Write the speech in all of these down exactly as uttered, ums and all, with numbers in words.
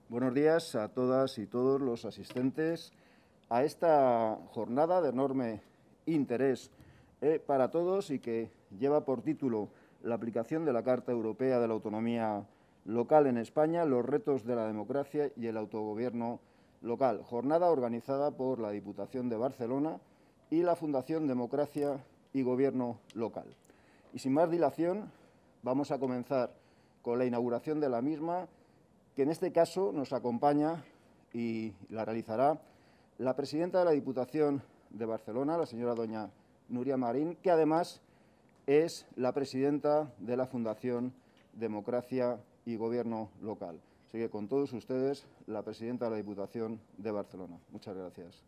Buenos días a todas y todos los asistentes a esta jornada de enorme interés eh, para todos y que lleva por título la aplicación de la Carta Europea de la Autonomía Local en España, los retos de la democracia y el autogobierno local. Jornada organizada por la Diputación de Barcelona y la Fundación Democracia y Gobierno Local. Y sin más dilación, vamos a comenzar con la inauguración de la misma, que en este caso nos acompaña y la realizará la presidenta de la Diputación de Barcelona, la señora doña Núria Marín, que además es la presidenta de la Fundación Democracia y Gobierno Local. Así que con todos ustedes, la presidenta de la Diputación de Barcelona. Muchas gracias.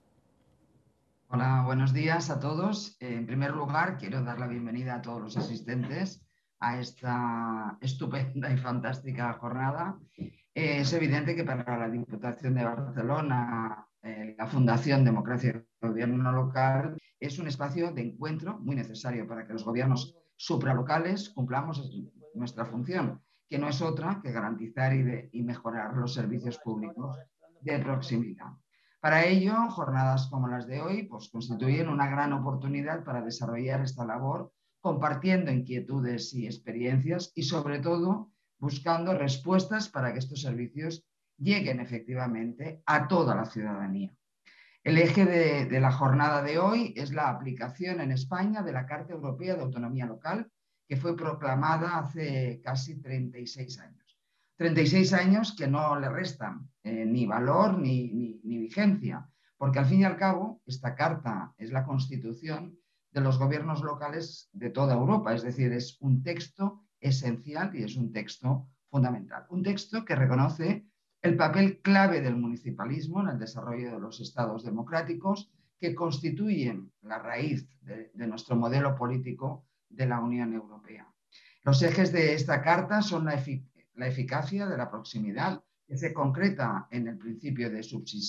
Hola, buenos días a todos. En primer lugar, quiero dar la bienvenida a todos los asistentes a esta estupenda y fantástica jornada. Es evidente que para la Diputación de Barcelona, eh, la Fundación Democracia y Gobierno Local es un espacio de encuentro muy necesario para que los gobiernos supralocales cumplamos nuestra función, que no es otra que garantizar y, de, y mejorar los servicios públicos de proximidad. Para ello, jornadas como las de hoy pues, constituyen una gran oportunidad para desarrollar esta labor, compartiendo inquietudes y experiencias y, sobre todo, buscando respuestas para que estos servicios lleguen efectivamente a toda la ciudadanía. El eje de, de la jornada de hoy es la aplicación en España de la Carta Europea de Autonomía Local, que fue proclamada hace casi treinta y seis años. treinta y seis años que no le restan eh, ni valor ni, ni, ni vigencia, porque al fin y al cabo esta carta es la constitución de los gobiernos locales de toda Europa, es decir, es un texto esencial y es un texto fundamental. Un texto que reconoce el papel clave del municipalismo en el desarrollo de los estados democráticos que constituyen la raíz de, de nuestro modelo político de la Unión Europea. Los ejes de esta carta son la, efic la eficacia de la proximidad, que se concreta en el principio de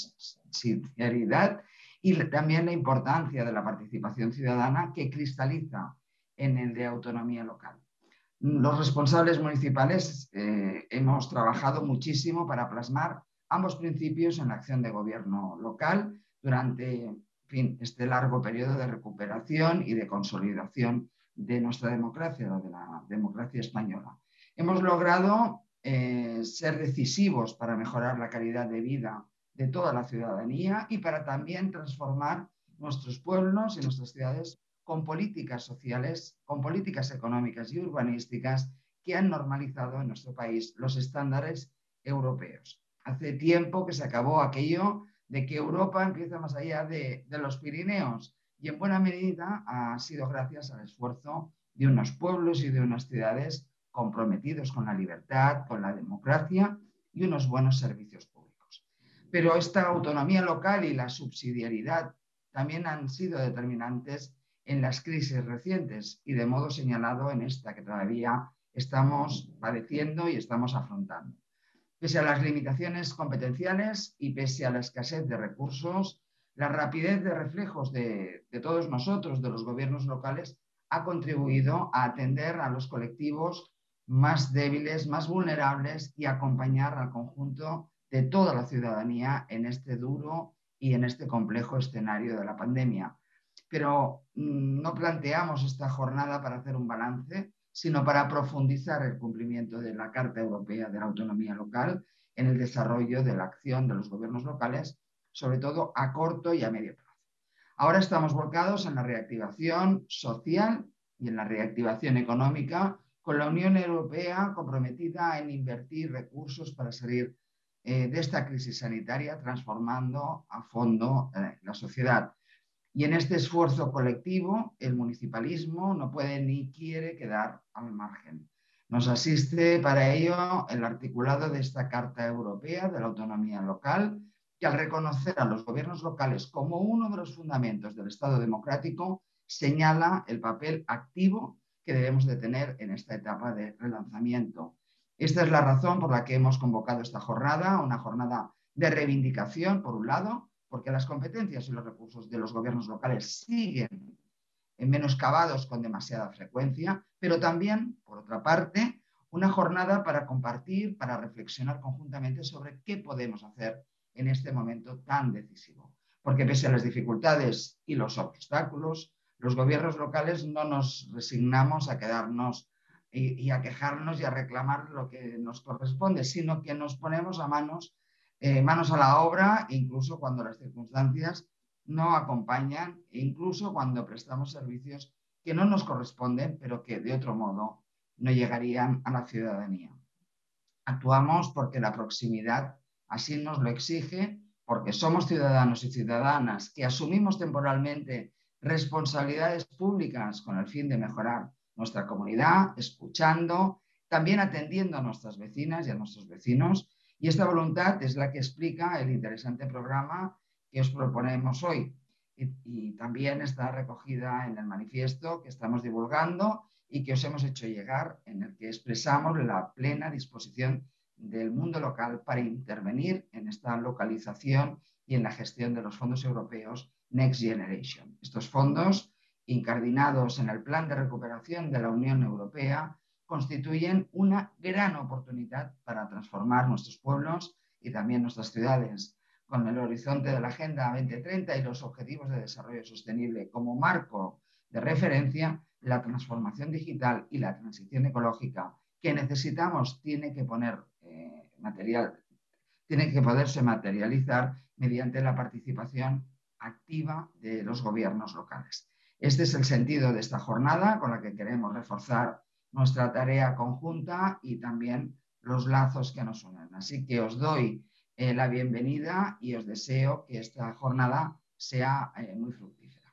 subsidiariedad, y también la importancia de la participación ciudadana, que cristaliza en el de autonomía local. Los responsables municipales eh, hemos trabajado muchísimo para plasmar ambos principios en la acción de gobierno local durante en fin, este largo periodo de recuperación y de consolidación de nuestra democracia, de la democracia española. Hemos logrado eh, ser decisivos para mejorar la calidad de vida de toda la ciudadanía y para también transformar nuestros pueblos y nuestras ciudades con políticas sociales, con políticas económicas y urbanísticas que han normalizado en nuestro país los estándares europeos. Hace tiempo que se acabó aquello de que Europa empieza más allá de, de los Pirineos, y en buena medida ha sido gracias al esfuerzo de unos pueblos y de unas ciudades comprometidos con la libertad, con la democracia y unos buenos servicios públicos. Pero esta autonomía local y la subsidiariedad también han sido determinantes en las crisis recientes y de modo señalado en esta que todavía estamos padeciendo y estamos afrontando. Pese a las limitaciones competenciales y pese a la escasez de recursos, la rapidez de reflejos de, de todos nosotros, de los gobiernos locales, ha contribuido a atender a los colectivos más débiles, más vulnerables y acompañar al conjunto de toda la ciudadanía en este duro y en este complejo escenario de la pandemia. Pero mmm, no planteamos esta jornada para hacer un balance, sino para profundizar el cumplimiento de la Carta Europea de la Autonomía Local en el desarrollo de la acción de los gobiernos locales, sobre todo a corto y a medio plazo. Ahora estamos volcados en la reactivación social y en la reactivación económica, con la Unión Europea comprometida en invertir recursos para salir eh, de esta crisis sanitaria, transformando a fondo eh, la sociedad. Y en este esfuerzo colectivo, el municipalismo no puede ni quiere quedar al margen. Nos asiste para ello el articulado de esta Carta Europea de la Autonomía Local, que al reconocer a los gobiernos locales como uno de los fundamentos del Estado democrático, señala el papel activo que debemos de tener en esta etapa de relanzamiento. Esta es la razón por la que hemos convocado esta jornada, una jornada de reivindicación, por un lado, porque las competencias y los recursos de los gobiernos locales siguen menoscabados con demasiada frecuencia, pero también, por otra parte, Una jornada para compartir, para reflexionar conjuntamente sobre qué podemos hacer en este momento tan decisivo. Porque pese a las dificultades y los obstáculos, los gobiernos locales no nos resignamos a quedarnos y, y a quejarnos y a reclamar lo que nos corresponde, sino que nos ponemos a manos, eh, manos a la obra, incluso cuando las circunstancias no acompañan, e incluso cuando prestamos servicios que no nos corresponden, pero que de otro modo no llegarían a la ciudadanía. Actuamos porque la proximidad así nos lo exige, porque somos ciudadanos y ciudadanas que asumimos temporalmente responsabilidades públicas con el fin de mejorar nuestra comunidad, escuchando, también atendiendo a nuestras vecinas y a nuestros vecinos. Y esta voluntad es la que explica el interesante programa que os proponemos hoy. Y, y también está recogida en el manifiesto que estamos divulgando y que os hemos hecho llegar, en el que expresamos la plena disposición del mundo local para intervenir en esta localización y en la gestión de los fondos europeos Next Generation. Estos fondos, incardinados en el Plan de Recuperación de la Unión Europea, constituyen una gran oportunidad para transformar nuestros pueblos y también nuestras ciudades. Con el horizonte de la Agenda veinte treinta y los Objetivos de Desarrollo Sostenible como marco de referencia, la transformación digital y la transición ecológica que necesitamos tiene que poner eh, material, tiene que poderse materializar mediante la participación activa de los gobiernos locales. Este es el sentido de esta jornada con la que queremos reforzar nuestra tarea conjunta y también los lazos que nos unen. Así que os doy eh, la bienvenida y os deseo que esta jornada sea eh, muy fructífera.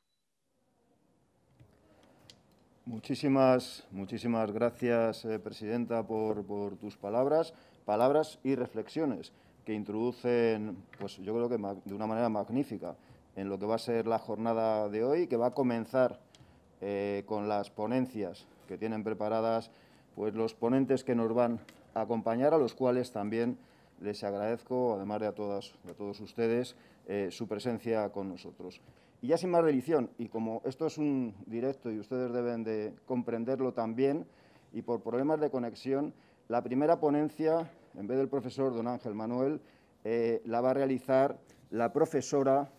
Muchísimas, muchísimas gracias, eh, Presidenta, por, por tus palabras, palabras y reflexiones que introducen, pues yo creo que de una manera magnífica, en lo que va a ser la jornada de hoy, que va a comenzar eh, con las ponencias que tienen preparadas pues los ponentes que nos van a acompañar, a los cuales también les agradezco, además de a todas, a todos ustedes, eh, su presencia con nosotros. Y ya sin más dilación, y como esto es un directo y ustedes deben de comprenderlo también, y por problemas de conexión, la primera ponencia, en vez del profesor don Ángel Manuel, eh, la va a realizar la profesora,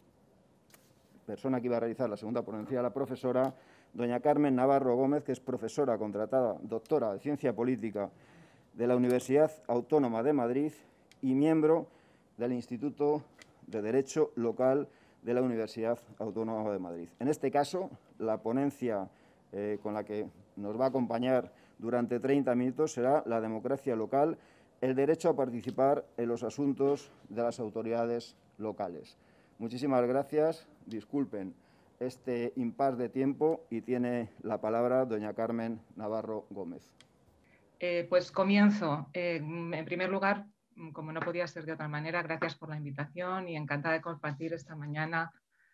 persona que iba a realizar la segunda ponencia, la profesora doña Carmen Navarro Gómez, que es profesora contratada, doctora de Ciencia Política de la Universidad Autónoma de Madrid y miembro del Instituto de Derecho Local de la Universidad Autónoma de Madrid. En este caso, la ponencia eh, con la que nos va a acompañar durante treinta minutos será la democracia local, el derecho a participar en los asuntos de las autoridades locales. Muchísimas gracias. Disculpen este impasse de tiempo y tiene la palabra doña Carmen Navarro Gómez. Eh, pues comienzo. Eh, en primer lugar, como no podía ser de otra manera, gracias por la invitación y encantada de compartir esta mañana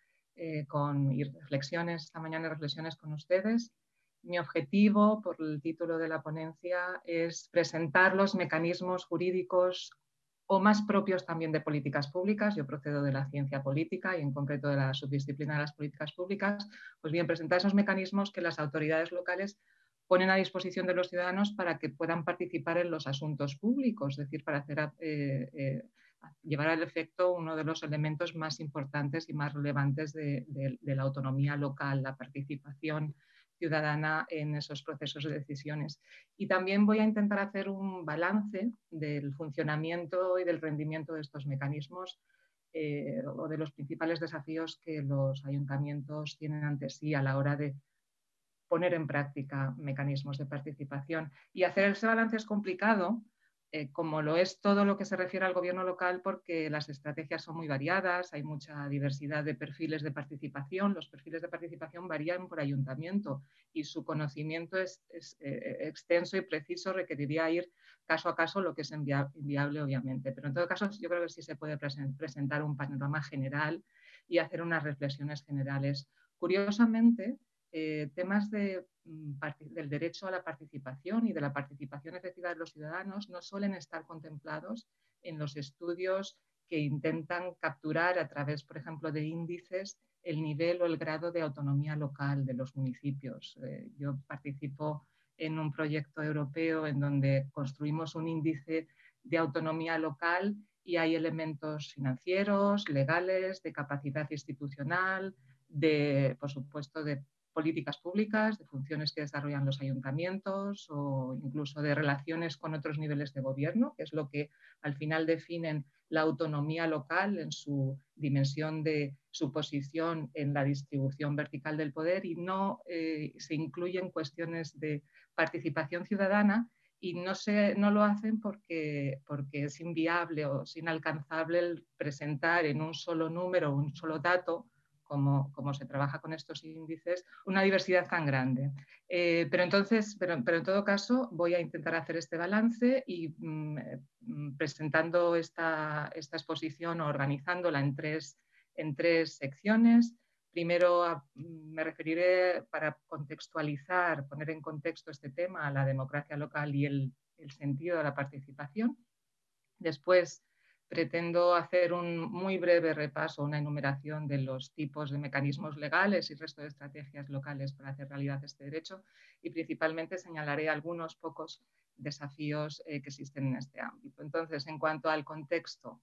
eh, con y reflexiones, esta mañana reflexiones con ustedes. Mi objetivo, por el título de la ponencia, es presentar los mecanismos jurídicos o más propios también de políticas públicas. Yo procedo de la ciencia política y en concreto de la subdisciplina de las políticas públicas. Pues bien, presentar esos mecanismos que las autoridades locales ponen a disposición de los ciudadanos para que puedan participar en los asuntos públicos, es decir, para hacer, eh, eh, llevar al efecto uno de los elementos más importantes y más relevantes de, de, de la autonomía local, la participación ciudadana en esos procesos de decisiones. Y también voy a intentar hacer un balance del funcionamiento y del rendimiento de estos mecanismos eh, o de los principales desafíos que los ayuntamientos tienen ante sí a la hora de poner en práctica mecanismos de participación. Y hacer ese balance es complicado, eh, como lo es todo lo que se refiere al gobierno local, porque las estrategias son muy variadas, hay mucha diversidad de perfiles de participación, los perfiles de participación varían por ayuntamiento y su conocimiento es, es eh, extenso y preciso, requeriría ir caso a caso, lo que es inviable, obviamente. Pero en todo caso, yo creo que sí se puede presentar un panorama general y hacer unas reflexiones generales. Curiosamente, Eh, temas de, del derecho a la participación y de la participación efectiva de los ciudadanos no suelen estar contemplados en los estudios que intentan capturar a través, por ejemplo, de índices el nivel o el grado de autonomía local de los municipios. Eh, yo participo en un proyecto europeo en donde construimos un índice de autonomía local y hay elementos financieros, legales, de capacidad institucional, de, por supuesto, de políticas públicas, de funciones que desarrollan los ayuntamientos o incluso de relaciones con otros niveles de gobierno, que es lo que al final definen la autonomía local en su dimensión de su posición en la distribución vertical del poder, y no eh, se incluyen cuestiones de participación ciudadana, y no, se, no lo hacen porque, porque es inviable o es inalcanzable el presentar en un solo número, un solo dato, como, como se trabaja con estos índices, una diversidad tan grande. Eh, pero entonces, pero, pero en todo caso, voy a intentar hacer este balance y mm, presentando esta, esta exposición o organizándola en tres, en tres secciones. Primero a, me referiré, para contextualizar, poner en contexto este tema, a la democracia local y el, el sentido de la participación. Después pretendo hacer un muy breve repaso, una enumeración de los tipos de mecanismos legales y resto de estrategias locales para hacer realidad este derecho, y principalmente señalaré algunos pocos desafíos eh, que existen en este ámbito. Entonces, en cuanto al contexto,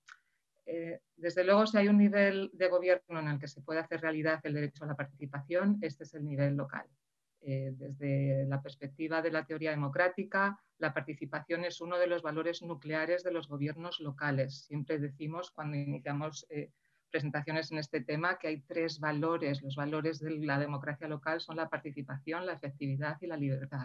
Eh, desde luego, si hay un nivel de gobierno en el que se puede hacer realidad el derecho a la participación, este es el nivel local. Eh, desde la perspectiva de la teoría democrática, la participación es uno de los valores nucleares de los gobiernos locales. Siempre decimos, cuando iniciamos eh, presentaciones en este tema, que hay tres valores. Los valores de la democracia local son la participación, la efectividad y la libertad.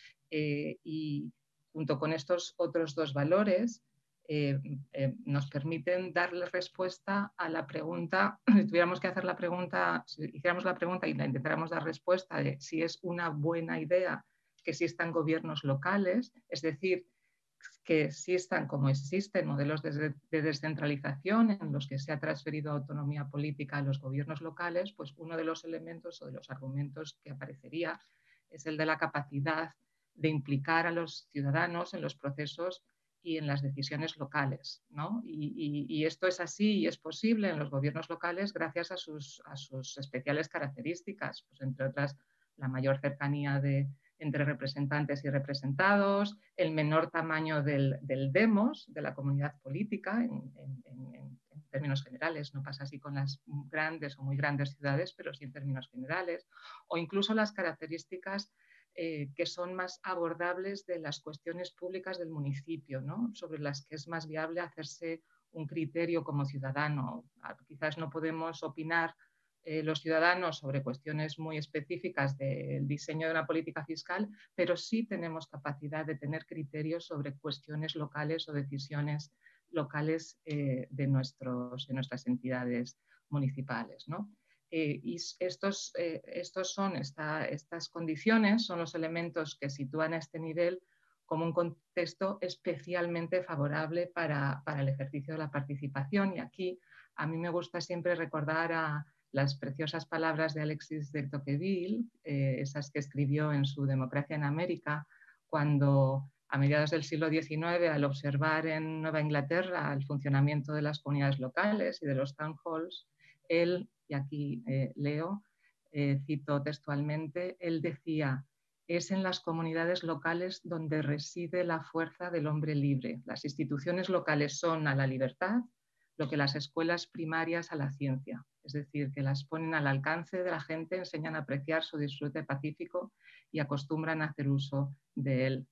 Eh, y junto con estos otros dos valores, Eh, eh, nos permiten darle respuesta a la pregunta, si tuviéramos que hacer la pregunta, si hiciéramos la pregunta y la intentáramos dar respuesta de si es una buena idea que existan gobiernos locales, es decir, que existan como existen modelos de, de descentralización en los que se ha transferido autonomía política a los gobiernos locales, pues uno de los elementos o de los argumentos que aparecería es el de la capacidad de implicar a los ciudadanos en los procesos y en las decisiones locales, ¿no? Y, y, y esto es así y es posible en los gobiernos locales gracias a sus, a sus especiales características, pues entre otras la mayor cercanía de, entre representantes y representados, el menor tamaño del, del demos, de la comunidad política, en, en, en, en términos generales. No pasa así con las grandes o muy grandes ciudades, pero sí en términos generales, o incluso las características Eh, que son más abordables de las cuestiones públicas del municipio, ¿no? Sobre las que es más viable hacerse un criterio como ciudadano. Quizás no podemos opinar eh, los ciudadanos sobre cuestiones muy específicas del diseño de una política fiscal, pero sí tenemos capacidad de tener criterios sobre cuestiones locales o decisiones locales eh, de, nuestros, de nuestras entidades municipales, ¿no? Eh, y estos, eh, estos son esta, estas condiciones, son los elementos que sitúan a este nivel como un contexto especialmente favorable para, para el ejercicio de la participación. Y aquí a mí me gusta siempre recordar a las preciosas palabras de Alexis de Tocqueville, eh, esas que escribió en su Democracia en América, cuando a mediados del siglo diecinueve, al observar en Nueva Inglaterra el funcionamiento de las comunidades locales y de los town halls, él, y aquí eh, leo, eh, cito textualmente, él decía: es en las comunidades locales donde reside la fuerza del hombre libre. Las instituciones locales son a la libertad lo que las escuelas primarias a la ciencia, es decir, que las ponen al alcance de la gente, enseñan a apreciar su disfrute pacífico y acostumbran a hacer uso de él.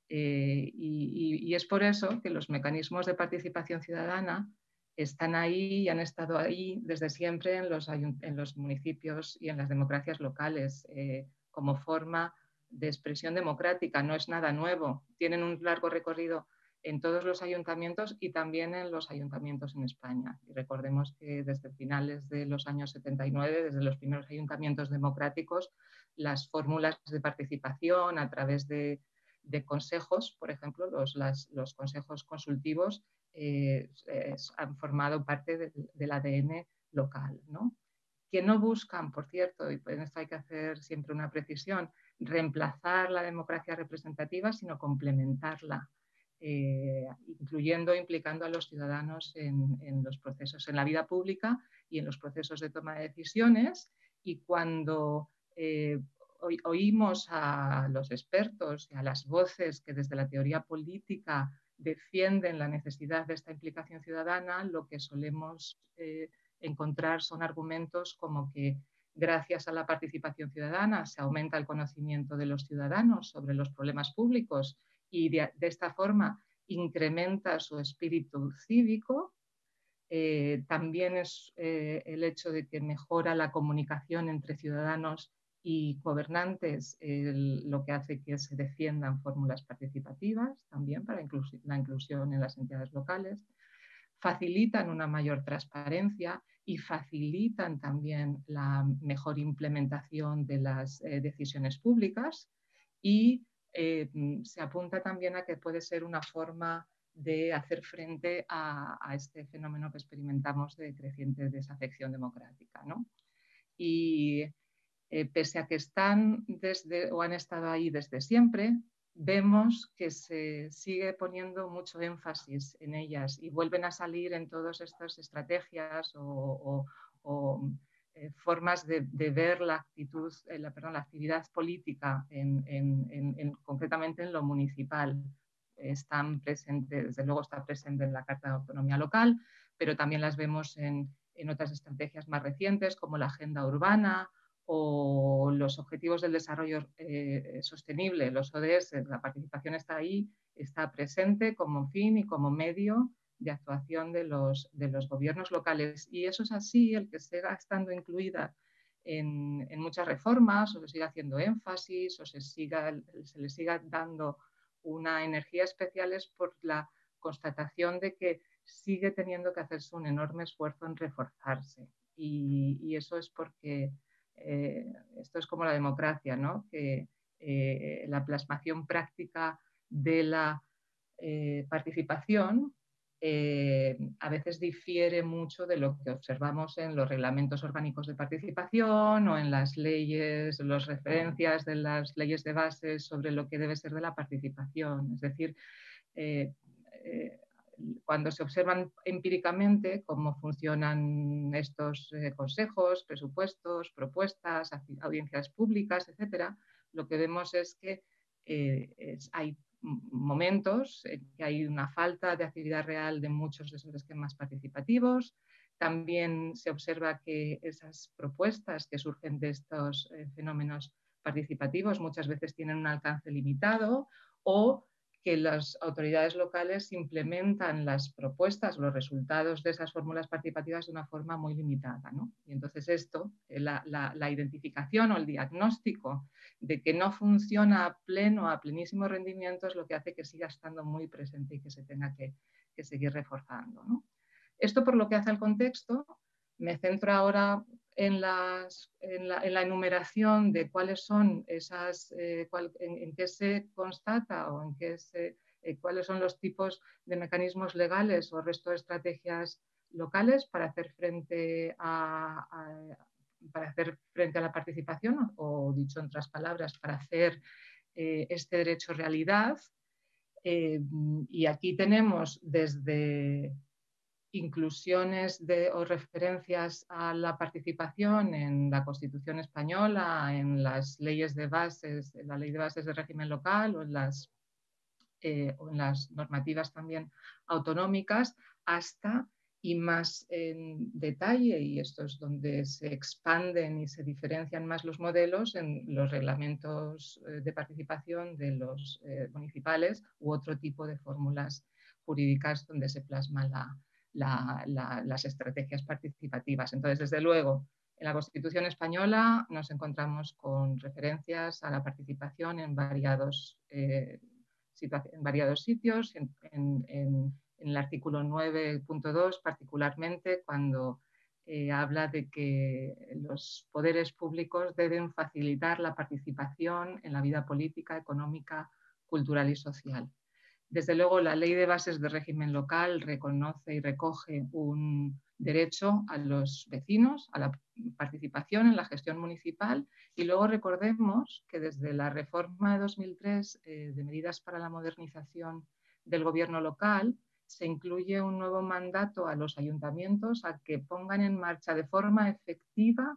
Eh, y, y, y es por eso que los mecanismos de participación ciudadana están ahí y han estado ahí desde siempre en los, en los municipios y en las democracias locales eh, como forma de expresión democrática. No es nada nuevo, tienen un largo recorrido en todos los ayuntamientos y también en los ayuntamientos en España. Y recordemos que desde finales de los años setenta y nueve, desde los primeros ayuntamientos democráticos, las fórmulas de participación a través de, de consejos, por ejemplo, los, las, los consejos consultivos, eh, eh, han formado parte de, del A D N local, ¿no? Que no buscan, por cierto, y en esto hay que hacer siempre una precisión, reemplazar la democracia representativa, sino complementarla. Eh, incluyendo e implicando a los ciudadanos en, en los procesos, en la vida pública y en los procesos de toma de decisiones. Y cuando eh, oímos a los expertos y a las voces que desde la teoría política defienden la necesidad de esta implicación ciudadana, lo que solemos eh, encontrar son argumentos como que gracias a la participación ciudadana se aumenta el conocimiento de los ciudadanos sobre los problemas públicos y de, de esta forma incrementa su espíritu cívico. Eh, también es eh, el hecho de que mejora la comunicación entre ciudadanos y gobernantes, eh, lo que hace que se defiendan fórmulas participativas también para inclus- la inclusión en las entidades locales, facilitan una mayor transparencia y facilitan también la mejor implementación de las eh, decisiones públicas y eh, se apunta también a que puede ser una forma de hacer frente a, a este fenómeno que experimentamos de creciente desafección democrática, ¿no? Y eh, pese a que están desde, o han estado ahí desde siempre, vemos que se sigue poniendo mucho énfasis en ellas y vuelven a salir en todas estas estrategias o, o, o eh, formas de, de ver la actitud, eh, la, perdón, la actividad política en, en, en, en, concretamente en lo municipal. Están presentes, desde luego está presente en la Carta de Autonomía Local, pero también las vemos en, en otras estrategias más recientes como la Agenda Urbana o los Objetivos del Desarrollo eh, Sostenible, los O D S. La participación está ahí, está presente como fin y como medio de actuación de los, de los gobiernos locales. Y eso es así, el que siga estando incluida en, en muchas reformas, o se siga haciendo énfasis, o se, siga, se le siga dando una energía especial, es por la constatación de que sigue teniendo que hacerse un enorme esfuerzo en reforzarse. Y, y eso es porque eh, esto es como la democracia, ¿no? Que eh, la plasmación práctica de la eh, participación eh, a veces difiere mucho de lo que observamos en los reglamentos orgánicos de participación o en las leyes, las referencias de las leyes de base sobre lo que debe ser de la participación. Es decir, eh, eh, cuando se observan empíricamente cómo funcionan estos eh, consejos, presupuestos, propuestas, audiencias públicas, etcétera, lo que vemos es que eh, es, hay momentos en que hay una falta de actividad real de muchos de esos esquemas participativos. También se observa que esas propuestas que surgen de estos eh, fenómenos participativos muchas veces tienen un alcance limitado o que las autoridades locales implementan las propuestas, los resultados de esas fórmulas participativas de una forma muy limitada, ¿no? Y entonces esto, la, la, la identificación o el diagnóstico de que no funciona a pleno, a plenísimo rendimiento, es lo que hace que siga estando muy presente y que se tenga que, que seguir reforzando, ¿no? Esto por lo que hace al contexto. Me centro ahora en, las, en, la, en la enumeración de cuáles son esas, eh, cuál, en, en qué se constata o en qué se, eh, cuáles son los tipos de mecanismos legales o resto de estrategias locales para hacer frente a, a, para hacer frente a la participación o, dicho en otras palabras, para hacer eh, este derecho realidad. Eh, y aquí tenemos desde inclusiones de, o referencias a la participación en la Constitución española, en las leyes de bases, en la ley de bases de régimen local o en las, eh, o en las normativas también autonómicas, hasta y más en detalle, y esto es donde se expanden y se diferencian más los modelos en los reglamentos de participación de los eh, municipales u otro tipo de fórmulas jurídicas donde se plasma la, La, la, las estrategias participativas. Entonces, desde luego, en la Constitución española nos encontramos con referencias a la participación en variados, eh, en variados sitios, en, en, en, en el artículo nueve punto dos particularmente, cuando eh, habla de que los poderes públicos deben facilitar la participación en la vida política, económica, cultural y social. Desde luego, la Ley de Bases de Régimen Local reconoce y recoge un derecho a los vecinos, a la participación en la gestión municipal, y luego recordemos que desde la reforma de dos mil tres eh, de medidas para la modernización del gobierno local se incluye un nuevo mandato a los ayuntamientos a que pongan en marcha de forma efectiva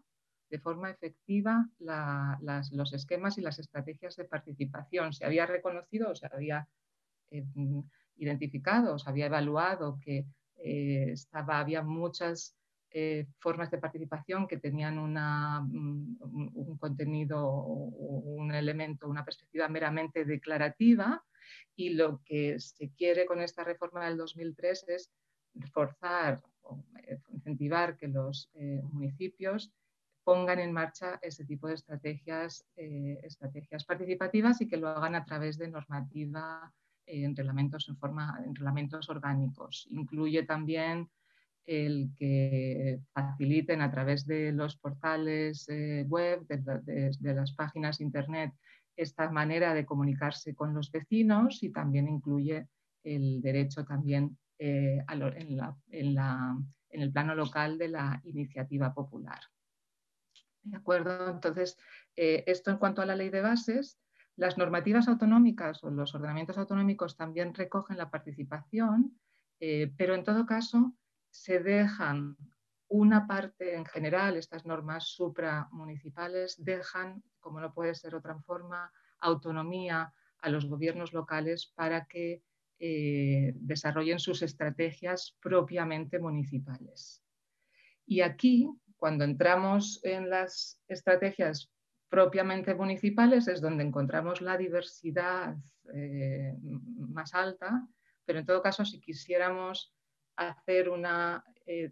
de forma efectiva la, las, los esquemas y las estrategias de participación. Se había reconocido, se había eh, identificado, se había evaluado que eh, estaba, había muchas eh, formas de participación que tenían una, un, un contenido, un elemento, una perspectiva meramente declarativa, y lo que se quiere con esta reforma del dos mil tres es forzar o incentivar que los eh, municipios pongan en marcha ese tipo de estrategias, eh, estrategias participativas y que lo hagan a través de normativa eh, en, reglamentos, en, forma, en reglamentos orgánicos. Incluye también el que faciliten a través de los portales eh, web, de, de, de las páginas internet, esta manera de comunicarse con los vecinos, y también incluye el derecho también eh, a lo, en, la, en, la, en el plano local de la iniciativa popular. ¿De acuerdo? Entonces, eh, esto en cuanto a la ley de bases. Las normativas autonómicas o los ordenamientos autonómicos también recogen la participación, eh, pero en todo caso se dejan una parte en general, estas normas supramunicipales dejan, como no puede ser otra forma, autonomía a los gobiernos locales para que eh, desarrollen sus estrategias propiamente municipales. Y aquí, cuando entramos en las estrategias propiamente municipales, es donde encontramos la diversidad eh, más alta, pero en todo caso, si quisiéramos hacer una, eh,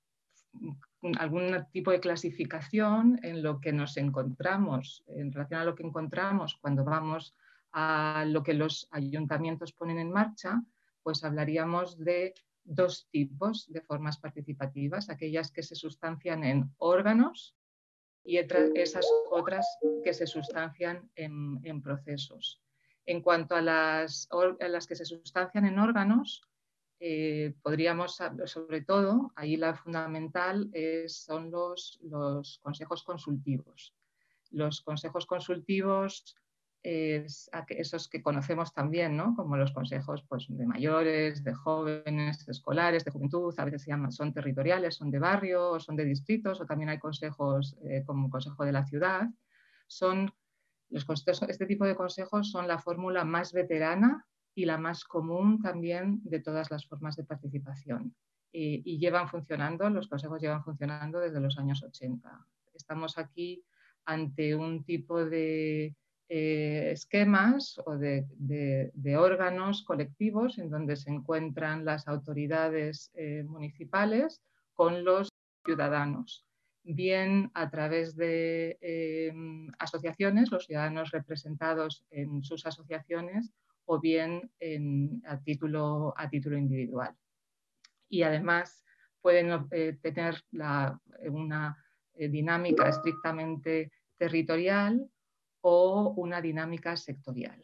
algún tipo de clasificación en lo que nos encontramos, en relación a lo que encontramos cuando vamos a lo que los ayuntamientos ponen en marcha, pues hablaríamos de dos tipos de formas participativas, aquellas que se sustancian en órganos y esas otras que se sustancian en, en procesos. En cuanto a las, a las que se sustancian en órganos, eh, podríamos, sobre todo, ahí la fundamental es, son los, los consejos consultivos. Los consejos consultivos, es esos que conocemos también, ¿no? Como los consejos pues, de mayores, de jóvenes, de escolares, de juventud, a veces se llaman, son territoriales, son de barrio, son de distritos, o también hay consejos eh, como Consejo de la Ciudad. Son, los consejos, este tipo de consejos son la fórmula más veterana y la más común también de todas las formas de participación. Y, y llevan funcionando, los consejos llevan funcionando desde los años ochenta. Estamos aquí ante un tipo de eh, esquemas o de, de, de órganos colectivos en donde se encuentran las autoridades eh, municipales con los ciudadanos, bien a través de eh, asociaciones, los ciudadanos representados en sus asociaciones, o bien en, a, título, a título individual. Y además pueden eh, tener la, una eh, dinámica estrictamente territorial o una dinámica sectorial.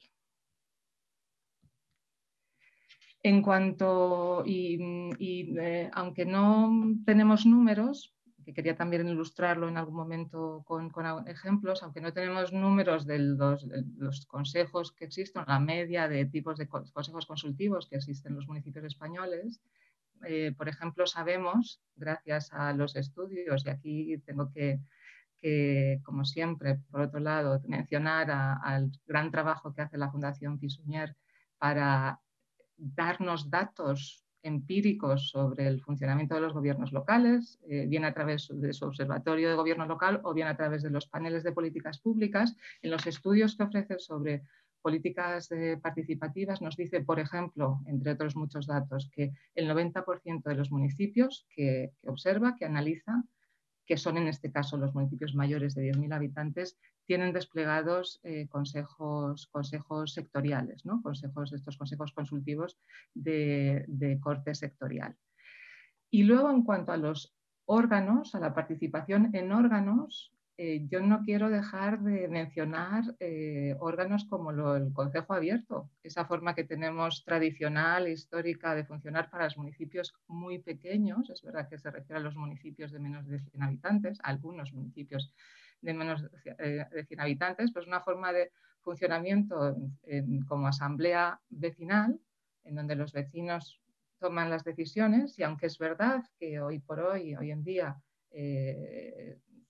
En cuanto, y, y eh, aunque no tenemos números, que quería también ilustrarlo en algún momento con, con ejemplos, aunque no tenemos números de los, de los consejos que existen, la media de tipos de consejos consultivos que existen en los municipios españoles, eh, por ejemplo, sabemos, gracias a los estudios, y aquí tengo que, que como siempre, por otro lado, mencionar a, al gran trabajo que hace la Fundación Pi-Sunyer para darnos datos empíricos sobre el funcionamiento de los gobiernos locales, eh, bien a través de su observatorio de gobierno local o bien a través de los paneles de políticas públicas. En los estudios que ofrece sobre políticas eh, participativas nos dice, por ejemplo, entre otros muchos datos, que el noventa por ciento de los municipios que, que observa, que analiza, que son en este caso los municipios mayores de diez mil habitantes, tienen desplegados eh, consejos, consejos sectoriales, ¿no? consejos, estos consejos consultivos de, de corte sectorial. Y luego, en cuanto a los órganos, a la participación en órganos, eh, yo no quiero dejar de mencionar eh, órganos como lo, el Consejo Abierto, esa forma que tenemos tradicional, histórica de funcionar para los municipios muy pequeños. Es verdad que se refiere a los municipios de menos de cien habitantes, a algunos municipios de menos de cien habitantes, pues una forma de funcionamiento en, en, como asamblea vecinal, en donde los vecinos toman las decisiones, y aunque es verdad que hoy por hoy, hoy en día, eh,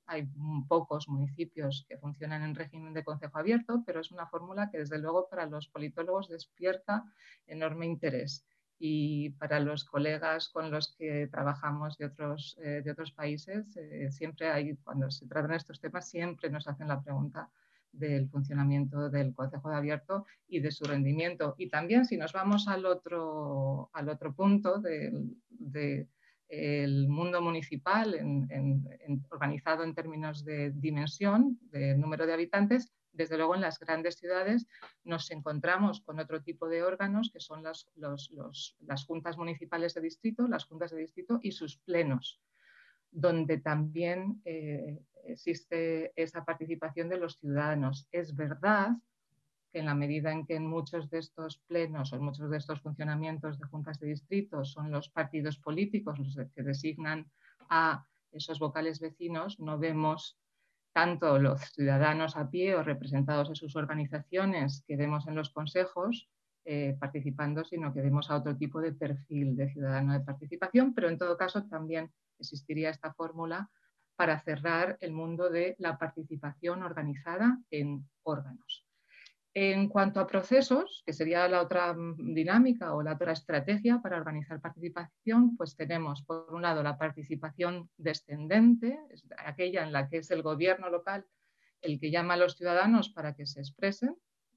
hay pocos municipios que funcionan en régimen de concejo abierto, pero es una fórmula que desde luego para los politólogos despierta enorme interés. Y para los colegas con los que trabajamos de otros, eh, de otros países, eh, siempre hay, cuando se tratan estos temas, siempre nos hacen la pregunta del funcionamiento del concejo de abierto y de su rendimiento. Y también si nos vamos al otro, al otro punto del de, el mundo municipal en, en, en, organizado en términos de dimensión, de número de habitantes, desde luego en las grandes ciudades nos encontramos con otro tipo de órganos que son las, los, los, las juntas municipales de distrito, las juntas de distrito y sus plenos, donde también eh, existe esa participación de los ciudadanos. Es verdad que en la medida en que en muchos de estos plenos o en muchos de estos funcionamientos de juntas de distrito son los partidos políticos los que designan a esos vocales vecinos, no vemos tanto los ciudadanos a pie o representados en sus organizaciones que vemos en los consejos eh, participando, sino que vemos a otro tipo de perfil de ciudadano de participación, pero en todo caso también existiría esta fórmula para cerrar el mundo de la participación organizada en órganos. En cuanto a procesos, que sería la otra dinámica o la otra estrategia para organizar participación, pues tenemos por un lado la participación descendente, es aquella en la que es el gobierno local el que llama a los ciudadanos para que se expresen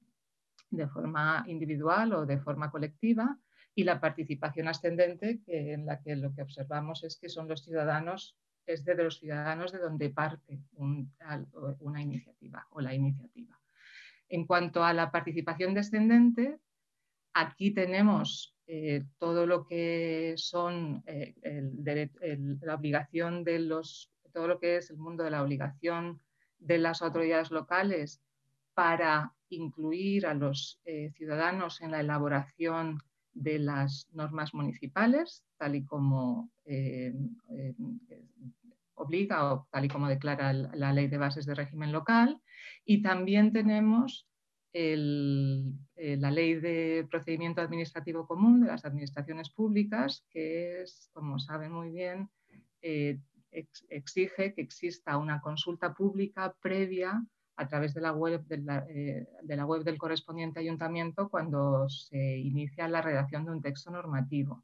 de forma individual o de forma colectiva, y la participación ascendente, que en la que lo que observamos es que son los ciudadanos, es de los ciudadanos de donde parte un, una iniciativa o la iniciativa. En cuanto a la participación descendente, aquí tenemos eh, todo lo que son eh, el, el, la obligación de los, todo lo que es el mundo de la obligación de las autoridades locales para incluir a los eh, ciudadanos en la elaboración de las normas municipales, tal y como eh, eh, obliga o tal y como declara la Ley de Bases de Régimen Local. Y también tenemos el, eh, la Ley de Procedimiento Administrativo Común de las Administraciones Públicas, que es, como saben muy bien, eh, ex, exige que exista una consulta pública previa a través de la, web de, la, eh, de la web del correspondiente ayuntamiento cuando se inicia la redacción de un texto normativo.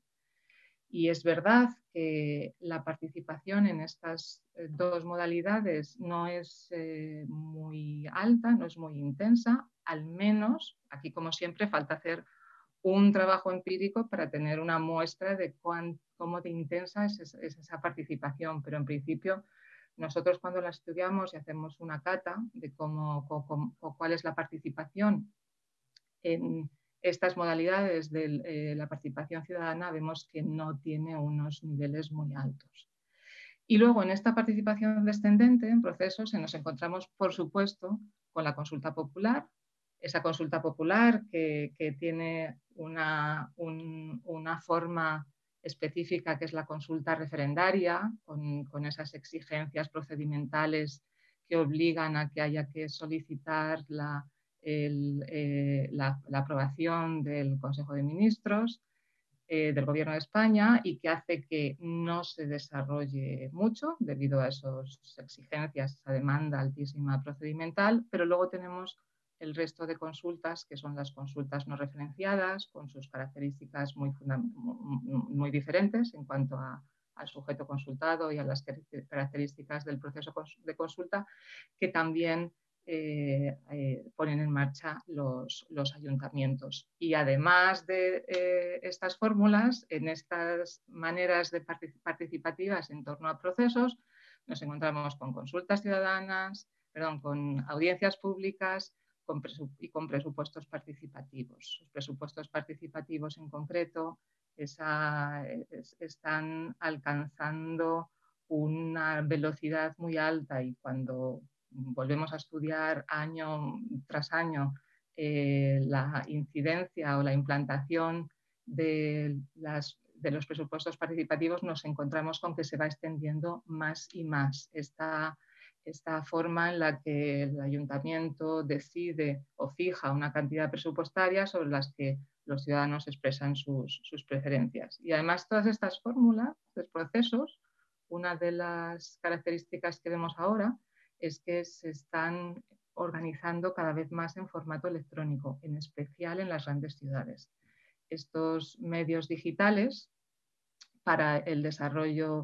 Y es verdad que la participación en estas dos modalidades no es eh, muy alta, no es muy intensa, al menos, aquí como siempre, falta hacer un trabajo empírico para tener una muestra de cuán, cómo de intensa es, es, es esa participación, pero en principio nosotros cuando la estudiamos y hacemos una cata de cómo, cómo, cuál es la participación en estas modalidades de eh, la participación ciudadana, vemos que no tiene unos niveles muy altos. Y luego en esta participación descendente en procesos nos encontramos, por supuesto, con la consulta popular, esa consulta popular que, que tiene una, un, una forma específica que es la consulta referendaria, con, con esas exigencias procedimentales que obligan a que haya que solicitar la, el, eh, la, la aprobación del Consejo de Ministros, eh, del Gobierno de España, y que hace que no se desarrolle mucho debido a esas exigencias, esa demanda altísima procedimental, pero luego tenemos el resto de consultas, que son las consultas no referenciadas, con sus características muy, muy diferentes en cuanto a, al sujeto consultado y a las características del proceso de consulta, que también eh, eh, ponen en marcha los, los ayuntamientos. Y además de eh, estas fórmulas, en estas maneras de particip participativas en torno a procesos, nos encontramos con consultas ciudadanas, perdón, con audiencias públicas, Con y con presupuestos participativos. Los presupuestos participativos en concreto esa, es, están alcanzando una velocidad muy alta, y cuando volvemos a estudiar año tras año eh, la incidencia o la implantación de, las, de los presupuestos participativos, nos encontramos con que se va extendiendo más y más esta esta forma en la que el ayuntamiento decide o fija una cantidad presupuestaria sobre las que los ciudadanos expresan sus, sus preferencias. Y además todas estas fórmulas, estos procesos, una de las características que vemos ahora es que se están organizando cada vez más en formato electrónico, en especial en las grandes ciudades. Estos medios digitales para el desarrollo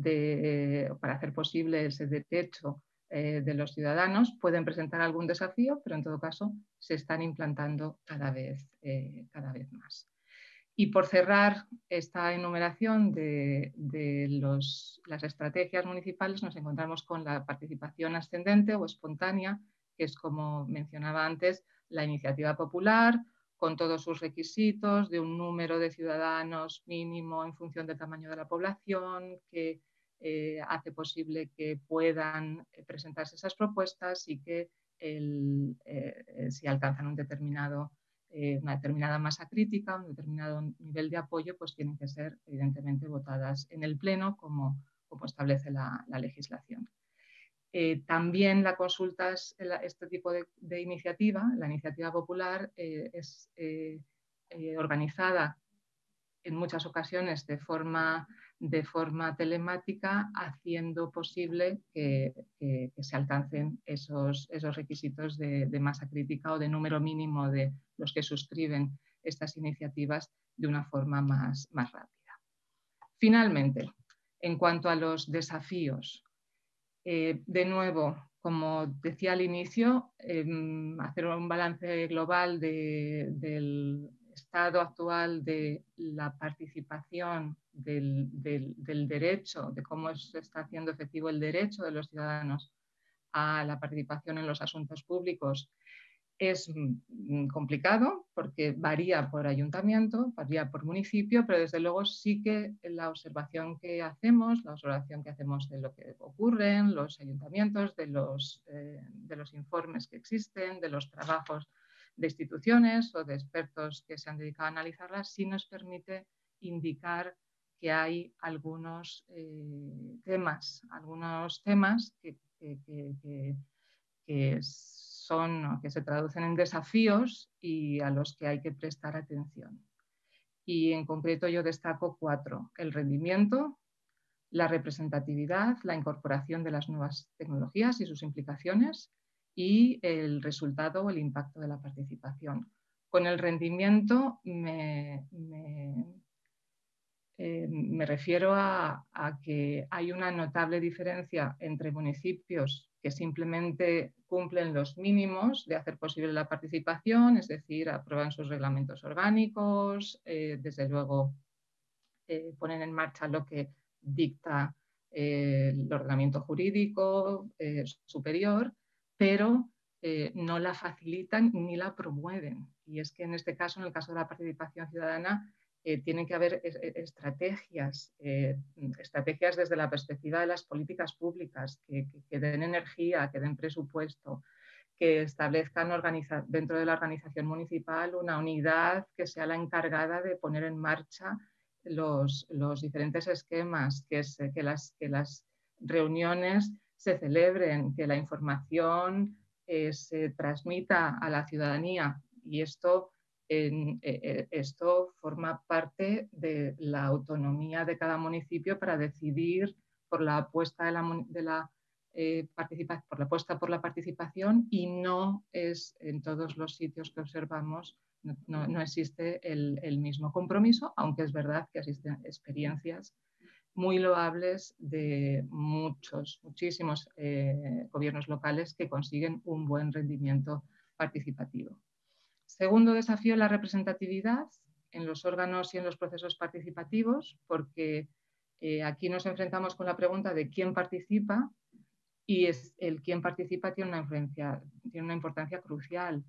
de, para hacer posible ese derecho eh, de los ciudadanos pueden presentar algún desafío, pero en todo caso se están implantando cada vez, eh, cada vez más. Y por cerrar esta enumeración de, de los, las estrategias municipales, nos encontramos con la participación ascendente o espontánea, que es, como mencionaba antes, la iniciativa popular, con todos sus requisitos de un número de ciudadanos mínimo en función del tamaño de la población, que eh, hace posible que puedan presentarse esas propuestas y que el, eh, si alcanzan un determinado una determinada masa crítica, un determinado nivel de apoyo, pues tienen que ser evidentemente votadas en el Pleno como, como establece la, la legislación. Eh, también la consulta, es, este tipo de, de iniciativa, la iniciativa popular, eh, es eh, eh, organizada en muchas ocasiones de forma, de forma telemática, haciendo posible que, que, que se alcancen esos, esos requisitos de, de masa crítica o de número mínimo de los que suscriben estas iniciativas de una forma más, más rápida. Finalmente, en cuanto a los desafíos, eh, de nuevo, como decía al inicio, eh, hacer un balance global de, del estado actual de la participación del, del, del derecho, de cómo se está haciendo efectivo el derecho de los ciudadanos a la participación en los asuntos públicos, es complicado porque varía por ayuntamiento, varía por municipio, pero desde luego sí que la observación que hacemos, la observación que hacemos de lo que ocurre en los ayuntamientos, de los, eh, de los informes que existen, de los trabajos de instituciones o de expertos que se han dedicado a analizarlas, sí nos permite indicar que hay algunos eh, temas, algunos temas que, que, que, que, que son, que se traducen en desafíos y a los que hay que prestar atención. Y en concreto yo destaco cuatro: el rendimiento, la representatividad, la incorporación de las nuevas tecnologías y sus implicaciones, y el resultado o el impacto de la participación. Con el rendimiento me, me, eh, me refiero a, a que hay una notable diferencia entre municipios que simplemente cumplen los mínimos de hacer posible la participación, es decir, aprueban sus reglamentos orgánicos, eh, desde luego eh, ponen en marcha lo que dicta eh, el ordenamiento jurídico eh, superior, pero eh, no la facilitan ni la promueven. Y es que en este caso, en el caso de la participación ciudadana, eh, tienen que haber estrategias, eh, estrategias desde la perspectiva de las políticas públicas, que, que, que den energía, que den presupuesto, que establezcan dentro de la organización municipal una unidad que sea la encargada de poner en marcha los, los diferentes esquemas, que, es, que, las, que las reuniones se celebren, que la información eh, se transmita a la ciudadanía. Y esto, eh, eh, esto forma parte de la autonomía de cada municipio para decidir por la apuesta de la, de la eh, participa, por la apuesta por la participación, y no es en todos los sitios que observamos. No, no, no existe el, el mismo compromiso, aunque es verdad que existen experiencias muy loables de muchos, muchísimos eh, gobiernos locales que consiguen un buen rendimiento participativo. Segundo desafío, la representatividad en los órganos y en los procesos participativos, porque eh, aquí nos enfrentamos con la pregunta de quién participa, y es el quién participa tiene una, influencia, tiene una importancia crucial.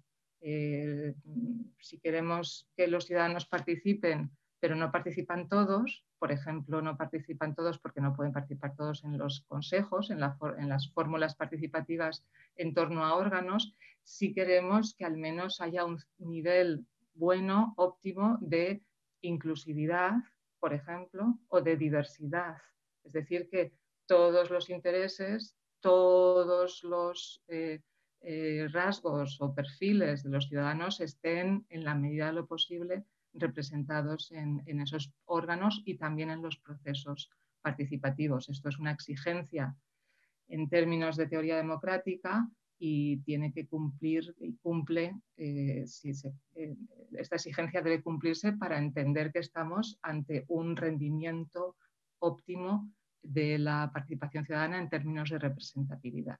Eh, si queremos que los ciudadanos participen, pero no participan todos, por ejemplo, no participan todos porque no pueden participar todos en los consejos, en, la, en las fórmulas participativas en torno a órganos, si queremos que al menos haya un nivel bueno, óptimo de inclusividad, por ejemplo, o de diversidad. Es decir, que todos los intereses, todos los eh, eh, rasgos o perfiles de los ciudadanos estén, en la medida de lo posible, representados en, en esos órganos y también en los procesos participativos. Esto es una exigencia en términos de teoría democrática y tiene que cumplir y cumple, eh, si se, eh, esta exigencia debe cumplirse para entender que estamos ante un rendimiento óptimo de la participación ciudadana en términos de representatividad.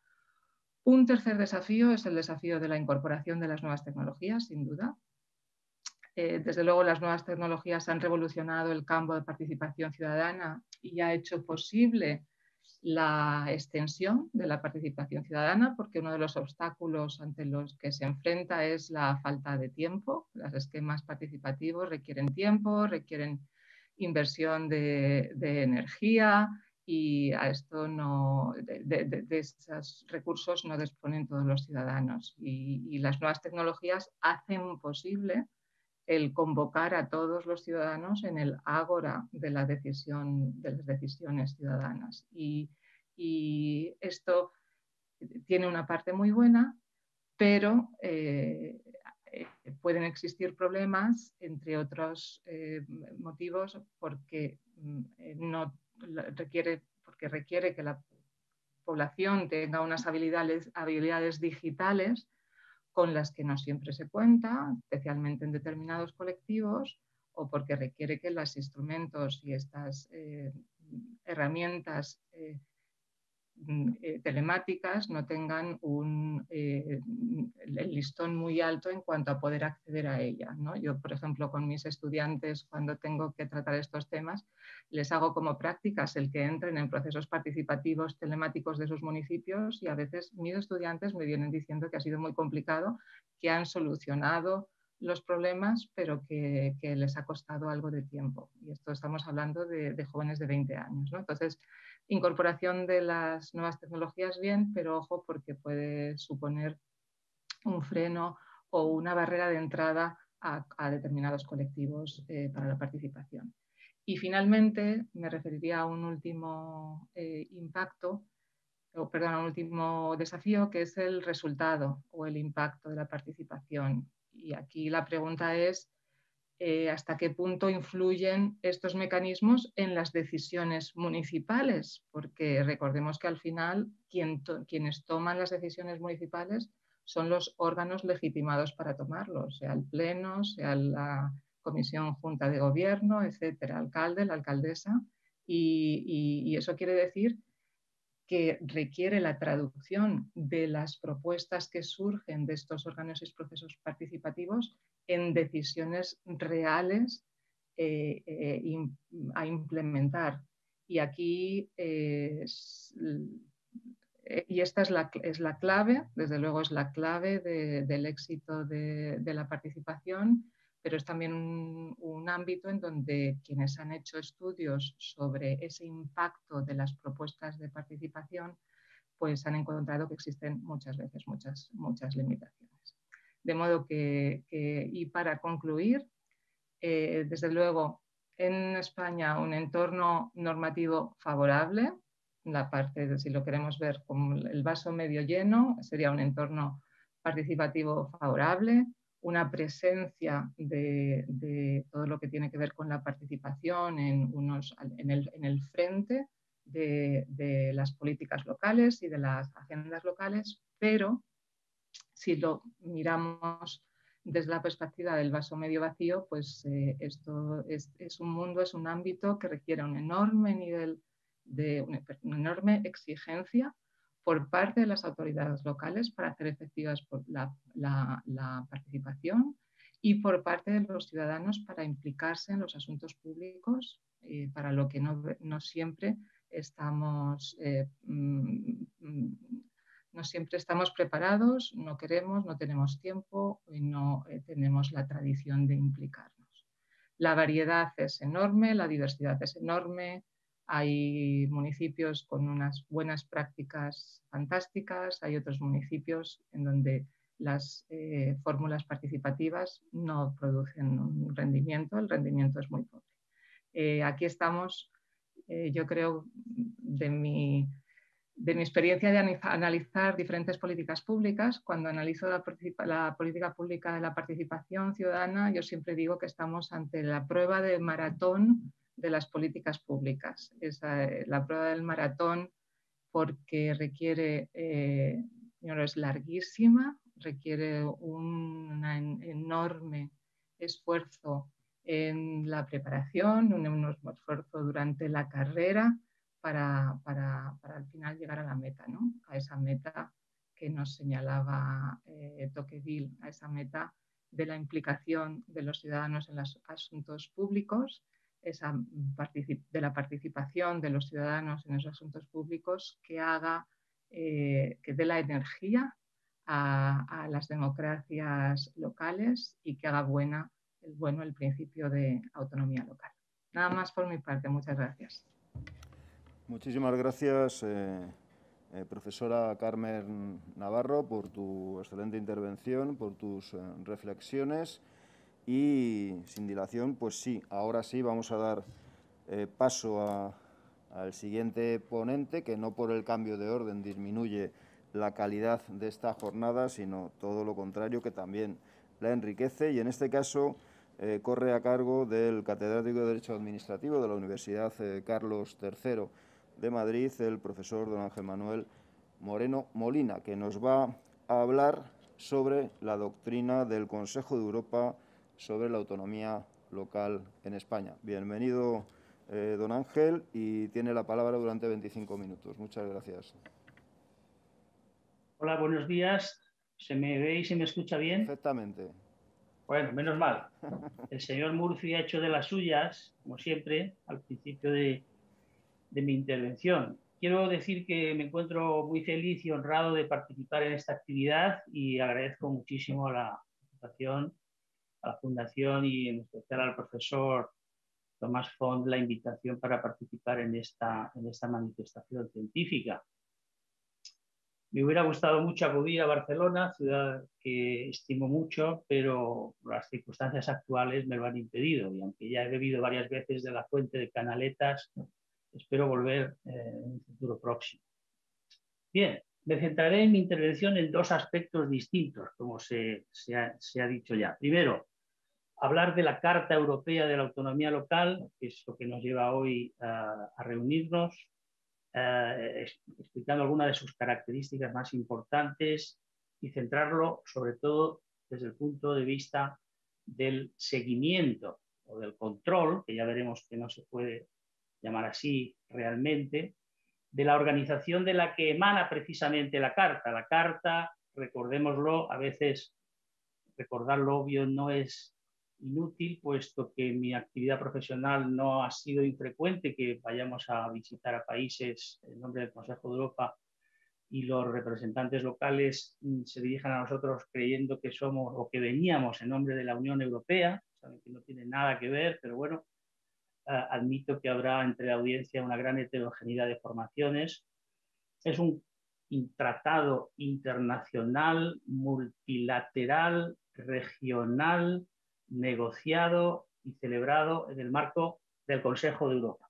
Un tercer desafío es el desafío de la incorporación de las nuevas tecnologías, sin duda. Eh, desde luego, las nuevas tecnologías han revolucionado el campo de participación ciudadana y ha hecho posible la extensión de la participación ciudadana, porque uno de los obstáculos ante los que se enfrenta es la falta de tiempo. Los esquemas participativos requieren tiempo, requieren inversión de, de energía y a esto no, de, de, de esos recursos no disponen todos los ciudadanos. Y, y las nuevas tecnologías hacen posible el convocar a todos los ciudadanos en el ágora de la decisión, de las decisiones ciudadanas. Y, y esto tiene una parte muy buena, pero eh, pueden existir problemas, entre otros eh, motivos, porque, no requiere, porque requiere que la población tenga unas habilidades, habilidades digitales con las que no siempre se cuenta, especialmente en determinados colectivos, o porque requiere que los instrumentos y estas eh, herramientas eh, eh, telemáticas no tengan un, eh, el listón muy alto en cuanto a poder acceder a ella, ¿no? Yo, por ejemplo, con mis estudiantes, cuando tengo que tratar estos temas, les hago como prácticas el que entren en procesos participativos telemáticos de sus municipios y a veces mis estudiantes me vienen diciendo que ha sido muy complicado, que han solucionado los problemas, pero que, que les ha costado algo de tiempo. Y esto estamos hablando de, de jóvenes de veinte años, ¿no? Entonces, incorporación de las nuevas tecnologías bien, pero ojo porque puede suponer un freno o una barrera de entrada a, a determinados colectivos eh, para la participación. Y finalmente me referiría a un último eh, impacto, o perdón, a un último desafío, que es el resultado o el impacto de la participación. Y aquí la pregunta es Eh, hasta qué punto influyen estos mecanismos en las decisiones municipales, porque recordemos que al final quien to quienes toman las decisiones municipales son los órganos legitimados para tomarlos, sea el pleno, sea la comisión junta de gobierno, etcétera, alcalde, la alcaldesa, y, y, y eso quiere decir que requiere la traducción de las propuestas que surgen de estos órganos y procesos participativos en decisiones reales eh, eh, in, a implementar. Y aquí, eh, es, y esta es la, es la clave, desde luego es la clave de, del éxito de, de la participación, pero es también un, un ámbito en donde quienes han hecho estudios sobre ese impacto de las propuestas de participación, pues han encontrado que existen muchas veces muchas, muchas limitaciones. De modo que, que y para concluir, eh, desde luego, en España un entorno normativo favorable, la parte de, si lo queremos ver como el vaso medio lleno, sería un entorno participativo favorable, una presencia de, de todo lo que tiene que ver con la participación en, unos, en, el, en el frente de, de las políticas locales y de las agendas locales, pero si lo miramos desde la perspectiva del vaso medio vacío, pues eh, esto es, es un mundo, es un ámbito que requiere un enorme nivel de una, una enorme exigencia por parte de las autoridades locales para hacer efectivas la, la, la participación y por parte de los ciudadanos para implicarse en los asuntos públicos, eh, para lo que no, no siempre estamos eh, mm, no siempre estamos preparados, no queremos, no tenemos tiempo y no eh, tenemos la tradición de implicarnos. La variedad es enorme, la diversidad es enorme, hay municipios con unas buenas prácticas fantásticas, hay otros municipios en donde las eh, fórmulas participativas no producen un rendimiento, el rendimiento es muy pobre. Eh, aquí estamos, eh, yo creo, de mi... de mi experiencia de analizar diferentes políticas públicas, cuando analizo la, la política pública de la participación ciudadana, yo siempre digo que estamos ante la prueba de maratón de las políticas públicas. Es eh, la prueba del maratón porque requiere, eh, es larguísima, requiere un enorme esfuerzo en la preparación, un enorme esfuerzo durante la carrera para, para, para al final llegar a la meta, ¿no? A esa meta que nos señalaba eh, Tocqueville, a esa meta de la implicación de los ciudadanos en los asuntos públicos, esa de la participación de los ciudadanos en esos asuntos públicos que haga, eh, que dé la energía a, a las democracias locales y que haga buena, el bueno el principio de autonomía local. Nada más por mi parte. Muchas gracias. Muchísimas gracias, eh, eh, profesora Carmen Navarro, por tu excelente intervención, por tus eh, reflexiones. Y sin dilación, pues sí, ahora sí vamos a dar eh, paso a, al siguiente ponente, que no por el cambio de orden disminuye la calidad de esta jornada, sino todo lo contrario, que también la enriquece. Y en este caso eh, corre a cargo del catedrático de Derecho Administrativo de la Universidad eh, Carlos tercero de Madrid, el profesor don Ángel Manuel Moreno Molina, que nos va a hablar sobre la doctrina del Consejo de Europa sobre la autonomía local en España. Bienvenido, eh, don Ángel, y tiene la palabra durante veinticinco minutos. Muchas gracias. Hola, buenos días. ¿Se me ve y se me escucha bien? Perfectamente. Bueno, menos mal. El señor Murphy ha hecho de las suyas, como siempre, al principio de, de mi intervención. Quiero decir que me encuentro muy feliz y honrado de participar en esta actividad y agradezco muchísimo la participación a la Fundación y en especial al profesor Tomás Font la invitación para participar en esta, en esta manifestación científica. Me hubiera gustado mucho acudir a Barcelona, ciudad que estimo mucho, pero las circunstancias actuales me lo han impedido y aunque ya he bebido varias veces de la fuente de Canaletas, espero volver eh, en un futuro próximo. Bien, me centraré en mi intervención en dos aspectos distintos, como se, se, ha, se ha dicho ya. Primero, hablar de la Carta Europea de la Autonomía Local, que es lo que nos lleva hoy a, a reunirnos, eh, explicando algunas de sus características más importantes y centrarlo sobre todo desde el punto de vista del seguimiento o del control, que ya veremos que no se puede llamar así realmente, de la organización de la que emana precisamente la Carta. La Carta, recordémoslo, a veces recordar lo obvio no es inútil, puesto que en mi actividad profesional no ha sido infrecuente que vayamos a visitar a países en nombre del Consejo de Europa y los representantes locales se dirijan a nosotros creyendo que somos o que veníamos en nombre de la Unión Europea. Saben que no tiene nada que ver, pero bueno, uh, admito que habrá entre la audiencia una gran heterogeneidad de formaciones. Es un tratado internacional, multilateral, regional, negociado y celebrado en el marco del Consejo de Europa.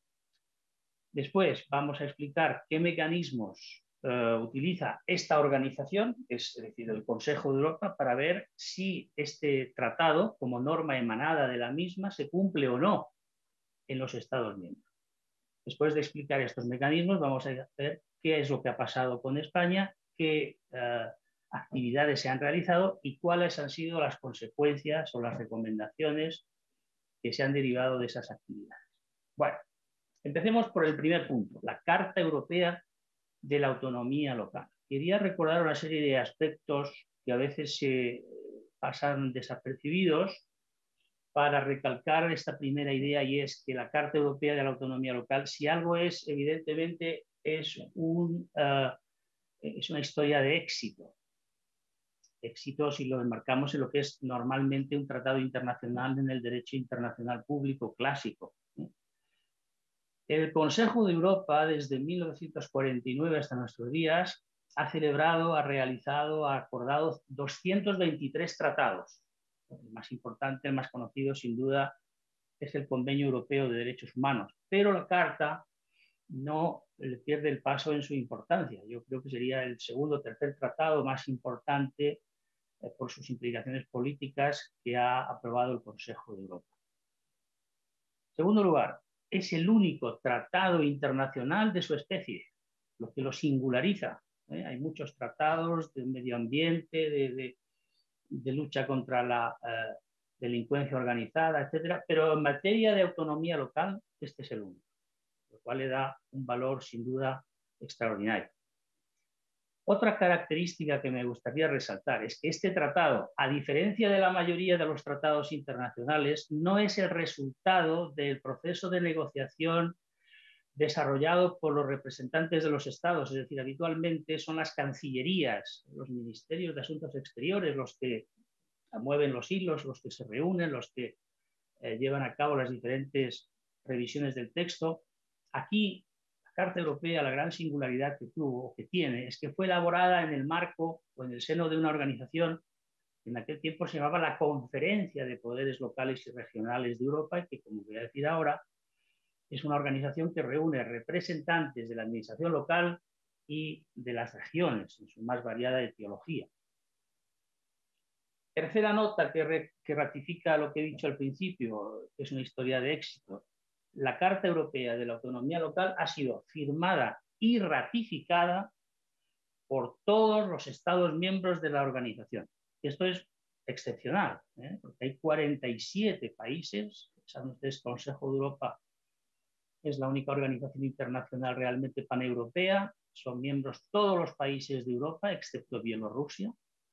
Después vamos a explicar qué mecanismos uh, utiliza esta organización, es decir, el Consejo de Europa, para ver si este tratado, como norma emanada de la misma, se cumple o no en los Estados miembros. Después de explicar estos mecanismos, vamos a ver qué es lo que ha pasado con España, qué uh, actividades se han realizado y cuáles han sido las consecuencias o las recomendaciones que se han derivado de esas actividades. Bueno, empecemos por el primer punto, la Carta Europea de la Autonomía Local. Quería recordar una serie de aspectos que a veces se pasan desapercibidos para recalcar esta primera idea, y es que la Carta Europea de la Autonomía Local, si algo es, evidentemente, es, un, uh, es una historia de éxito. Éxito si lo enmarcamos en lo que es normalmente un tratado internacional en el derecho internacional público clásico. El Consejo de Europa, desde mil novecientos cuarenta y nueve hasta nuestros días, ha celebrado, ha realizado, ha acordado doscientos veintitrés tratados. El más importante, el más conocido, sin duda, es el Convenio Europeo de Derechos Humanos. Pero la Carta no le pierde el paso en su importancia. Yo creo que sería el segundo o tercer tratado más importante eh, por sus implicaciones políticas que ha aprobado el Consejo de Europa. segundo lugar, es el único tratado internacional de su especie, lo que lo singulariza. ¿eh? Hay muchos tratados de medio ambiente, de, de, de lucha contra la eh, delincuencia organizada, etcétera, pero en materia de autonomía local, este es el único, lo cual le da un valor sin duda extraordinario. Otra característica que me gustaría resaltar es que este tratado, a diferencia de la mayoría de los tratados internacionales, no es el resultado del proceso de negociación desarrollado por los representantes de los estados, es decir, habitualmente son las cancillerías, los ministerios de asuntos exteriores los que mueven los hilos, los que se reúnen, los que eh, llevan a cabo las diferentes revisiones del texto. Aquí la Carta Europea, la gran singularidad que tuvo o que tiene es que fue elaborada en el marco o en el seno de una organización que en aquel tiempo se llamaba la Conferencia de Poderes Locales y Regionales de Europa, y que, como voy a decir ahora, es una organización que reúne representantes de la administración local y de las regiones en su más variada etiología. Tercera nota que, re, que ratifica lo que he dicho al principio, que es una historia de éxito. La Carta Europea de la Autonomía Local ha sido firmada y ratificada por todos los Estados miembros de la organización. Esto es excepcional, ¿eh? Porque hay cuarenta y siete países. Saben ustedes que el Consejo de Europa es la única organización internacional realmente paneuropea. Son miembros todos los países de Europa, excepto Bielorrusia.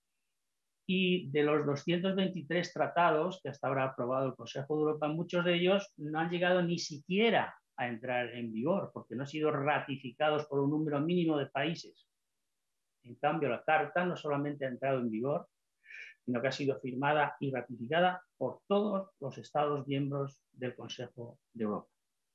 Y de los doscientos veintitrés tratados que hasta ahora ha aprobado el Consejo de Europa, muchos de ellos no han llegado ni siquiera a entrar en vigor, porque no han sido ratificados por un número mínimo de países. En cambio, la Carta no solamente ha entrado en vigor, sino que ha sido firmada y ratificada por todos los Estados miembros del Consejo de Europa.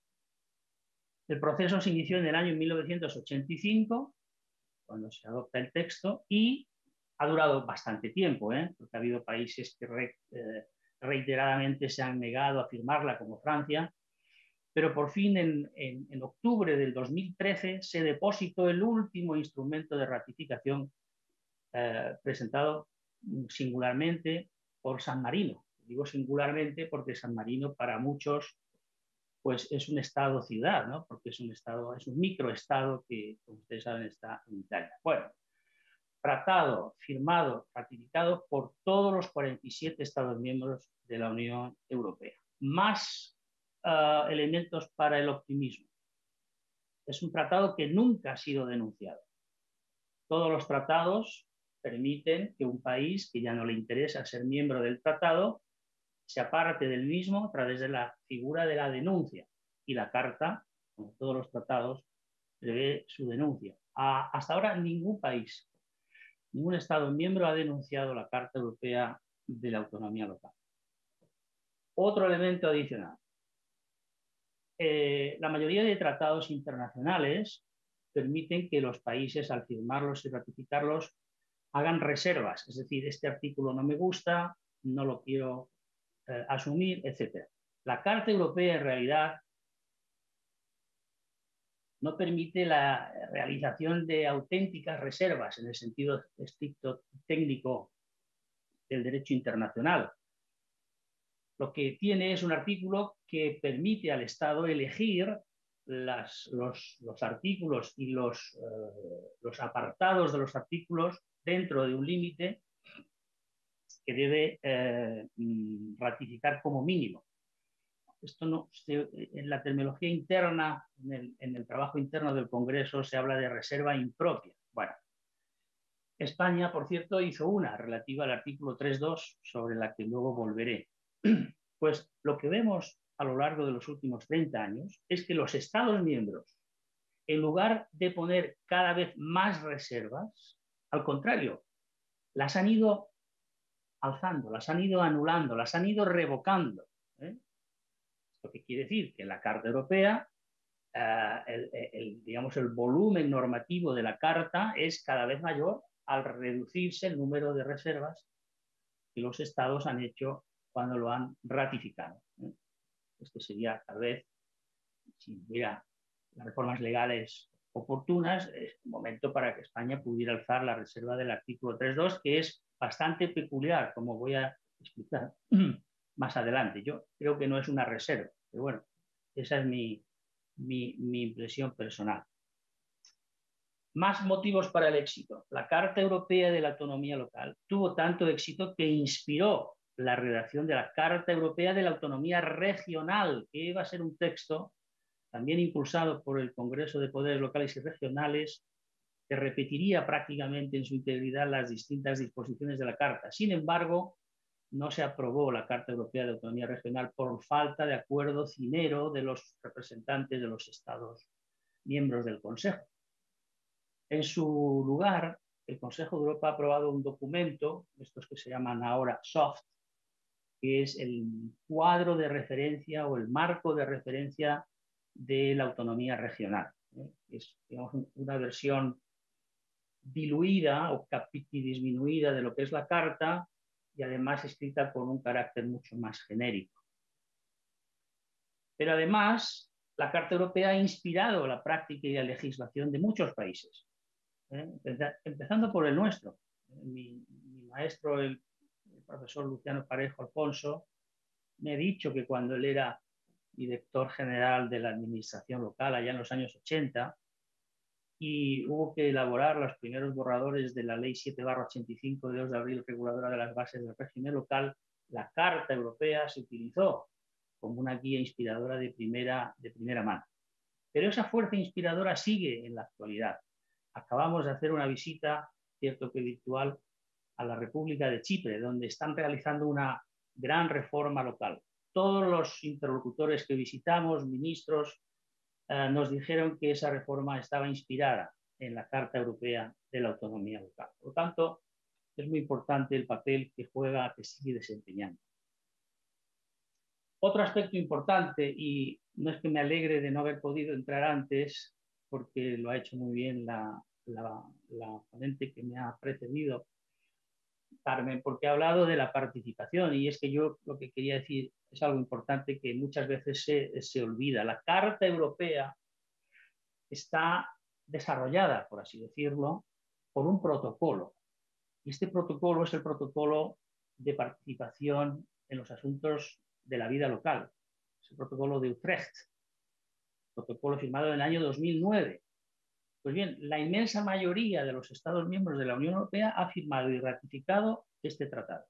El proceso se inició en el año mil novecientos ochenta y cinco, cuando se adopta el texto, y ha durado bastante tiempo, ¿eh? Porque ha habido países que re, eh, reiteradamente se han negado a firmarla, como Francia, pero por fin en, en, en octubre del dos mil trece se depositó el último instrumento de ratificación eh, presentado singularmente por San Marino. Digo singularmente porque San Marino para muchos pues es un estado-ciudad, ¿no? Porque es un estado, es un microestado que, como ustedes saben, está en Italia. Bueno, tratado, firmado, ratificado por todos los cuarenta y siete Estados miembros de la Unión Europea. Más uh, elementos para el optimismo. Es un tratado que nunca ha sido denunciado. Todos los tratados permiten que un país que ya no le interesa ser miembro del tratado se aparte del mismo a través de la figura de la denuncia. Y la Carta, como todos los tratados, prevé su denuncia. A, hasta ahora ningún país, ningún Estado miembro ha denunciado la Carta Europea de la Autonomía Local. Otro elemento adicional. Eh, la mayoría de tratados internacionales permiten que los países, al firmarlos y ratificarlos, hagan reservas. Es decir, este artículo no me gusta, no lo quiero eh, asumir, etcétera. La Carta Europea, en realidad, no permite la realización de auténticas reservas en el sentido estricto técnico del derecho internacional. Lo que tiene es un artículo que permite al Estado elegir las, los, los artículos y los, eh, los apartados de los artículos dentro de un límite que debe eh, ratificar como mínimo. Esto no, en la terminología interna, en el, en el trabajo interno del Congreso, se habla de reserva impropia. Bueno, España, por cierto, hizo una relativa al artículo tres punto dos, sobre la que luego volveré. Pues lo que vemos a lo largo de los últimos treinta años es que los Estados miembros, en lugar de poner cada vez más reservas, al contrario, las han ido alzando, las han ido anulando, las han ido revocando. ¿eh? Lo que quiere decir que la Carta Europea, eh, el, el, digamos, el volumen normativo de la Carta es cada vez mayor al reducirse el número de reservas que los Estados han hecho cuando lo han ratificado. ¿eh? Este sería, tal vez, si hubiera las reformas legales oportunas, es un momento para que España pudiera alzar la reserva del artículo tres punto dos, que es bastante peculiar, como voy a explicar más adelante. Yo creo que no es una reserva, pero bueno, Esa es mi, mi, mi impresión personal. Más motivos para el éxito. La Carta Europea de la Autonomía Local tuvo tanto éxito que inspiró la redacción de la Carta Europea de la Autonomía Regional, que iba a ser un texto también impulsado por el Congreso de Poderes Locales y Regionales, que repetiría prácticamente en su integridad las distintas disposiciones de la Carta. Sin embargo, no se aprobó la Carta Europea de Autonomía Regional por falta de acuerdo cinero de los representantes de los Estados miembros del Consejo. En su lugar, el Consejo de Europa ha aprobado un documento, estos que se llaman ahora soft, que es el cuadro de referencia o el marco de referencia de la autonomía regional. ¿eh? Es, digamos, una versión diluida o capiti disminuida de lo que es la Carta y además escrita con un carácter mucho más genérico. Pero además, la Carta Europea ha inspirado la práctica y la legislación de muchos países, ¿eh? empezando por el nuestro. Mi, mi maestro, el, el profesor Luciano Parejo Alfonso, me ha dicho que cuando él era director general de la administración local allá en los años ochenta y hubo que elaborar los primeros borradores de la ley siete barra ochenta y cinco de dos de abril reguladora de las bases del régimen local, la Carta Europea se utilizó como una guía inspiradora de primera, de primera mano. Pero esa fuerza inspiradora sigue en la actualidad. Acabamos de hacer una visita, cierto que virtual, a la República de Chipre, donde están realizando una gran reforma local. Todos los interlocutores que visitamos, ministros, eh, nos dijeron que esa reforma estaba inspirada en la Carta Europea de la Autonomía Local. Por lo tanto, es muy importante el papel que juega, que sigue desempeñando. Otro aspecto importante, y no es que me alegre de no haber podido entrar antes, porque lo ha hecho muy bien la, la, la ponente que me ha precedido, Carmen, porque ha hablado de la participación, y es que yo lo que quería decir es algo importante que muchas veces se, se olvida. La Carta Europea está desarrollada, por así decirlo, por un protocolo. Y este protocolo es el protocolo de participación en los asuntos de la vida local. Es el protocolo de Utrecht, protocolo firmado en el año dos mil nueve. Pues bien, la inmensa mayoría de los Estados miembros de la Unión Europea ha firmado y ratificado este tratado.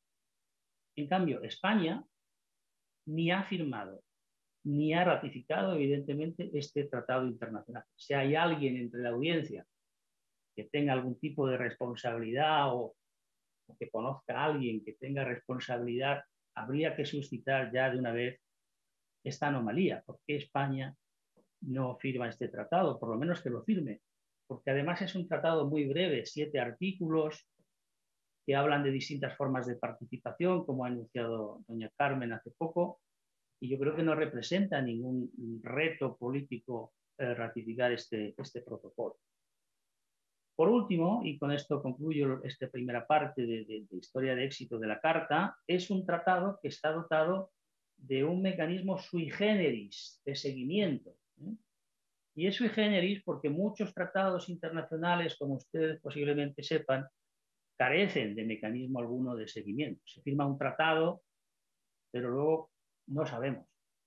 En cambio, España ni ha firmado ni ha ratificado, evidentemente, este tratado internacional. Si hay alguien entre la audiencia que tenga algún tipo de responsabilidad o, o que conozca a alguien que tenga responsabilidad, habría que suscitar ya de una vez esta anomalía. ¿Por qué España no firma este tratado? Por lo menos que lo firme. Porque además es un tratado muy breve, siete artículos que hablan de distintas formas de participación, como ha anunciado doña Carmen hace poco, y yo creo que no representa ningún reto político eh, ratificar este, este protocolo. Por último, y con esto concluyo esta primera parte de, de, de historia de éxito de la Carta, es un tratado que está dotado de un mecanismo sui generis de seguimiento. ¿eh? Y es sui generis porque muchos tratados internacionales, como ustedes posiblemente sepan, carecen de mecanismo alguno de seguimiento. Se firma un tratado, pero luego no sabemos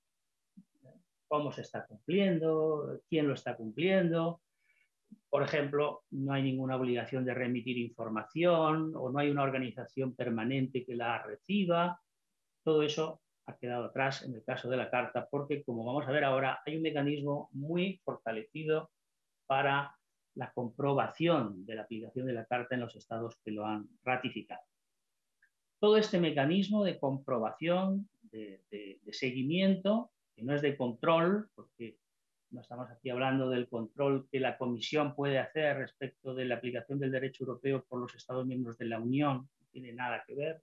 cómo se está cumpliendo, quién lo está cumpliendo. Por ejemplo, no hay ninguna obligación de remitir información o no hay una organización permanente que la reciba. Todo eso ha quedado atrás en el caso de la Carta porque, como vamos a ver ahora, hay un mecanismo muy fortalecido para la comprobación de la aplicación de la Carta en los estados que lo han ratificado. Todo este mecanismo de comprobación, de, de, de seguimiento, que no es de control, porque no estamos aquí hablando del control que la Comisión puede hacer respecto de la aplicación del derecho europeo por los Estados miembros de la Unión, no tiene nada que ver.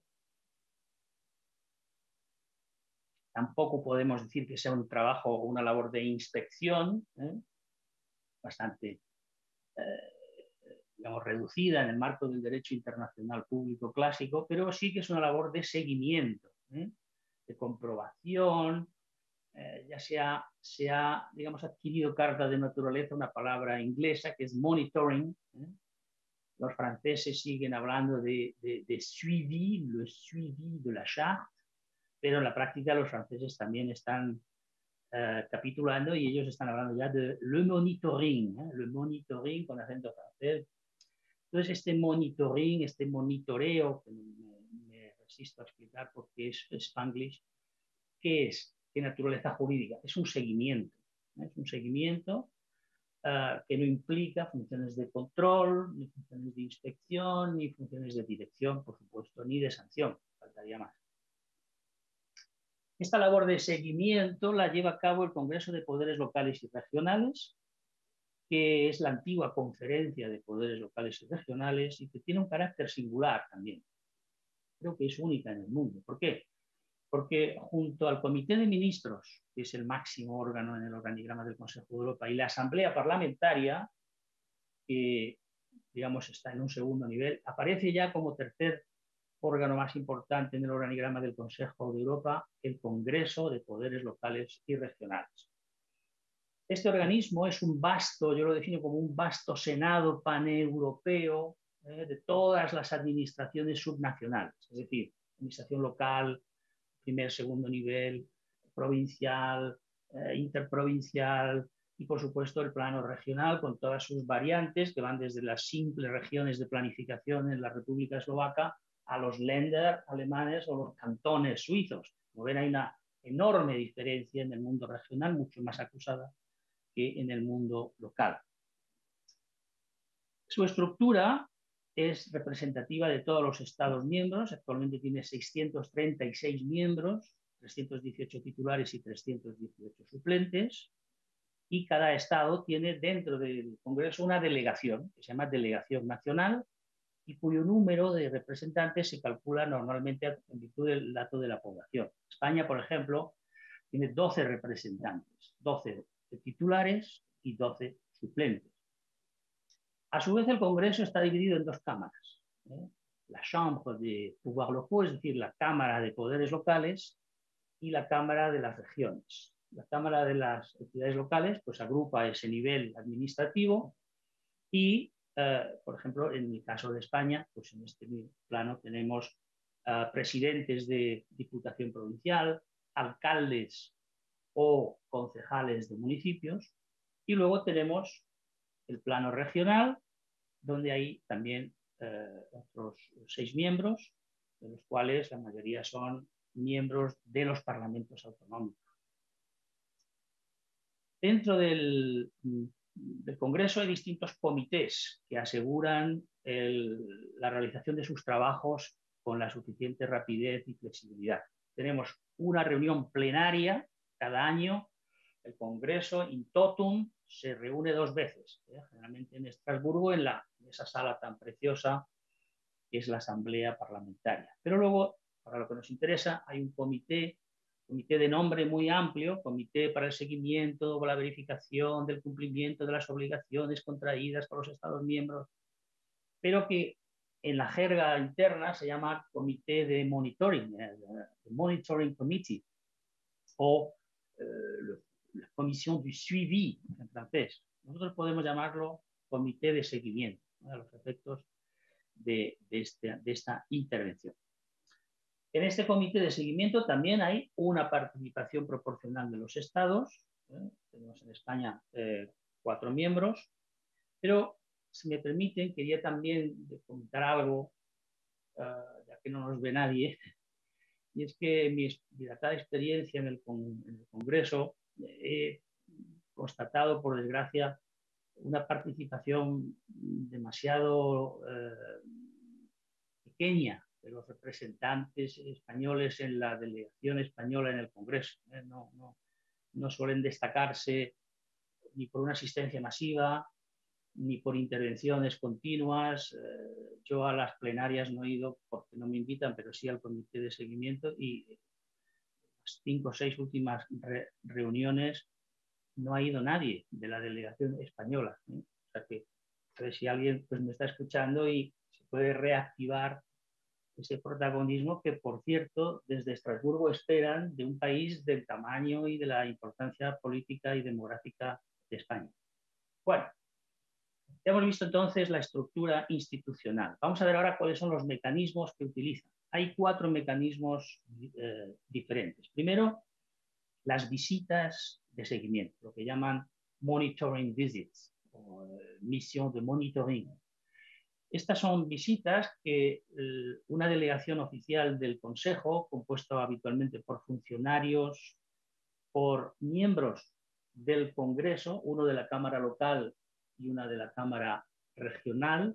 Tampoco podemos decir que sea un trabajo o una labor de inspección, ¿eh? bastante eh, digamos, reducida en el marco del derecho internacional público clásico, pero sí que es una labor de seguimiento, ¿eh? de comprobación. Eh, ya se ha, se ha, digamos, adquirido carta de naturaleza una palabra inglesa que es monitoring. ¿eh? Los franceses siguen hablando de, de, de suivi, le suivi de la charte, pero en la práctica los franceses también están uh, capitulando y ellos están hablando ya de le monitoring, ¿eh? Le monitoring con acento francés. Entonces, este monitoring, este monitoreo, que me, me resisto a explicar porque es Spanglish, ¿qué es? ¿Qué naturaleza jurídica? Es un seguimiento. ¿eh? Es un seguimiento uh, que no implica funciones de control, ni funciones de inspección, ni funciones de dirección, por supuesto, ni de sanción. Faltaría más. Esta labor de seguimiento la lleva a cabo el Congreso de Poderes Locales y Regionales, que es la antigua Conferencia de Poderes Locales y Regionales y que tiene un carácter singular también. Creo que es única en el mundo. ¿Por qué? Porque junto al Comité de Ministros, que es el máximo órgano en el organigrama del Consejo de Europa, y la Asamblea Parlamentaria, que digamos está en un segundo nivel, aparece ya como tercer órgano más importante en el organigrama del Consejo de Europa, el Congreso de Poderes Locales y Regionales. Este organismo es un vasto, yo lo defino como un vasto senado paneuropeo eh, de todas las administraciones subnacionales, es decir, administración local, primer, segundo nivel, provincial, eh, interprovincial y, por supuesto, el plano regional con todas sus variantes que van desde las simples regiones de planificación en la República Eslovaca a los Länder alemanes o los cantones suizos. Como ven, hay una enorme diferencia en el mundo regional, mucho más acusada que en el mundo local. Su estructura es representativa de todos los Estados miembros, actualmente tiene seiscientos treinta y seis miembros, trescientos dieciocho titulares y trescientos dieciocho suplentes, y cada Estado tiene dentro del Congreso una delegación, que se llama Delegación Nacional, y cuyo número de representantes se calcula normalmente en virtud del dato de la población. España, por ejemplo, tiene doce representantes, doce titulares y doce suplentes. A su vez, el Congreso está dividido en dos cámaras. ¿eh? La Chambre de Pouvoirs Locaux, es decir, la Cámara de Poderes Locales, y la Cámara de las Regiones. La Cámara de las Entidades Locales pues, agrupa ese nivel administrativo y, eh, por ejemplo, en el caso de España, pues en este plano tenemos eh, presidentes de Diputación Provincial, alcaldes o concejales de municipios, y luego tenemos el plano regional, donde hay también eh, otros seis miembros, de los cuales la mayoría son miembros de los parlamentos autonómicos. Dentro del, del Congreso hay distintos comités que aseguran el, la realización de sus trabajos con la suficiente rapidez y flexibilidad. Tenemos una reunión plenaria cada año. El Congreso in totum se reúne dos veces, ¿eh? generalmente en Estrasburgo, en, la, en esa sala tan preciosa que es la Asamblea Parlamentaria. Pero luego, para lo que nos interesa, hay un comité, comité de nombre muy amplio, comité para el seguimiento, la verificación del cumplimiento de las obligaciones contraídas por los Estados miembros, pero que en la jerga interna se llama comité de monitoring, eh, the monitoring committee, o eh, la comisión de suivi en francés. Nosotros podemos llamarlo comité de seguimiento, ¿no? a los efectos de, de, este, de esta intervención. En este comité de seguimiento también hay una participación proporcional de los estados. ¿eh? Tenemos en España eh, cuatro miembros, pero si me permiten, quería también comentar algo, uh, ya que no nos ve nadie, y es que mi dilatada experiencia en el, con, en el Congreso he constatado, por desgracia, una participación demasiado eh, pequeña de los representantes españoles en la delegación española en el Congreso. ¿eh? No, no, no suelen destacarse ni por una asistencia masiva, ni por intervenciones continuas. Eh, yo a las plenarias no he ido porque no me invitan, pero sí al comité de seguimiento, y las cinco o seis últimas re reuniones no ha ido nadie de la delegación española. ¿eh? O sea que a ver si alguien pues, me está escuchando y se puede reactivar ese protagonismo que, por cierto, desde Estrasburgo esperan de un país del tamaño y de la importancia política y demográfica de España. Bueno, ya hemos visto entonces la estructura institucional. Vamos a ver ahora cuáles son los mecanismos que utilizan. Hay cuatro mecanismos eh, diferentes. Primero, las visitas de seguimiento, lo que llaman monitoring visits o eh, misión de monitoring. Estas son visitas que eh, una delegación oficial del Consejo, compuesto habitualmente por funcionarios, por miembros del Congreso, uno de la Cámara local y una de la Cámara regional,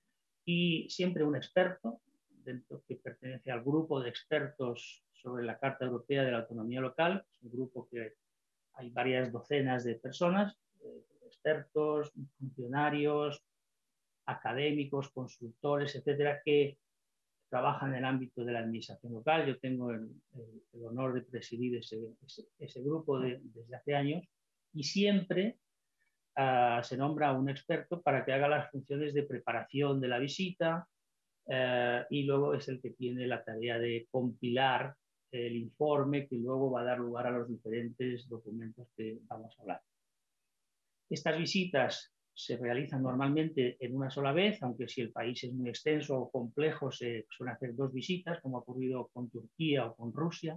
y siempre un experto, dentro que pertenece al grupo de expertos sobre la Carta Europea de la Autonomía Local. Es un grupo que hay varias docenas de personas, eh, expertos, funcionarios, académicos, consultores, etcétera, que trabajan en el ámbito de la administración local. Yo tengo el, el, el honor de presidir ese, ese, ese grupo de, desde hace años, y siempre uh, se nombra un experto para que haga las funciones de preparación de la visita, uh, y luego es el que tiene la tarea de compilar el informe que luego va a dar lugar a los diferentes documentos que vamos a hablar. Estas visitas se realizan normalmente en una sola vez, aunque si el país es muy extenso o complejo se suelen hacer dos visitas, como ha ocurrido con Turquía o con Rusia.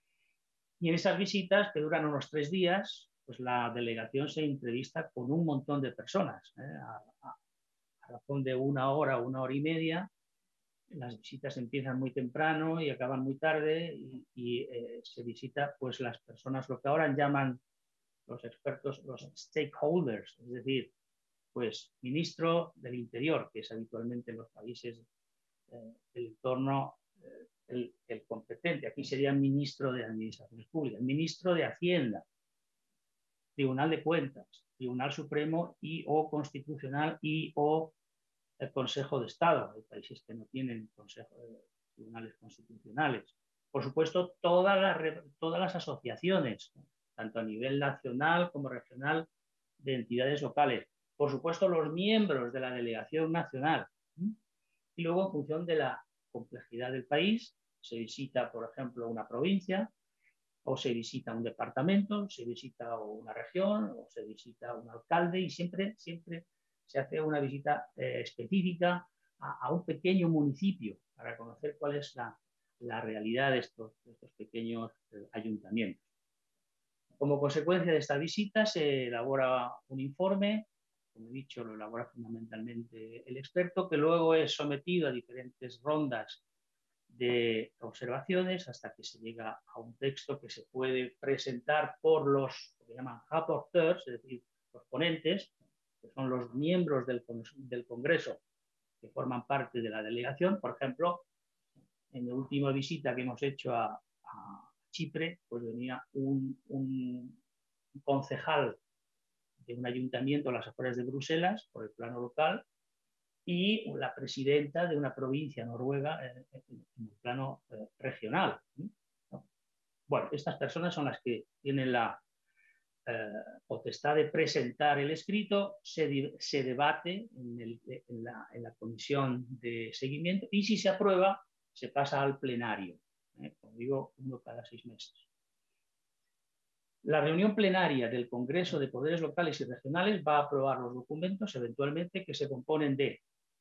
Y en esas visitas, que duran unos tres días, pues la delegación se entrevista con un montón de personas, ¿eh? a, a, a razón de una hora o una hora y media. Las visitas empiezan muy temprano y acaban muy tarde, y, y eh, se visita pues las personas, lo que ahora llaman los expertos, los stakeholders, es decir, pues ministro del Interior, que es habitualmente en los países eh, del entorno eh, el, el competente. Aquí sería ministro de Administraciones Públicas, ministro de Hacienda, Tribunal de Cuentas, Tribunal Supremo y o Constitucional y o el Consejo de Estado. Hay países que no tienen consejo, eh, tribunales constitucionales. Por supuesto, todas las, todas las asociaciones, tanto a nivel nacional como regional, de entidades locales. Por supuesto, los miembros de la delegación nacional. Y luego, en función de la complejidad del país, se visita, por ejemplo, una provincia, o se visita un departamento, se visita una región, o se visita un alcalde, y siempre, siempre se hace una visita eh, específica a, a un pequeño municipio para conocer cuál es la, la realidad de estos, de estos pequeños eh, ayuntamientos. Como consecuencia de esta visita se elabora un informe, como he dicho, lo elabora fundamentalmente el experto, que luego es sometido a diferentes rondas de observaciones hasta que se llega a un texto que se puede presentar por los que llaman rapporteurs, es decir, los ponentes, que son los miembros del, del Congreso que forman parte de la delegación. Por ejemplo, en la última visita que hemos hecho a, a Chipre, pues venía un, un concejal de un ayuntamiento a las afueras de Bruselas, por el plano local, y la presidenta de una provincia noruega en, en el plano eh, regional. ¿No? Bueno, estas personas son las que tienen la eh, potestad de presentar el escrito, se, se debate en, el, en, la, en la comisión de seguimiento, y si se aprueba, se pasa al plenario. ¿eh? Como digo, uno cada seis meses. La reunión plenaria del Congreso de Poderes Locales y Regionales va a aprobar los documentos, eventualmente, que se componen de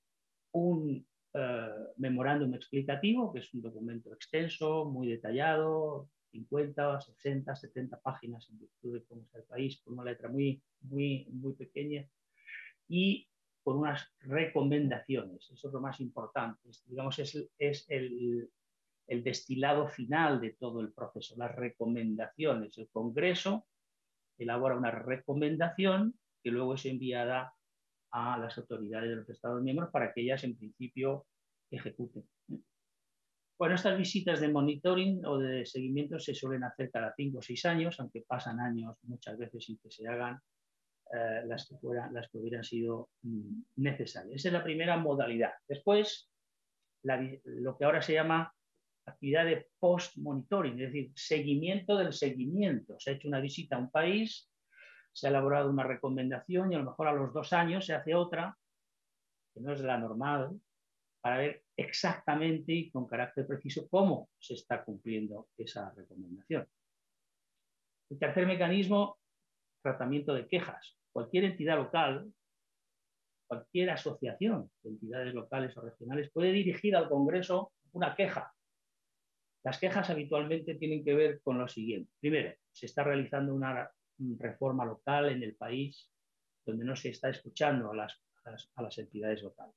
un eh, memorándum explicativo, que es un documento extenso, muy detallado, cincuenta, sesenta, setenta páginas en virtud de cómo está el país, con una letra muy, muy, muy pequeña, y con unas recomendaciones. Eso es lo más importante. Digamos, es, es el, el destilado final de todo el proceso, las recomendaciones. El Congreso elabora una recomendación que luego es enviada a las autoridades de los Estados miembros para que ellas en principio ejecuten. Bueno, estas visitas de monitoring o de seguimiento se suelen hacer cada cinco o seis años, aunque pasan años muchas veces sin que se hagan eh, las, que fueran, las que hubieran sido mm, necesarias. Esa es la primera modalidad. Después, la, lo que ahora se llama actividad de post-monitoring, es decir, seguimiento del seguimiento. Se ha hecho una visita a un país, se ha elaborado una recomendación y a lo mejor a los dos años se hace otra, que no es la normal, para ver exactamente y con carácter preciso cómo se está cumpliendo esa recomendación. El tercer mecanismo, tratamiento de quejas. Cualquier entidad local, cualquier asociación de entidades locales o regionales puede dirigir al Congreso una queja. Las quejas habitualmente tienen que ver con lo siguiente. Primero, se está realizando una reforma local en el país donde no se está escuchando a las, a las, a las entidades locales.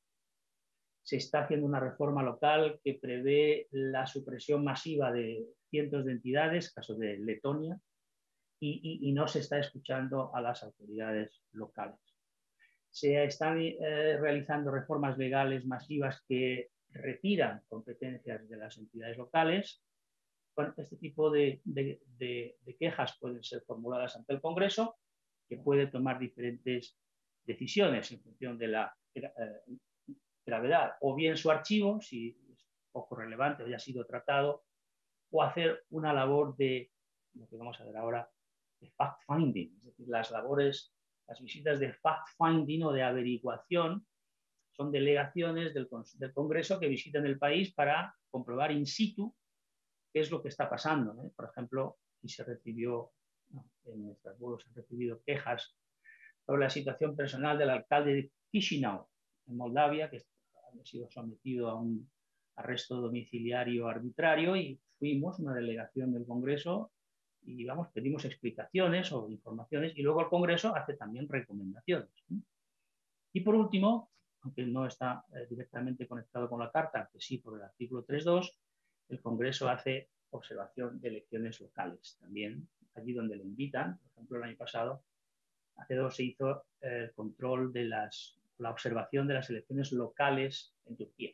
Se está haciendo una reforma local que prevé la supresión masiva de cientos de entidades, caso de Letonia, y, y, y no se está escuchando a las autoridades locales. Se están eh, realizando reformas legales masivas que retiran competencias de las entidades locales. Bueno, este tipo de, de, de, de quejas pueden ser formuladas ante el Congreso, que puede tomar diferentes decisiones en función de la eh, gravedad, o bien su archivo, si es poco relevante o ya ha sido tratado, o hacer una labor de, lo que vamos a ver ahora, de fact-finding, es decir, las labores, las visitas de fact-finding o de averiguación, son delegaciones del, del Congreso que visitan el país para comprobar in situ qué es lo que está pasando, ¿eh? Por ejemplo, si se recibió, no, en Estrasburgo se han recibido quejas sobre la situación personal del alcalde de Chisinau, en Moldavia, que ha sido sometido a un arresto domiciliario arbitrario, y fuimos una delegación del Congreso y vamos, pedimos explicaciones o informaciones, y luego el Congreso hace también recomendaciones. Y por último, aunque no está eh, directamente conectado con la Carta, que sí por el artículo tres punto dos, el Congreso hace observación de elecciones locales también, allí donde le invitan. Por ejemplo, el año pasado, hace dos, se hizo el control de las, la observación de las elecciones locales en Turquía.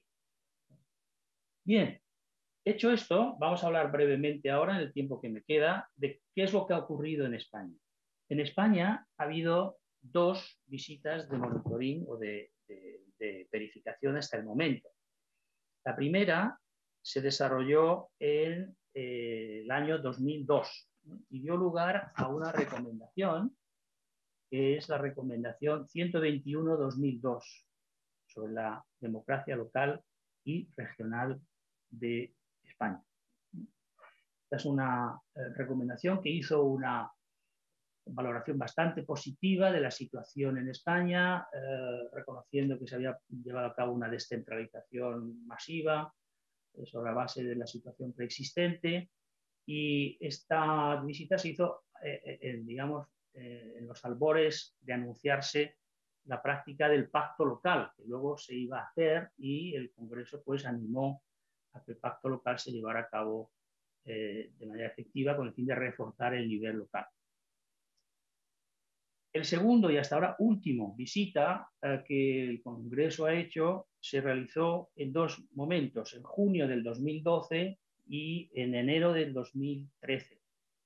Bien, hecho esto, vamos a hablar brevemente ahora, en el tiempo que me queda, de qué es lo que ha ocurrido en España. En España ha habido dos visitas de monitoring o de, de, de verificación hasta el momento. La primera se desarrolló en eh, el año dos mil dos, ¿no? Y dio lugar a una recomendación, que es la recomendación ciento veintiuno barra dos mil dos sobre la democracia local y regional de España. Esta es una eh, recomendación que hizo una valoración bastante positiva de la situación en España, eh, reconociendo que se había llevado a cabo una descentralización masiva eh, sobre la base de la situación preexistente, y esta visita se hizo, eh, eh, digamos, eh, en los albores de anunciarse la práctica del pacto local, que luego se iba a hacer, y el Congreso pues animó a que el pacto local se llevara a cabo eh, de manera efectiva con el fin de reforzar el nivel local. El segundo y hasta ahora último visita eh, que el Congreso ha hecho se realizó en dos momentos, en junio del dos mil doce y en enero del dos mil trece.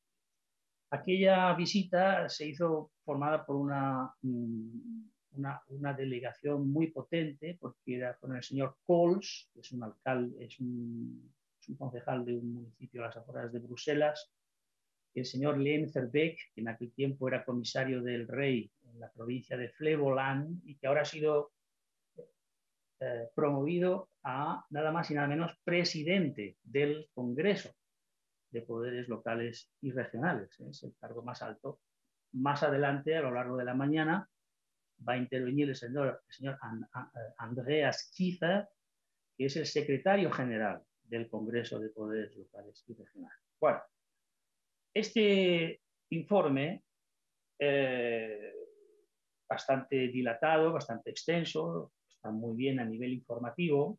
Aquella visita se hizo formada por una, una, una delegación muy potente, porque era con el señor Cols, que es un alcalde, es un, es un concejal de un municipio a las afueras de Bruselas, el señor Leen Verbeek, que en aquel tiempo era comisario del rey en la provincia de Flevoland y que ahora ha sido eh, promovido a nada más y nada menos presidente del Congreso de Poderes Locales y Regionales. ¿eh? Es el cargo más alto. Más adelante, a lo largo de la mañana, va a intervenir el señor, el señor Andreas Kiefer, que es el secretario general del Congreso de Poderes Locales y Regionales. Bueno, este informe, eh, bastante dilatado, bastante extenso, está muy bien a nivel informativo,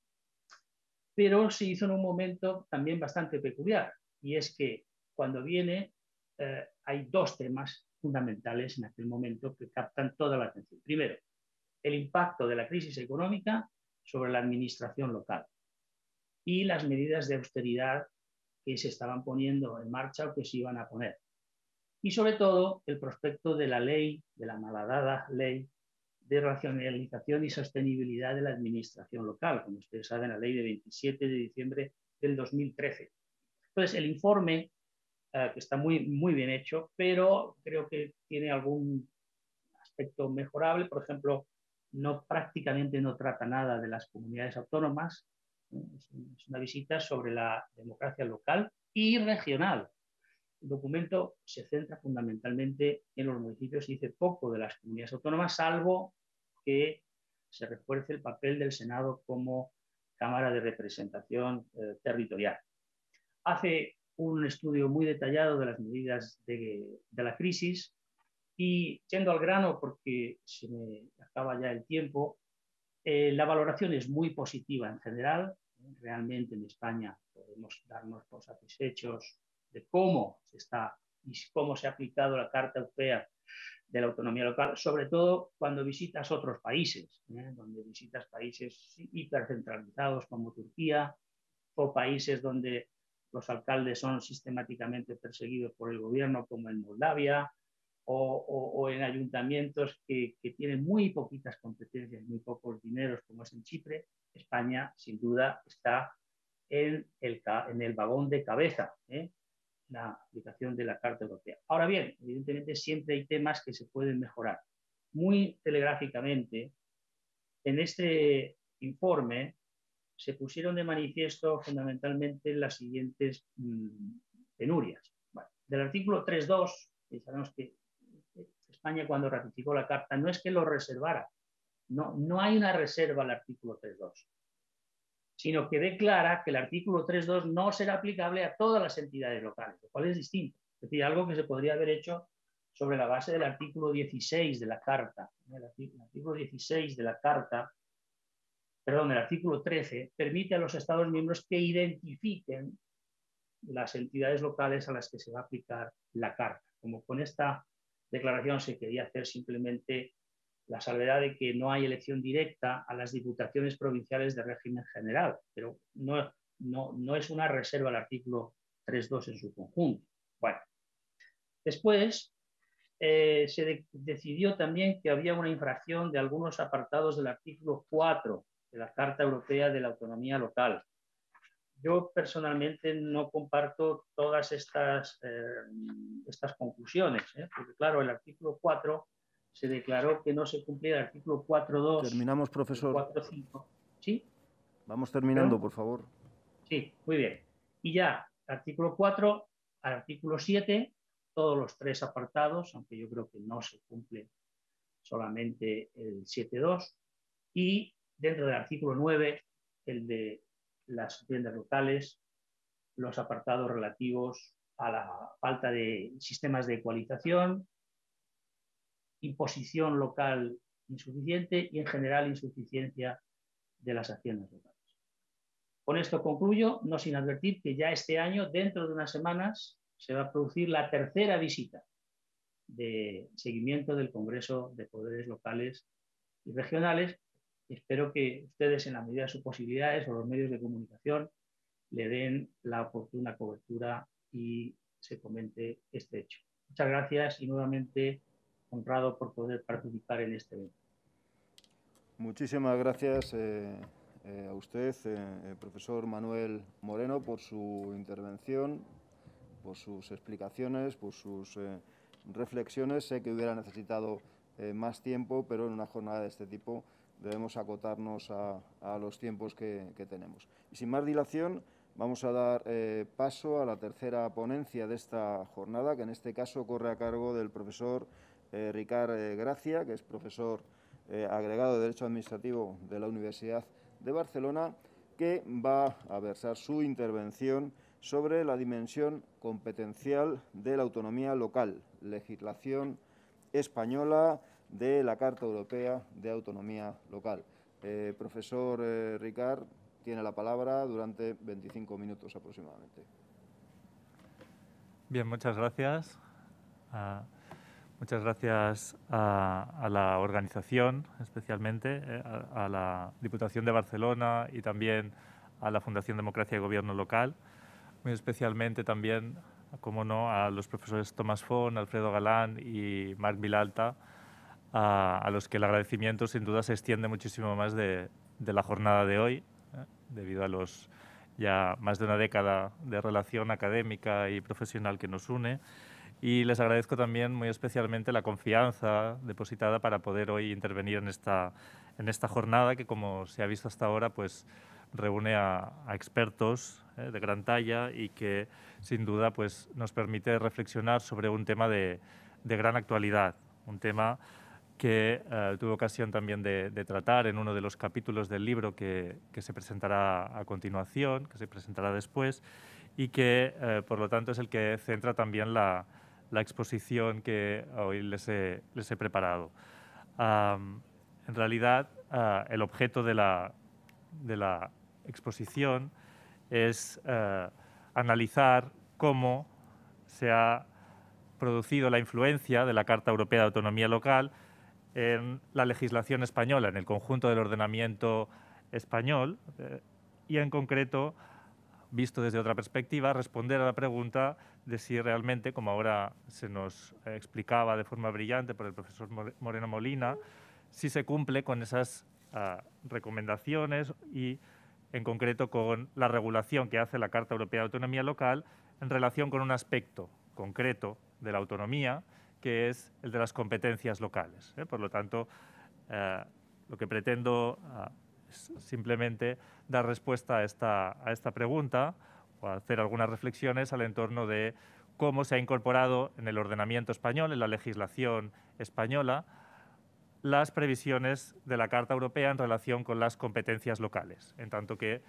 pero se hizo en un momento también bastante peculiar, y es que cuando viene eh, hay dos temas fundamentales en aquel momento que captan toda la atención. Primero, el impacto de la crisis económica sobre la administración local y las medidas de austeridad que se estaban poniendo en marcha o que se iban a poner. Y sobre todo el prospecto de la ley, de la malhadada ley de racionalización y sostenibilidad de la administración local, como ustedes saben, la ley de veintisiete de diciembre del dos mil trece. Entonces, el informe, eh, que está muy, muy bien hecho, pero creo que tiene algún aspecto mejorable. Por ejemplo, no, prácticamente no trata nada de las comunidades autónomas. Es una visita sobre la democracia local y regional. El documento se centra fundamentalmente en los municipios y dice poco de las comunidades autónomas, salvo que se refuerce el papel del Senado como Cámara de Representación eh, territorial. Hace un estudio muy detallado de las medidas de, de la crisis y, yendo al grano, porque se me acaba ya el tiempo, eh, la valoración es muy positiva en general. Realmente en España podemos darnos por satisfechos de cómo se está y cómo se ha aplicado la Carta Europea de la Autonomía Local, sobre todo cuando visitas otros países, ¿eh? donde visitas países hipercentralizados como Turquía, o países donde los alcaldes son sistemáticamente perseguidos por el gobierno, como en Moldavia, o, o, o en ayuntamientos que, que tienen muy poquitas competencias, muy pocos dineros, como es en Chipre. España, sin duda, está en el, en el vagón de cabeza, ¿eh? la aplicación de la Carta Europea. Ahora bien, evidentemente siempre hay temas que se pueden mejorar. Muy telegráficamente, en este informe se pusieron de manifiesto fundamentalmente las siguientes mmm, penurias. Bueno, del artículo tres punto dos, que sabemos que España, cuando ratificó la Carta, no es que lo reservara, no, no hay una reserva al artículo tres punto dos, sino que declara que el artículo tres punto dos no será aplicable a todas las entidades locales, lo cual es distinto. Es decir, algo que se podría haber hecho sobre la base del artículo dieciséis de la Carta. El artículo dieciséis de la Carta, perdón, el artículo trece, permite a los Estados miembros que identifiquen las entidades locales a las que se va a aplicar la Carta. Como con esta declaración se quería hacer simplemente la salvedad de que no hay elección directa a las diputaciones provinciales de régimen general, pero no, no, no es una reserva al artículo tres punto dos en su conjunto. Bueno, después eh, se de decidió también que había una infracción de algunos apartados del artículo cuatro de la Carta Europea de la Autonomía Local. Yo personalmente no comparto todas estas, eh, estas conclusiones, ¿eh? porque claro, el artículo cuatro se declaró que no se cumplía el artículo cuatro punto dos. Terminamos, profesor. cuatro punto cinco. ¿Sí? Vamos terminando, ¿Pero? por favor. Sí, muy bien. Y ya, artículo cuatro al artículo siete, todos los tres apartados, aunque yo creo que no se cumple solamente el siete punto dos, y dentro del artículo nueve, el de las tiendas locales, los apartados relativos a la falta de sistemas de ecualización, imposición local insuficiente y en general insuficiencia de las haciendas locales. Con esto concluyo, no sin advertir que ya este año, dentro de unas semanas, se va a producir la tercera visita de seguimiento del Congreso de Poderes Locales y Regionales. Espero que ustedes, en la medida de sus posibilidades, o los medios de comunicación, le den la oportuna cobertura y se comente este hecho. Muchas gracias y nuevamente honrado por poder participar en este evento. Muchísimas gracias eh, eh, a usted, eh, profesor Manuel Moreno, por su intervención, por sus explicaciones, por sus eh, reflexiones. Sé que hubiera necesitado eh, más tiempo, pero en una jornada de este tipo debemos acotarnos a, a los tiempos que, que tenemos. Y sin más dilación, vamos a dar eh, paso a la tercera ponencia de esta jornada, que en este caso corre a cargo del profesor eh, Ricard eh, Gracia, que es profesor eh, agregado de Derecho Administrativo de la Universidad de Barcelona, que va a versar su intervención sobre la dimensión competencial de la autonomía local, legislación española de la Carta Europea de Autonomía Local. Eh, profesor eh, Ricard, tiene la palabra durante veinticinco minutos aproximadamente. Bien, muchas gracias. Uh, muchas gracias a, a la organización, especialmente, eh, a, a la Diputación de Barcelona y también a la Fundación Democracia y Gobierno Local. Muy especialmente también, como no, a los profesores Tomás Font, Alfredo Galán y Marc Vilalta, a, a los que el agradecimiento sin duda se extiende muchísimo más de, de la jornada de hoy, ¿eh? debido a los ya más de una década de relación académica y profesional que nos une. Y les agradezco también muy especialmente la confianza depositada para poder hoy intervenir en esta, en esta jornada que, como se ha visto hasta ahora, pues reúne a, a expertos eh, de gran talla y que sin duda pues, nos permite reflexionar sobre un tema de, de gran actualidad, un tema que eh, tuve ocasión también de, de tratar en uno de los capítulos del libro que, que se presentará a continuación, que se presentará después, y que, eh, por lo tanto, es el que centra también la, la exposición que hoy les he, les he preparado. Um, en realidad, uh, el objeto de la, de la exposición es uh, analizar cómo se ha producido la influencia de la Carta Europea de Autonomía Local en la legislación española, en el conjunto del ordenamiento español, eh, y en concreto, visto desde otra perspectiva, responder a la pregunta de si realmente, como ahora se nos eh, explicaba de forma brillante por el profesor Moreno Molina, si se cumple con esas uh, recomendaciones y, en concreto, con la regulación que hace la Carta Europea de Autonomía Local en relación con un aspecto concreto de la autonomía, que es el de las competencias locales. ¿eh? Por lo tanto, eh, lo que pretendo uh, es simplemente dar respuesta a esta, a esta pregunta o hacer algunas reflexiones al entorno de cómo se ha incorporado en el ordenamiento español, en la legislación española, las previsiones de la Carta Europea en relación con las competencias locales, en tanto que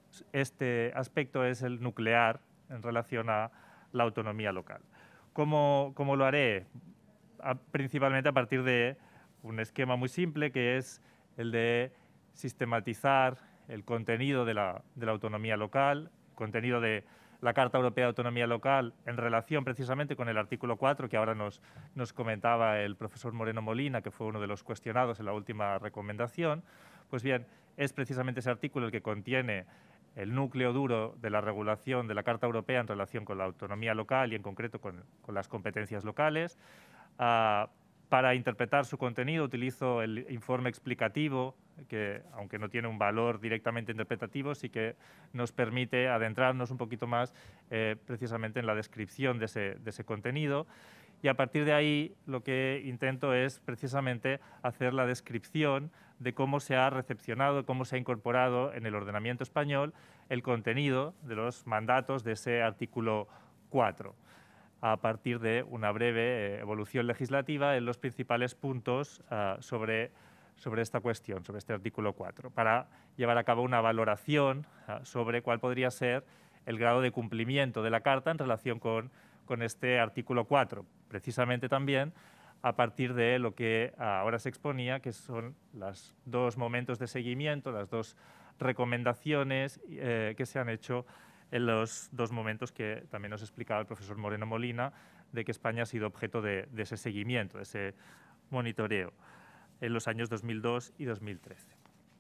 este aspecto es el nuclear en relación a la autonomía local. ¿Cómo, cómo lo haré? A, principalmente a partir de un esquema muy simple, que es el de sistematizar el contenido de la, de la autonomía local, el contenido de la Carta Europea de Autonomía Local en relación precisamente con el artículo cuatro, que ahora nos, nos comentaba el profesor Moreno Molina, que fue uno de los cuestionados en la última recomendación. Pues bien, es precisamente ese artículo el que contiene el núcleo duro de la regulación de la Carta Europea en relación con la autonomía local y en concreto con, con las competencias locales. Uh, para interpretar su contenido utilizo el informe explicativo, que aunque no tiene un valor directamente interpretativo, sí que nos permite adentrarnos un poquito más eh, precisamente en la descripción de ese, de ese contenido. Y a partir de ahí lo que intento es precisamente hacer la descripción de cómo se ha recepcionado, cómo se ha incorporado en el ordenamiento español el contenido de los mandatos de ese artículo cuatro, a partir de una breve evolución legislativa en los principales puntos uh, sobre, sobre esta cuestión, sobre este artículo cuatro, para llevar a cabo una valoración uh, sobre cuál podría ser el grado de cumplimiento de la Carta en relación con, con este artículo cuatro, precisamente también a partir de lo que ahora se exponía, que son los dos momentos de seguimiento, las dos recomendaciones eh, que se han hecho en los dos momentos que también nos explicaba el profesor Moreno Molina, de que España ha sido objeto de, de ese seguimiento, de ese monitoreo, en los años dos mil dos y dos mil trece.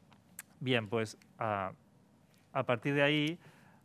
Bien, pues a, a partir de ahí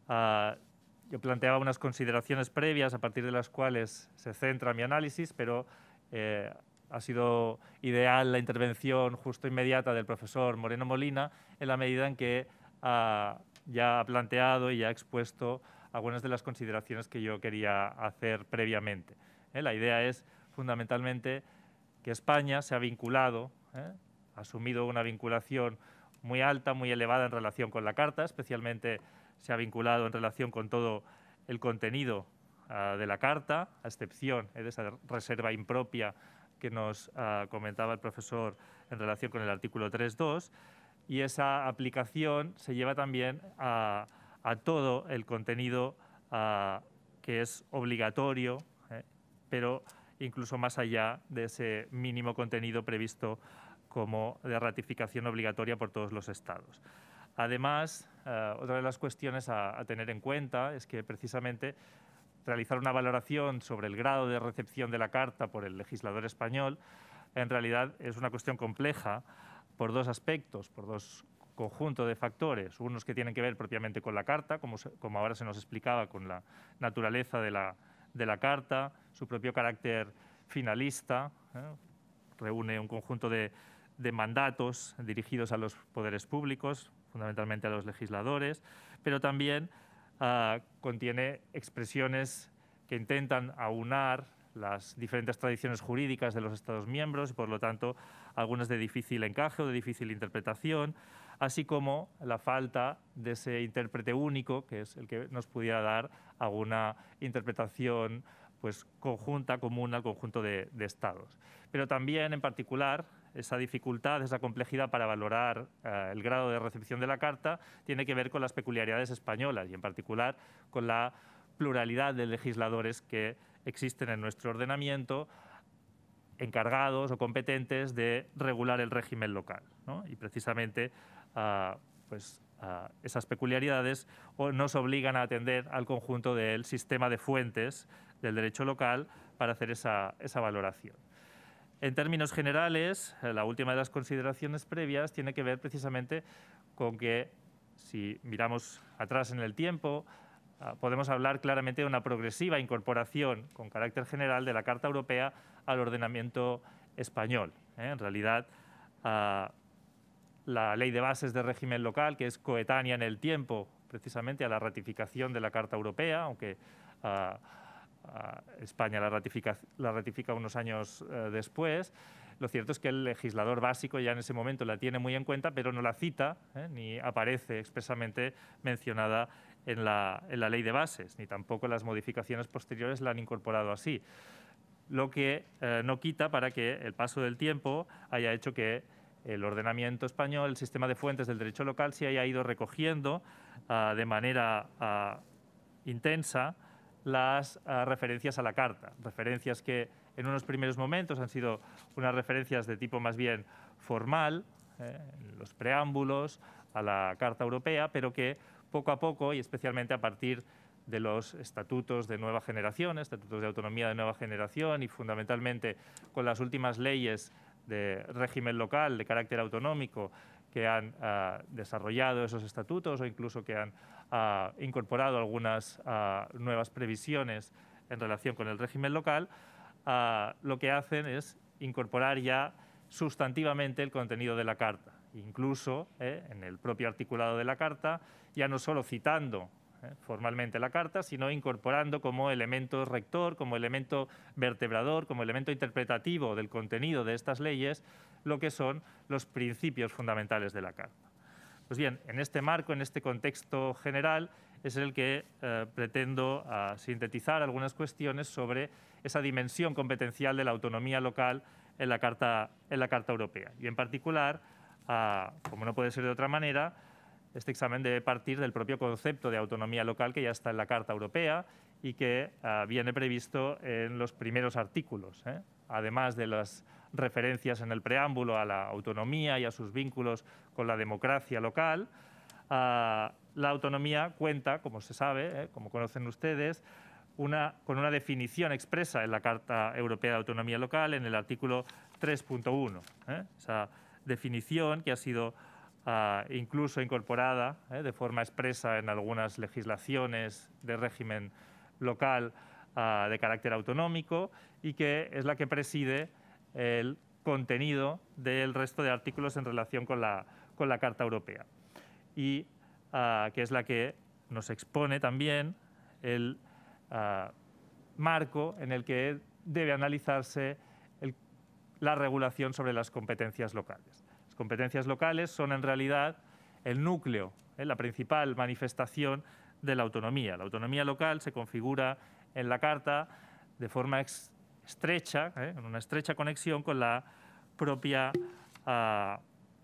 a, yo planteaba unas consideraciones previas a partir de las cuales se centra mi análisis, pero Eh, ha sido ideal la intervención justo inmediata del profesor Moreno Molina en la medida en que uh, ya ha planteado y ya ha expuesto algunas de las consideraciones que yo quería hacer previamente. ¿Eh? La idea es fundamentalmente que España se ha vinculado, ¿eh? ha asumido una vinculación muy alta, muy elevada en relación con la Carta, especialmente se ha vinculado en relación con todo el contenido de la Carta, a excepción eh, de esa reserva impropia que nos uh, comentaba el profesor en relación con el artículo tres punto dos, y esa aplicación se lleva también a, a todo el contenido uh, que es obligatorio, eh, pero incluso más allá de ese mínimo contenido previsto como de ratificación obligatoria por todos los Estados. Además, uh, otra de las cuestiones a, a tener en cuenta es que precisamente realizar una valoración sobre el grado de recepción de la Carta por el legislador español en realidad es una cuestión compleja por dos aspectos, por dos conjuntos de factores. Unos que tienen que ver propiamente con la Carta, como, se, como ahora se nos explicaba, con la naturaleza de la, de la Carta, su propio carácter finalista, ¿eh? reúne un conjunto de, de mandatos dirigidos a los poderes públicos, fundamentalmente a los legisladores, pero también Uh, contiene expresiones que intentan aunar las diferentes tradiciones jurídicas de los Estados miembros y, por lo tanto, algunas de difícil encaje o de difícil interpretación, así como la falta de ese intérprete único, que es el que nos pudiera dar alguna interpretación pues, conjunta, común al conjunto de, de Estados. Pero también, en particular, esa dificultad, esa complejidad para valorar eh, el grado de recepción de la Carta tiene que ver con las peculiaridades españolas y, en particular, con la pluralidad de legisladores que existen en nuestro ordenamiento, encargados o competentes de regular el régimen local, ¿no? Y precisamente uh, pues, uh, esas peculiaridades nos obligan a atender al conjunto del sistema de fuentes del derecho local para hacer esa, esa valoración. En términos generales, la última de las consideraciones previas tiene que ver precisamente con que, si miramos atrás en el tiempo, uh, podemos hablar claramente de una progresiva incorporación con carácter general de la Carta Europea al ordenamiento español. ¿eh? En realidad, uh, la Ley de Bases de Régimen Local, que es coetánea en el tiempo precisamente a la ratificación de la Carta Europea, aunque uh, Uh, España la ratifica, la ratifica unos años uh, después. Lo cierto es que el legislador básico ya en ese momento la tiene muy en cuenta, pero no la cita, ¿eh? ni aparece expresamente mencionada en la, en la Ley de Bases, ni tampoco las modificaciones posteriores la han incorporado así. Lo que uh, no quita para que el paso del tiempo haya hecho que el ordenamiento español, el sistema de fuentes del derecho local, se haya ido recogiendo uh, de manera uh, intensa las uh, referencias a la Carta, referencias que en unos primeros momentos han sido unas referencias de tipo más bien formal, eh, en los preámbulos a la Carta Europea, pero que poco a poco, y especialmente a partir de los estatutos de nueva generación, estatutos de autonomía de nueva generación y fundamentalmente con las últimas leyes de régimen local de carácter autonómico que han uh, desarrollado esos estatutos o incluso que han uh, incorporado algunas uh, nuevas previsiones en relación con el régimen local, uh, lo que hacen es incorporar ya sustantivamente el contenido de la Carta. Incluso eh, en el propio articulado de la Carta, ya no solo citando eh, formalmente la Carta, sino incorporando como elemento rector, como elemento vertebrador, como elemento interpretativo del contenido de estas leyes, lo que son los principios fundamentales de la Carta. Pues bien, en este marco, en este contexto general, es el que eh, pretendo uh, sintetizar algunas cuestiones sobre esa dimensión competencial de la autonomía local en la Carta, en la Carta Europea. Y en particular, uh, como no puede ser de otra manera, este examen debe partir del propio concepto de autonomía local que ya está en la Carta Europea y que uh, viene previsto en los primeros artículos, ¿eh? Además de las referencias en el preámbulo a la autonomía y a sus vínculos con la democracia local. Uh, la autonomía cuenta, como se sabe, eh, como conocen ustedes, una, con una definición expresa en la Carta Europea de Autonomía Local en el artículo tres punto uno. ¿eh? Esa definición que ha sido uh, incluso incorporada eh, de forma expresa en algunas legislaciones de régimen local uh, de carácter autonómico y que es la que preside el contenido del resto de artículos en relación con la, con la Carta Europea y uh, que es la que nos expone también el uh, marco en el que debe analizarse el, la regulación sobre las competencias locales. Las competencias locales son en realidad el núcleo, eh, la principal manifestación de la autonomía. La autonomía local se configura en la Carta de forma ex estrecha, ¿eh? en una estrecha conexión con la propia uh,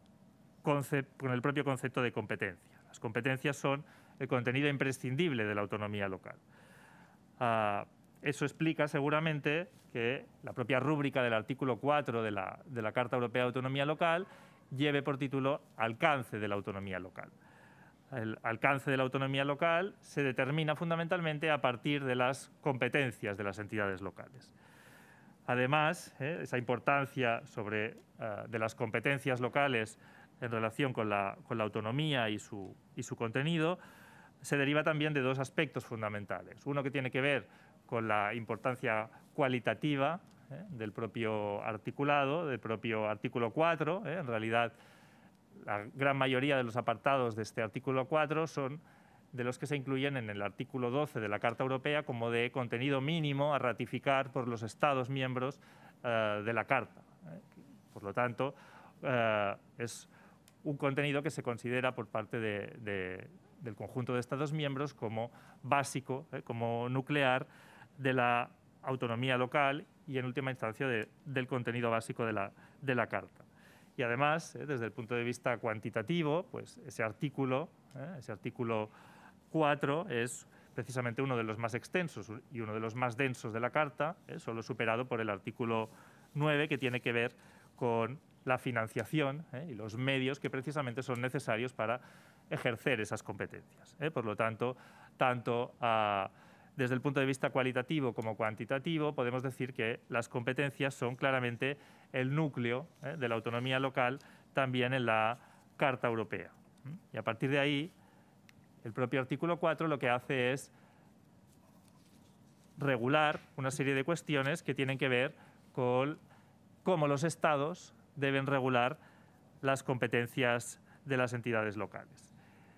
con el propio concepto de competencia. Las competencias son el contenido imprescindible de la autonomía local. Uh, eso explica seguramente que la propia rúbrica del artículo cuatro de la, de la Carta Europea de Autonomía Local lleve por título Alcance de la autonomía local. El alcance de la autonomía local se determina fundamentalmente a partir de las competencias de las entidades locales. Además, eh, esa importancia sobre, uh, de las competencias locales en relación con la, con la autonomía y su, y su contenido se deriva también de dos aspectos fundamentales. Uno que tiene que ver con la importancia cualitativa eh, del propio articulado, del propio artículo cuatro. Eh, en realidad, la gran mayoría de los apartados de este artículo cuatro son de los que se incluyen en el artículo doce de la Carta Europea como de contenido mínimo a ratificar por los Estados miembros uh, de la Carta. ¿eh? Por lo tanto, uh, es un contenido que se considera por parte de, de, del conjunto de Estados miembros como básico, ¿eh? como nuclear de la autonomía local y, en última instancia, de, del contenido básico de la, de la Carta. Y además, ¿eh? desde el punto de vista cuantitativo, pues ese artículo, ¿eh? ese artículo cuatro es precisamente uno de los más extensos y uno de los más densos de la Carta, ¿eh? Solo superado por el artículo nueve, que tiene que ver con la financiación, ¿eh? y los medios que precisamente son necesarios para ejercer esas competencias, ¿eh? Por lo tanto, tanto a, desde el punto de vista cualitativo como cuantitativo, podemos decir que las competencias son claramente el núcleo, ¿eh? de la autonomía local también en la Carta Europea. Y a partir de ahí, el propio artículo cuatro lo que hace es regular una serie de cuestiones que tienen que ver con cómo los Estados deben regular las competencias de las entidades locales.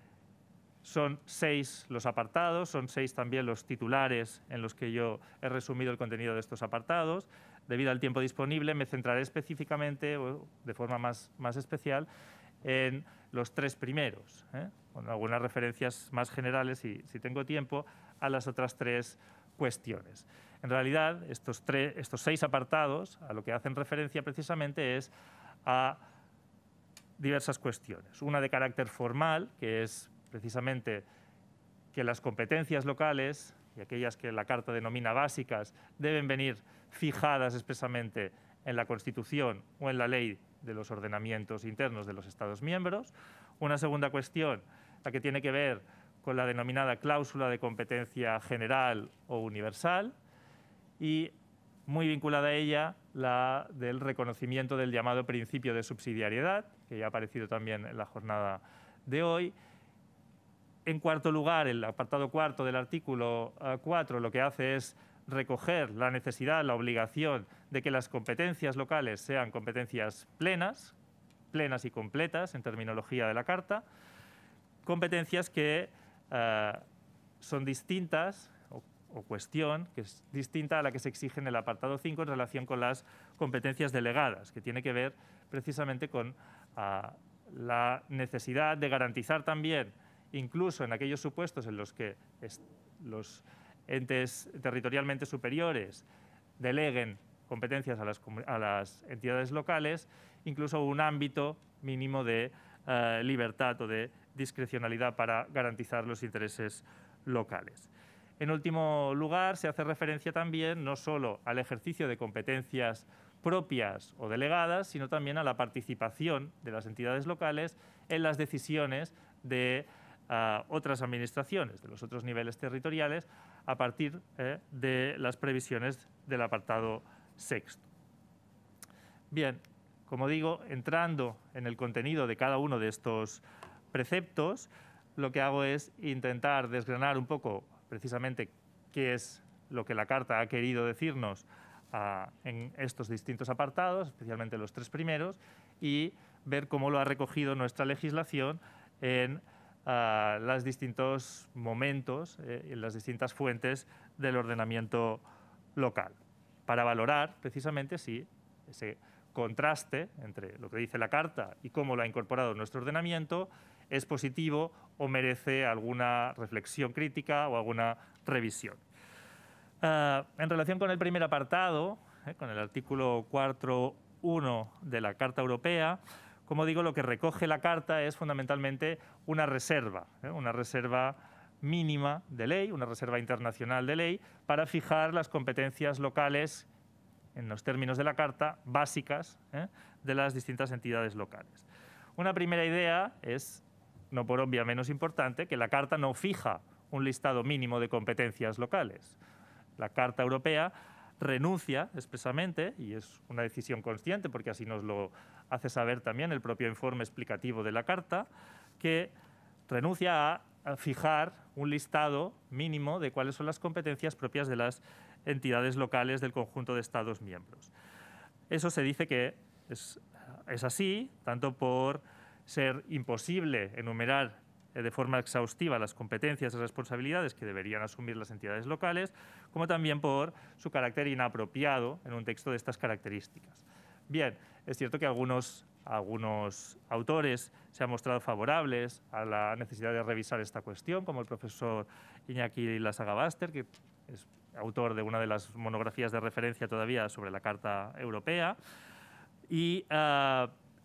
Son seis los apartados, son seis también los titulares en los que yo he resumido el contenido de estos apartados. Debido al tiempo disponible, me centraré específicamente, o de forma más, más especial, en los tres primeros, ¿eh? con algunas referencias más generales, si, si tengo tiempo, a las otras tres cuestiones. En realidad, estos, tres, estos seis apartados a lo que hacen referencia precisamente es a diversas cuestiones. Una de carácter formal, que es precisamente que las competencias locales y aquellas que la Carta denomina básicas deben venir fijadas expresamente en la Constitución o en la ley de los ordenamientos internos de los Estados miembros. Una segunda cuestión, la que tiene que ver con la denominada cláusula de competencia general o universal, y muy vinculada a ella la del reconocimiento del llamado principio de subsidiariedad, que ya ha aparecido también en la jornada de hoy. En cuarto lugar, el apartado cuarto del artículo cuatro lo que hace es recoger la necesidad, la obligación de que las competencias locales sean competencias plenas, plenas y completas en terminología de la Carta, competencias que eh, son distintas, o, o cuestión que es distinta a la que se exige en el apartado cinco en relación con las competencias delegadas, que tiene que ver precisamente con uh, la necesidad de garantizar también, incluso en aquellos supuestos en los que los entes territorialmente superiores deleguen competencias a las, a las entidades locales, incluso un ámbito mínimo de uh, libertad o de discrecionalidad para garantizar los intereses locales. En último lugar, se hace referencia también no solo al ejercicio de competencias propias o delegadas, sino también a la participación de las entidades locales en las decisiones de uh, otras administraciones, de los otros niveles territoriales, a partir eh, de las previsiones del apartado sexto. Bien, como digo, entrando en el contenido de cada uno de estos preceptos, lo que hago es intentar desgranar un poco precisamente qué es lo que la Carta ha querido decirnos uh, en estos distintos apartados, especialmente los tres primeros, y ver cómo lo ha recogido nuestra legislación en Uh, los distintos momentos, eh, en las distintas fuentes del ordenamiento local, para valorar precisamente si ese contraste entre lo que dice la Carta y cómo lo ha incorporado nuestro ordenamiento es positivo o merece alguna reflexión crítica o alguna revisión. Uh, en relación con el primer apartado, eh, con el artículo cuatro punto uno de la Carta Europea, como digo, lo que recoge la Carta es fundamentalmente una reserva, ¿eh? una reserva mínima de ley, una reserva internacional de ley, para fijar las competencias locales, en los términos de la Carta, básicas ¿eh? de las distintas entidades locales. Una primera idea es, no por obvia menos importante, que la Carta no fija un listado mínimo de competencias locales. La Carta Europea renuncia expresamente, y es una decisión consciente porque así nos lo hace saber también el propio informe explicativo de la Carta, que renuncia a, a fijar un listado mínimo de cuáles son las competencias propias de las entidades locales del conjunto de Estados miembros. Eso se dice que es, es así, tanto por ser imposible enumerar de forma exhaustiva las competencias y responsabilidades que deberían asumir las entidades locales, como también por su carácter inapropiado en un texto de estas características. Bien, es cierto que algunos, algunos autores se han mostrado favorables a la necesidad de revisar esta cuestión, como el profesor Iñaki Lasagabaster, que es autor de una de las monografías de referencia todavía sobre la Carta Europea, y uh,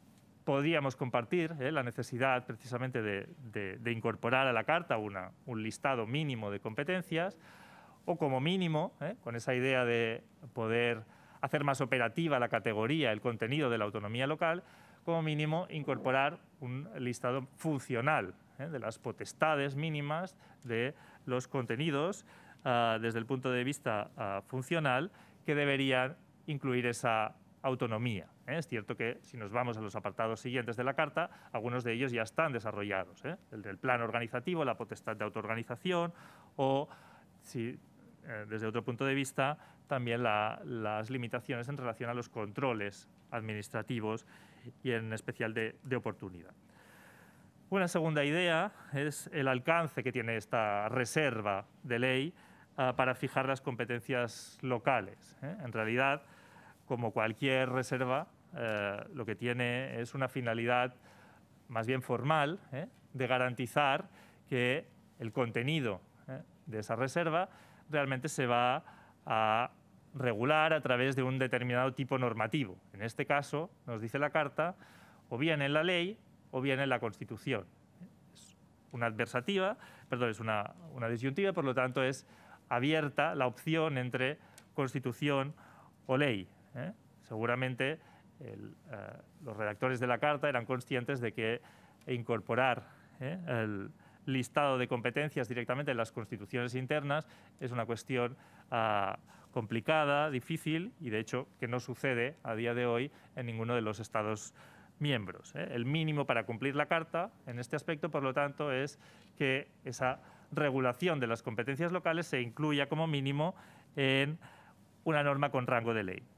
podríamos compartir ¿eh? la necesidad precisamente de, de, de incorporar a la Carta una, un listado mínimo de competencias, o como mínimo, ¿eh? con esa idea de poder hacer más operativa la categoría, el contenido de la autonomía local, como mínimo incorporar un listado funcional ¿eh? de las potestades mínimas de los contenidos uh, desde el punto de vista uh, funcional que deberían incluir esa autonomía. ¿eh? Es cierto que si nos vamos a los apartados siguientes de la Carta, algunos de ellos ya están desarrollados. ¿eh? El del plan organizativo, la potestad de autoorganización o, si, eh, desde otro punto de vista, también la, las limitaciones en relación a los controles administrativos y en especial de, de oportunidad. Una segunda idea es el alcance que tiene esta reserva de ley uh, para fijar las competencias locales. ¿eh? En realidad, como cualquier reserva, eh, lo que tiene es una finalidad más bien formal ¿eh? de garantizar que el contenido ¿eh? de esa reserva realmente se va a regular a través de un determinado tipo normativo. En este caso, nos dice la Carta, o bien en la ley o bien en la Constitución. Es una adversativa, perdón, es una, una disyuntiva, por lo tanto es abierta la opción entre Constitución o ley. ¿eh? Seguramente el, eh, los redactores de la Carta eran conscientes de que incorporar ¿eh? el listado de competencias directamente en las constituciones internas es una cuestión uh, complicada, difícil y, de hecho, que no sucede a día de hoy en ninguno de los Estados miembros. ¿eh? El mínimo para cumplir la Carta en este aspecto, por lo tanto, es que esa regulación de las competencias locales se incluya como mínimo en una norma con rango de ley.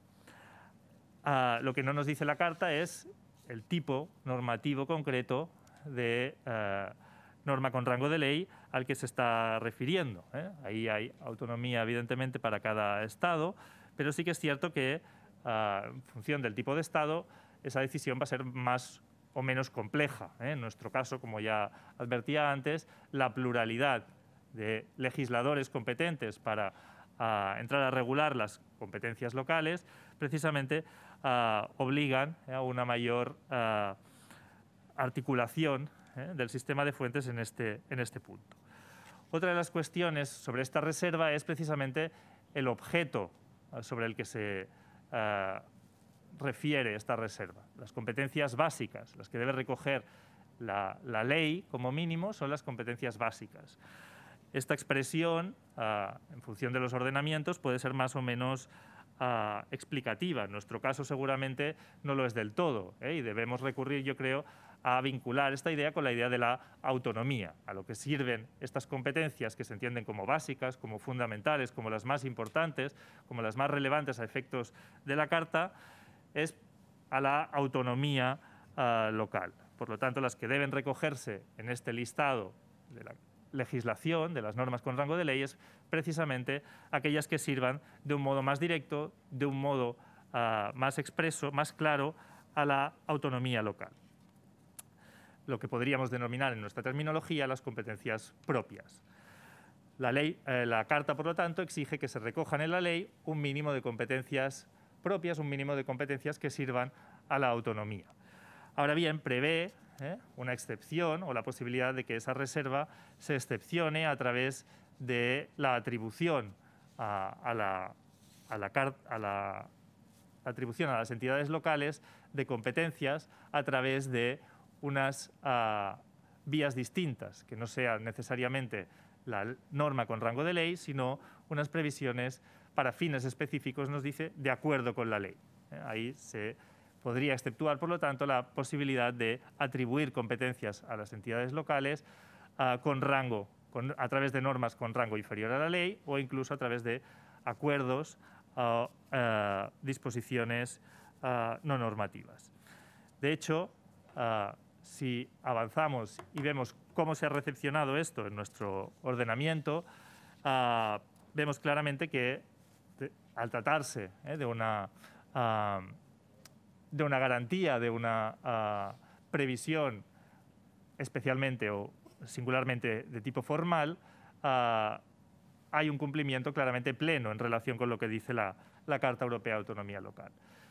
Uh, lo que no nos dice la Carta es el tipo normativo concreto de uh, norma con rango de ley al que se está refiriendo. ¿eh? Ahí hay autonomía, evidentemente, para cada Estado, pero sí que es cierto que, uh, en función del tipo de Estado, esa decisión va a ser más o menos compleja. ¿eh? En nuestro caso, como ya advertía antes, la pluralidad de legisladores competentes para uh, entrar a regular las competencias locales, precisamente uh, obligan a una mayor uh, articulación ¿eh? del sistema de fuentes en este, en este punto. Otra de las cuestiones sobre esta reserva es precisamente el objeto uh, sobre el que se uh, refiere esta reserva. Las competencias básicas, las que debe recoger la, la ley como mínimo, son las competencias básicas. Esta expresión, uh, en función de los ordenamientos, puede ser más o menos uh, explicativa. En nuestro caso, seguramente, no lo es del todo, ¿eh? y debemos recurrir, yo creo, a vincular esta idea con la idea de la autonomía, a lo que sirven estas competencias que se entienden como básicas, como fundamentales, como las más importantes, como las más relevantes a efectos de la Carta, es a la autonomía uh, local. Por lo tanto, las que deben recogerse en este listado de la legislación, de las normas con rango de ley, es precisamente aquellas que sirvan de un modo más directo, de un modo uh, más expreso, más claro, a la autonomía local. Lo que podríamos denominar en nuestra terminología las competencias propias. La, ley, eh, la Carta, por lo tanto, exige que se recojan en la ley un mínimo de competencias propias, un mínimo de competencias que sirvan a la autonomía. Ahora bien, prevé ¿eh? una excepción o la posibilidad de que esa reserva se excepcione a través de la atribución a, a, la, a, la, a la atribución a las entidades locales de competencias a través de unas uh, vías distintas, que no sean necesariamente la norma con rango de ley, sino unas previsiones para fines específicos, nos dice, de acuerdo con la ley. ¿Eh? Ahí se podría exceptuar, por lo tanto, la posibilidad de atribuir competencias a las entidades locales uh, con rango, con, a través de normas con rango inferior a la ley o incluso a través de acuerdos o uh, uh, disposiciones uh, no normativas. De hecho, uh, si avanzamos y vemos cómo se ha recepcionado esto en nuestro ordenamiento, uh, vemos claramente que de, al tratarse eh, de, una, uh, de una garantía, de una uh, previsión especialmente o singularmente de tipo formal, uh, hay un cumplimiento claramente pleno en relación con lo que dice la, la Carta Europea de Autonomía Local.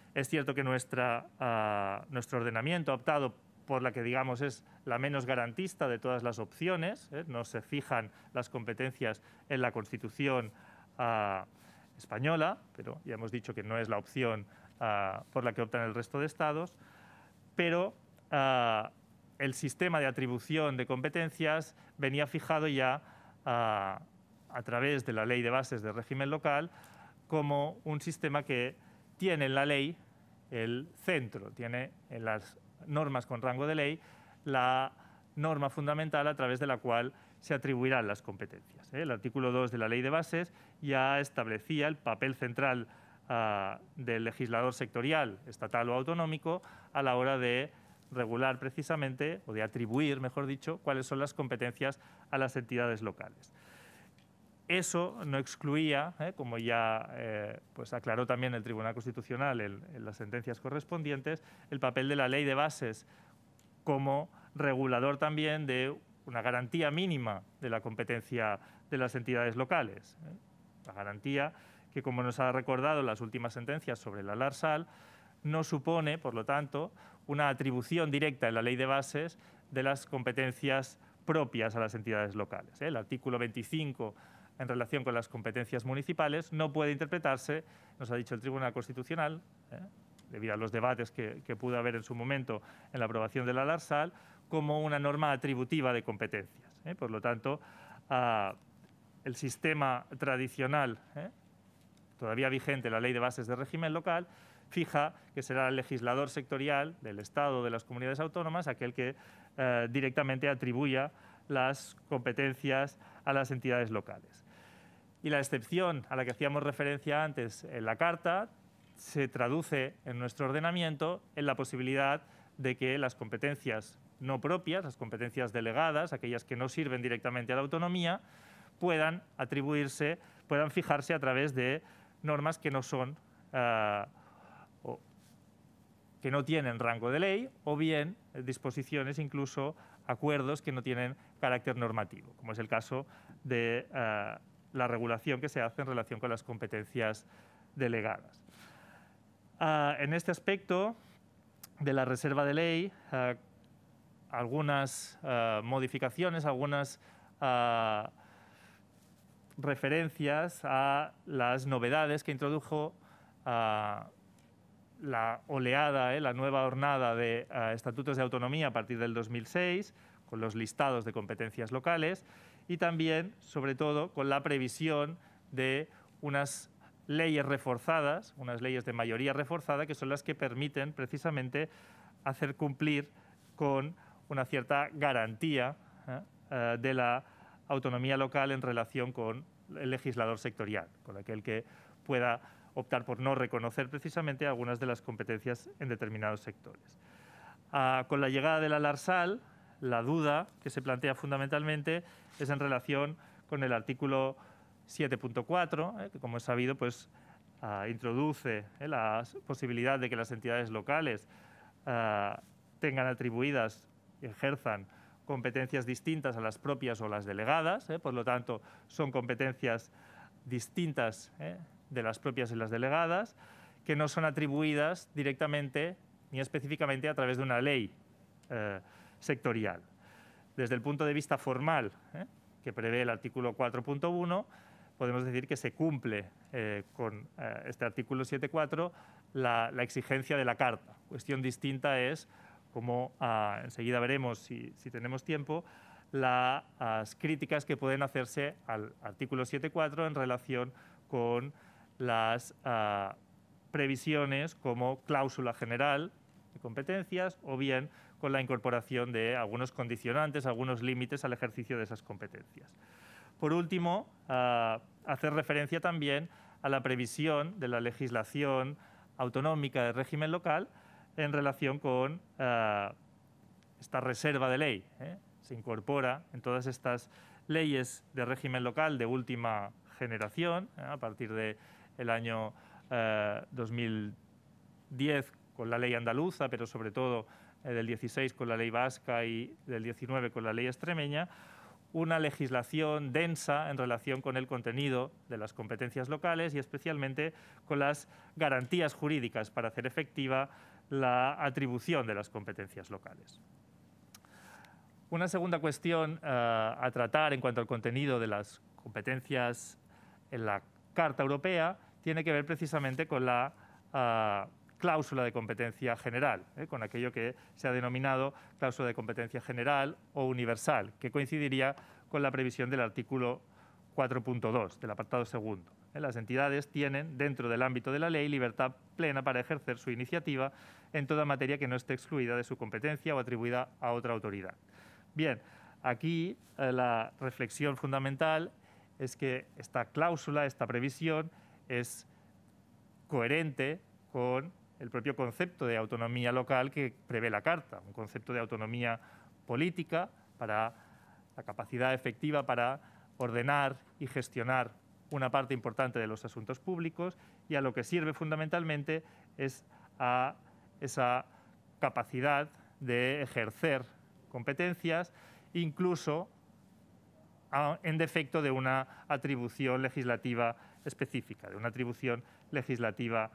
Es cierto que nuestra, uh, nuestro ordenamiento ha optado por la que, digamos, es la menos garantista de todas las opciones, ¿eh? No se fijan las competencias en la Constitución uh, española, pero ya hemos dicho que no es la opción uh, por la que optan el resto de estados, pero uh, el sistema de atribución de competencias venía fijado ya uh, a través de la Ley de Bases de Régimen Local como un sistema que tiene en la ley el centro, tiene en las normas con rango de ley la norma fundamental a través de la cual se atribuirán las competencias. El artículo dos de la Ley de Bases ya establecía el papel central uh, del legislador sectorial, estatal o autonómico, a la hora de regular precisamente, o de atribuir, mejor dicho, cuáles son las competencias a las entidades locales. Eso no excluía, eh, como ya eh, pues aclaró también el Tribunal Constitucional en, en las sentencias correspondientes, el papel de la Ley de Bases como regulador también de una garantía mínima de la competencia de las entidades locales. ¿eh? La garantía que, como nos ha recordado las últimas sentencias sobre la Larsal, no supone, por lo tanto, una atribución directa en la Ley de Bases de las competencias propias a las entidades locales. ¿eh? El artículo veinticinco, en relación con las competencias municipales, no puede interpretarse, nos ha dicho el Tribunal Constitucional, ¿eh? debido a los debates que, que pudo haber en su momento en la aprobación de la Larsal, como una norma atributiva de competencias. ¿eh? Por lo tanto, uh, el sistema tradicional, ¿eh? todavía vigente, la Ley de Bases de Régimen Local, fija que será el legislador sectorial del Estado o de las comunidades autónomas aquel que uh, directamente atribuya las competencias a las entidades locales. Y la excepción a la que hacíamos referencia antes en la Carta se traduce en nuestro ordenamiento en la posibilidad de que las competencias no propias, las competencias delegadas, aquellas que no sirven directamente a la autonomía, puedan atribuirse, puedan fijarse a través de normas que no son, uh, o, que no tienen rango de ley, o bien disposiciones, incluso acuerdos que no tienen carácter normativo, como es el caso de uh, la regulación que se hace en relación con las competencias delegadas. Uh, en este aspecto de la reserva de ley, uh, algunas uh, modificaciones, algunas uh, referencias a las novedades que introdujo uh, la oleada, eh, la nueva hornada de uh, estatutos de autonomía a partir del dos mil seis, con los listados de competencias locales, y también, sobre todo, con la previsión de unas leyes reforzadas, unas leyes de mayoría reforzada, que son las que permiten precisamente hacer cumplir con una cierta garantía ¿eh? eh, de la autonomía local en relación con el legislador sectorial, con aquel que pueda optar por no reconocer precisamente algunas de las competencias en determinados sectores. Ah, con la llegada de la Larsal, la duda que se plantea fundamentalmente es en relación con el artículo siete punto cuatro, eh, que, como es sabido, pues, ah, introduce eh, la posibilidad de que las entidades locales ah, tengan atribuidas y ejerzan competencias distintas a las propias o las delegadas, eh, por lo tanto, son competencias distintas eh, de las propias y las delegadas, que no son atribuidas directamente ni específicamente a través de una ley eh, sectorial. Desde el punto de vista formal, eh, que prevé el artículo cuatro punto uno, podemos decir que se cumple eh, con eh, este artículo siete punto cuatro la, la exigencia de la Carta. Cuestión distinta es, como ah, enseguida veremos si, si tenemos tiempo, las críticas que pueden hacerse al artículo siete punto cuatro en relación con las ah, previsiones como cláusula general de competencias o bien con la incorporación de algunos condicionantes, algunos límites al ejercicio de esas competencias. Por último, uh, hacer referencia también a la previsión de la legislación autonómica de régimen local en relación con uh, esta reserva de ley. ¿eh? Se incorpora en todas estas leyes de régimen local de última generación, ¿eh? a partir del año uh, dos mil diez con la ley andaluza, pero sobre todo eh, del dieciséis con la ley vasca y del diecinueve con la ley extremeña, una legislación densa en relación con el contenido de las competencias locales y especialmente con las garantías jurídicas para hacer efectiva la atribución de las competencias locales. Una segunda cuestión uh, a tratar en cuanto al contenido de las competencias en la Carta Europea tiene que ver precisamente con la uh, cláusula de competencia general, ¿eh? con aquello que se ha denominado cláusula de competencia general o universal, que coincidiría con la previsión del artículo cuatro punto dos del apartado segundo. ¿eh? Las entidades tienen, dentro del ámbito de la ley, libertad plena para ejercer su iniciativa en toda materia que no esté excluida de su competencia o atribuida a otra autoridad. Bien, aquí eh, la reflexión fundamental es que esta cláusula, esta previsión, es coherente con el propio concepto de autonomía local que prevé la Carta, un concepto de autonomía política para la capacidad efectiva para ordenar y gestionar una parte importante de los asuntos públicos, y a lo que sirve fundamentalmente es a esa capacidad de ejercer competencias, incluso a, en defecto de una atribución legislativa específica, de una atribución legislativa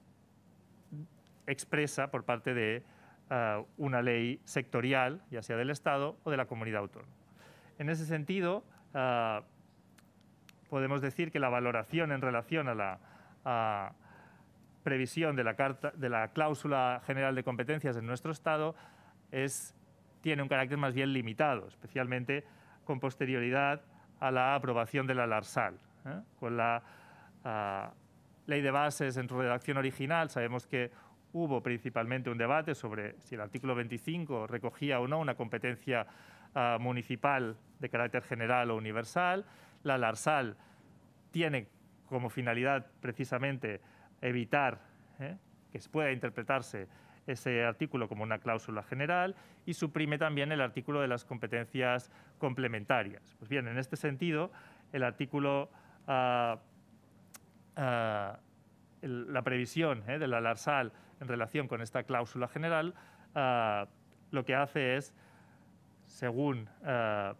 expresa por parte de uh, una ley sectorial, ya sea del Estado o de la comunidad autónoma. En ese sentido, uh, podemos decir que la valoración en relación a la a previsión de la, carta, de la cláusula general de competencias en nuestro Estado es, tiene un carácter más bien limitado, especialmente con posterioridad a la aprobación de la LARSAL. ¿eh? Con la uh, ley de bases en su redacción original sabemos que hubo principalmente un debate sobre si el artículo veinticinco recogía o no una competencia uh, municipal de carácter general o universal. La LARSAL tiene como finalidad precisamente evitar ¿eh? que pueda interpretarse ese artículo como una cláusula general y suprime también el artículo de las competencias complementarias. Pues bien, en este sentido, el artículo, uh, uh, el, la previsión ¿eh? de la LARSAL en relación con esta cláusula general, uh, lo que hace es, según uh,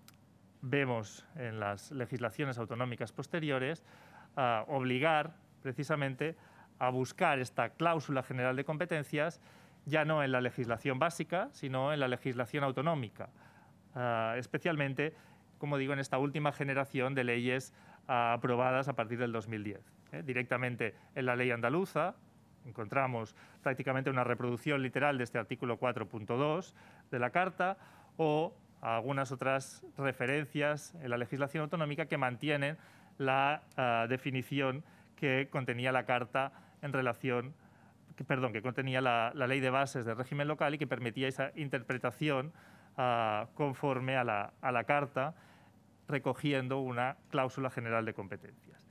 vemos en las legislaciones autonómicas posteriores, uh, obligar precisamente a buscar esta cláusula general de competencias ya no en la legislación básica, sino en la legislación autonómica, uh, especialmente, como digo, en esta última generación de leyes uh, aprobadas a partir del dos mil diez. ¿eh? Directamente en la ley andaluza encontramos prácticamente una reproducción literal de este artículo cuatro punto dos de la Carta, o algunas otras referencias en la legislación autonómica que mantienen la uh, definición que contenía la Carta en relación, que, perdón, que contenía la, la Ley de Bases del Régimen Local y que permitía esa interpretación uh, conforme a la, a la Carta, recogiendo una cláusula general de competencias.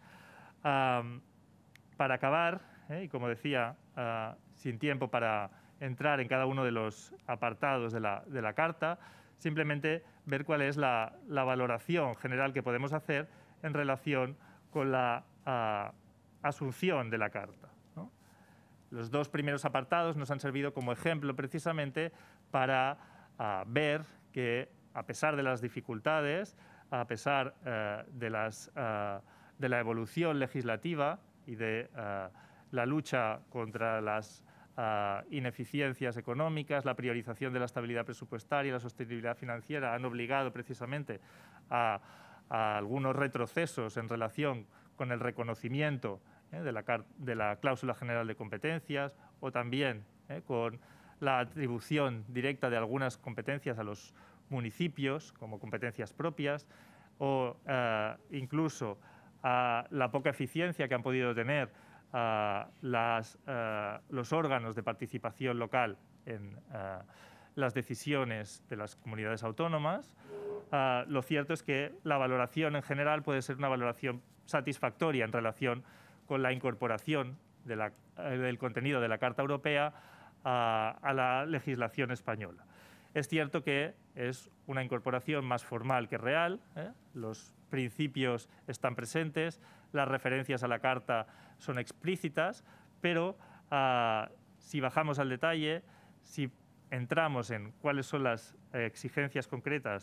Um, para acabar, ¿eh? y como decía, uh, sin tiempo para entrar en cada uno de los apartados de la, de la Carta, simplemente ver cuál es la, la valoración general que podemos hacer en relación con la uh, asunción de la Carta, ¿no? Los dos primeros apartados nos han servido como ejemplo precisamente para uh, ver que, a pesar de las dificultades, a pesar uh, de, las, uh, de la evolución legislativa y de uh, la lucha contra las uh, ineficiencias económicas, la priorización de la estabilidad presupuestaria y la sostenibilidad financiera han obligado precisamente a, a algunos retrocesos en relación con el reconocimiento ¿eh? de, la, de la cláusula general de competencias, o también ¿eh? con la atribución directa de algunas competencias a los municipios como competencias propias, o uh, incluso a la poca eficiencia que han podido tener uh, las, uh, los órganos de participación local en uh, las decisiones de las comunidades autónomas. Uh, lo cierto es que la valoración en general puede ser una valoración satisfactoria en relación con la incorporación de la, uh, del contenido de la Carta Europea uh, a la legislación española. Es cierto que es una incorporación más formal que real, ¿eh? Los principios están presentes, las referencias a la Carta son explícitas, pero uh, si bajamos al detalle, si entramos en cuáles son las eh, exigencias concretas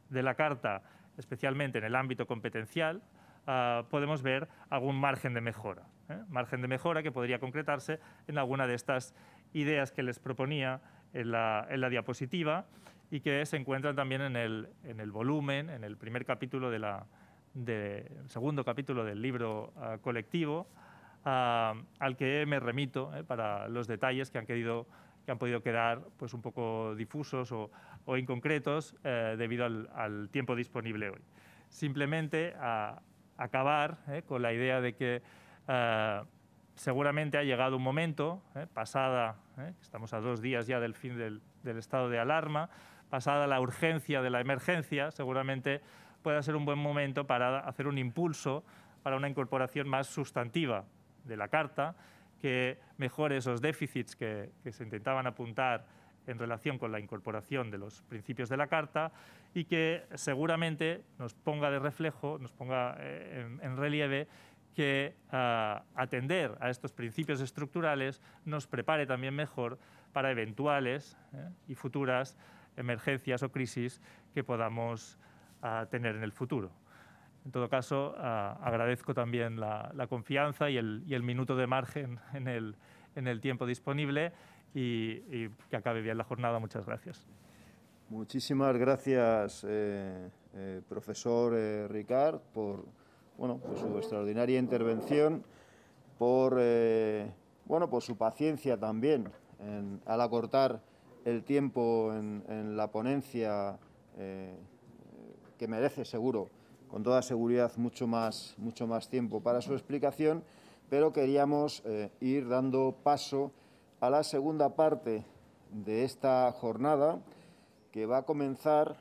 de la Carta, especialmente en el ámbito competencial, uh, podemos ver algún margen de mejora. ¿eh? Margen de mejora que podría concretarse en alguna de estas ideas que les proponía en la, en la diapositiva y que se encuentran también en el, en el volumen, en el primer capítulo, de la, de, el segundo capítulo del libro uh, colectivo, uh, al que me remito eh, para los detalles que han, querido, que han podido quedar pues, un poco difusos o, o inconcretos eh, debido al, al tiempo disponible hoy. Simplemente a acabar eh, con la idea de que uh, seguramente ha llegado un momento, eh, pasada, eh, estamos a dos días ya del fin del, del estado de alarma, pasada la urgencia de la emergencia, seguramente pueda ser un buen momento para hacer un impulso para una incorporación más sustantiva de la Carta, que mejore esos déficits que, que se intentaban apuntar en relación con la incorporación de los principios de la Carta y que seguramente nos ponga de reflejo, nos ponga eh, en, en relieve que uh, atender a estos principios estructurales nos prepare también mejor para eventuales eh, y futuras emergencias o crisis que podamos uh, tener en el futuro. En todo caso, uh, agradezco también la, la confianza y el, y el minuto de margen en el, en el tiempo disponible y, y que acabe bien la jornada. Muchas gracias. Muchísimas gracias, eh, eh, profesor eh, Ricard, por, bueno, por su extraordinaria intervención, por, eh, bueno, por su paciencia también en, al acortar el tiempo en, en la ponencia, eh, que merece seguro, con toda seguridad, mucho más, mucho más tiempo para su explicación, pero queríamos eh, ir dando paso a la segunda parte de esta jornada, que va a comenzar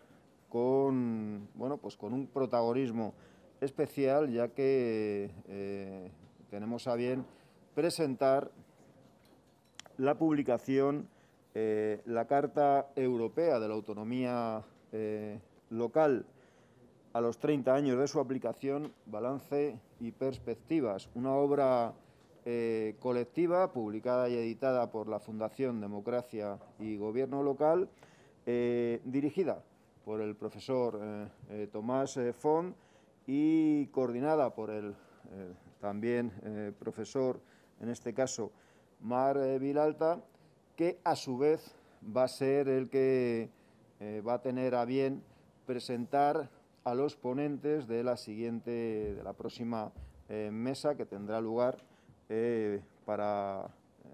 con, bueno, pues con un protagonismo especial, ya que eh, tenemos a bien presentar la publicación, eh, la Carta Europea de la Autonomía eh, Local a los treinta años de su aplicación, balance y perspectivas, una obra eh, colectiva publicada y editada por la Fundación Democracia y Gobierno Local, eh, dirigida por el profesor eh, eh, Tomás eh, Font y coordinada por el eh, también eh, profesor, en este caso, Mar eh, Vilalta, que a su vez va a ser el que eh, va a tener a bien presentar a los ponentes de la siguiente, de la próxima eh, mesa que tendrá lugar eh, para eh,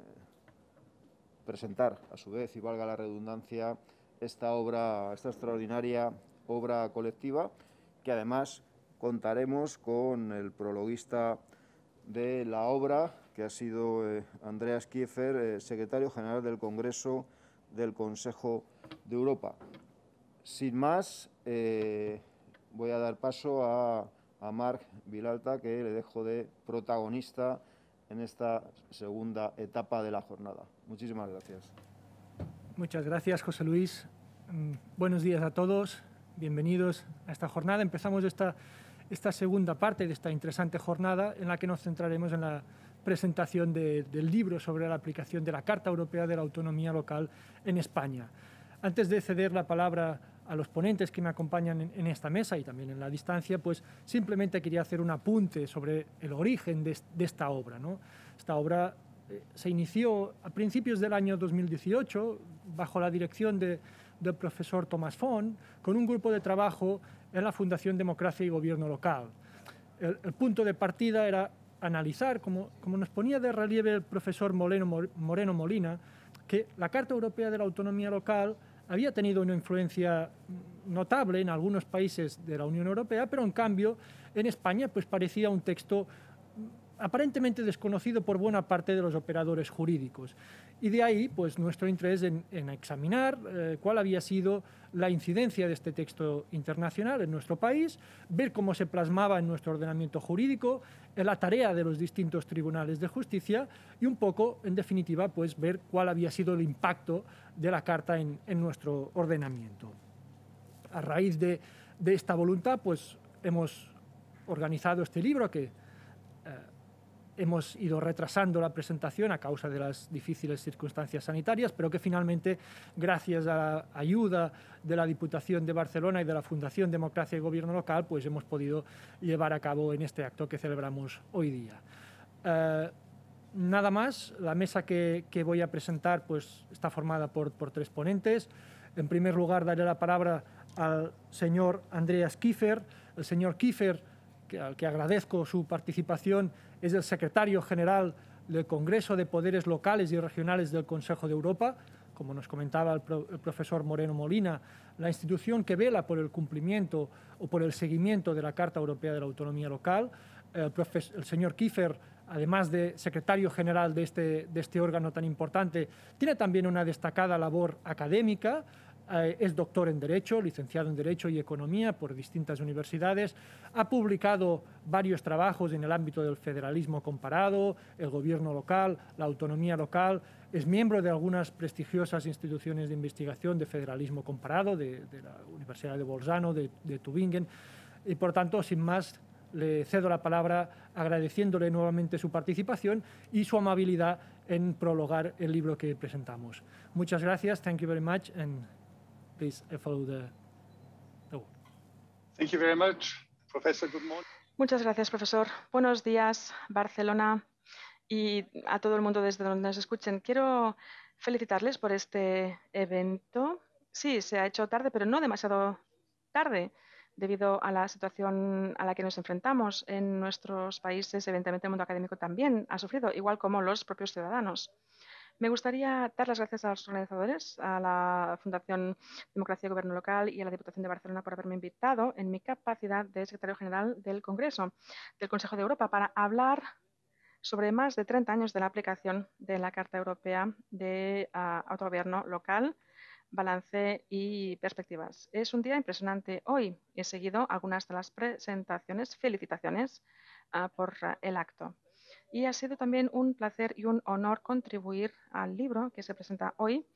presentar, a su vez, y valga la redundancia, esta obra, esta extraordinaria obra colectiva, que además contaremos con el prologuista de la obra, que ha sido eh, Andreas Kieffer, eh, secretario general del Congreso del Consejo de Europa. Sin más, eh, voy a dar paso a, a Marc Vilalta, que le dejo de protagonista en esta segunda etapa de la jornada. Muchísimas gracias. Muchas gracias, José Luis. Buenos días a todos. Bienvenidos a esta jornada. Empezamos esta, esta segunda parte de esta interesante jornada en la que nos centraremos en la presentación de, del libro sobre la aplicación de la Carta Europea de la Autonomía Local en España. Antes de ceder la palabra a los ponentes que me acompañan en, en esta mesa y también en la distancia, pues simplemente quería hacer un apunte sobre el origen de, de esta obra, ¿no? Esta obra eh, se inició a principios del año dos mil dieciocho bajo la dirección de, del profesor Tomás Font, con un grupo de trabajo en la Fundación Democracia y Gobierno Local. El, el punto de partida era analizar, como, como nos ponía de relieve el profesor Moreno, Moreno Molina, que la Carta Europea de la Autonomía Local había tenido una influencia notable en algunos países de la Unión Europea, pero en cambio en España pues parecía un texto aparentemente desconocido por buena parte de los operadores jurídicos. Y de ahí pues nuestro interés en, en examinar eh, cuál había sido la incidencia de este texto internacional en nuestro país, ver cómo se plasmaba en nuestro ordenamiento jurídico, en la tarea de los distintos tribunales de justicia y un poco, en definitiva, pues ver cuál había sido el impacto de la Carta en, en nuestro ordenamiento. A raíz de, de esta voluntad, pues hemos organizado este libro que eh, hemos ido retrasando la presentación a causa de las difíciles circunstancias sanitarias, pero que finalmente, gracias a la ayuda de la Diputación de Barcelona y de la Fundación Democracia y Gobierno Local, pues hemos podido llevar a cabo en este acto que celebramos hoy día. Eh, nada más, la mesa que, que voy a presentar pues, está formada por, por tres ponentes. En primer lugar, daré la palabra al señor Andreas Kiefer. El señor Kiefer, que, al que agradezco su participación, es el secretario general del Congreso de Poderes Locales y Regionales del Consejo de Europa. Como nos comentaba el, pro, el profesor Moreno Molina, la institución que vela por el cumplimiento o por el seguimiento de la Carta Europea de la Autonomía Local. El, el señor Kiefer, además de secretario general de este, de este órgano tan importante, tiene también una destacada labor académica. Eh, es doctor en Derecho, licenciado en Derecho y Economía por distintas universidades. Ha publicado varios trabajos en el ámbito del federalismo comparado, el gobierno local, la autonomía local. Es miembro de algunas prestigiosas instituciones de investigación de federalismo comparado, de, de la Universidad de Bolzano, de, de Tübingen. Y, por tanto, sin más, le cedo la palabra agradeciéndole nuevamente su participación y su amabilidad en prologar el libro que presentamos. Muchas gracias. Thank you very much. And please follow the, the word. Thank you very much, Professor. Good morning. Muchas gracias, profesor. Buenos días, Barcelona, y a todo el mundo desde donde nos escuchen. Quiero felicitarles por este evento. Sí, se ha hecho tarde, pero no demasiado tarde, debido a la situación a la que nos enfrentamos en nuestros países. Evidentemente, el mundo académico también ha sufrido, igual como los propios ciudadanos. Me gustaría dar las gracias a los organizadores, a la Fundación Democracia y Gobierno Local y a la Diputación de Barcelona por haberme invitado en mi capacidad de secretario general del Congreso del Consejo de Europa para hablar sobre más de treinta años de la aplicación de la Carta Europea de uh, Autogobierno Local, Balance y Perspectivas. Es un día impresionante. Hoy he seguido algunas de las presentaciones, felicitaciones uh, por uh, el acto. Y ha sido también un placer y un honor contribuir al libro que se presenta hoy,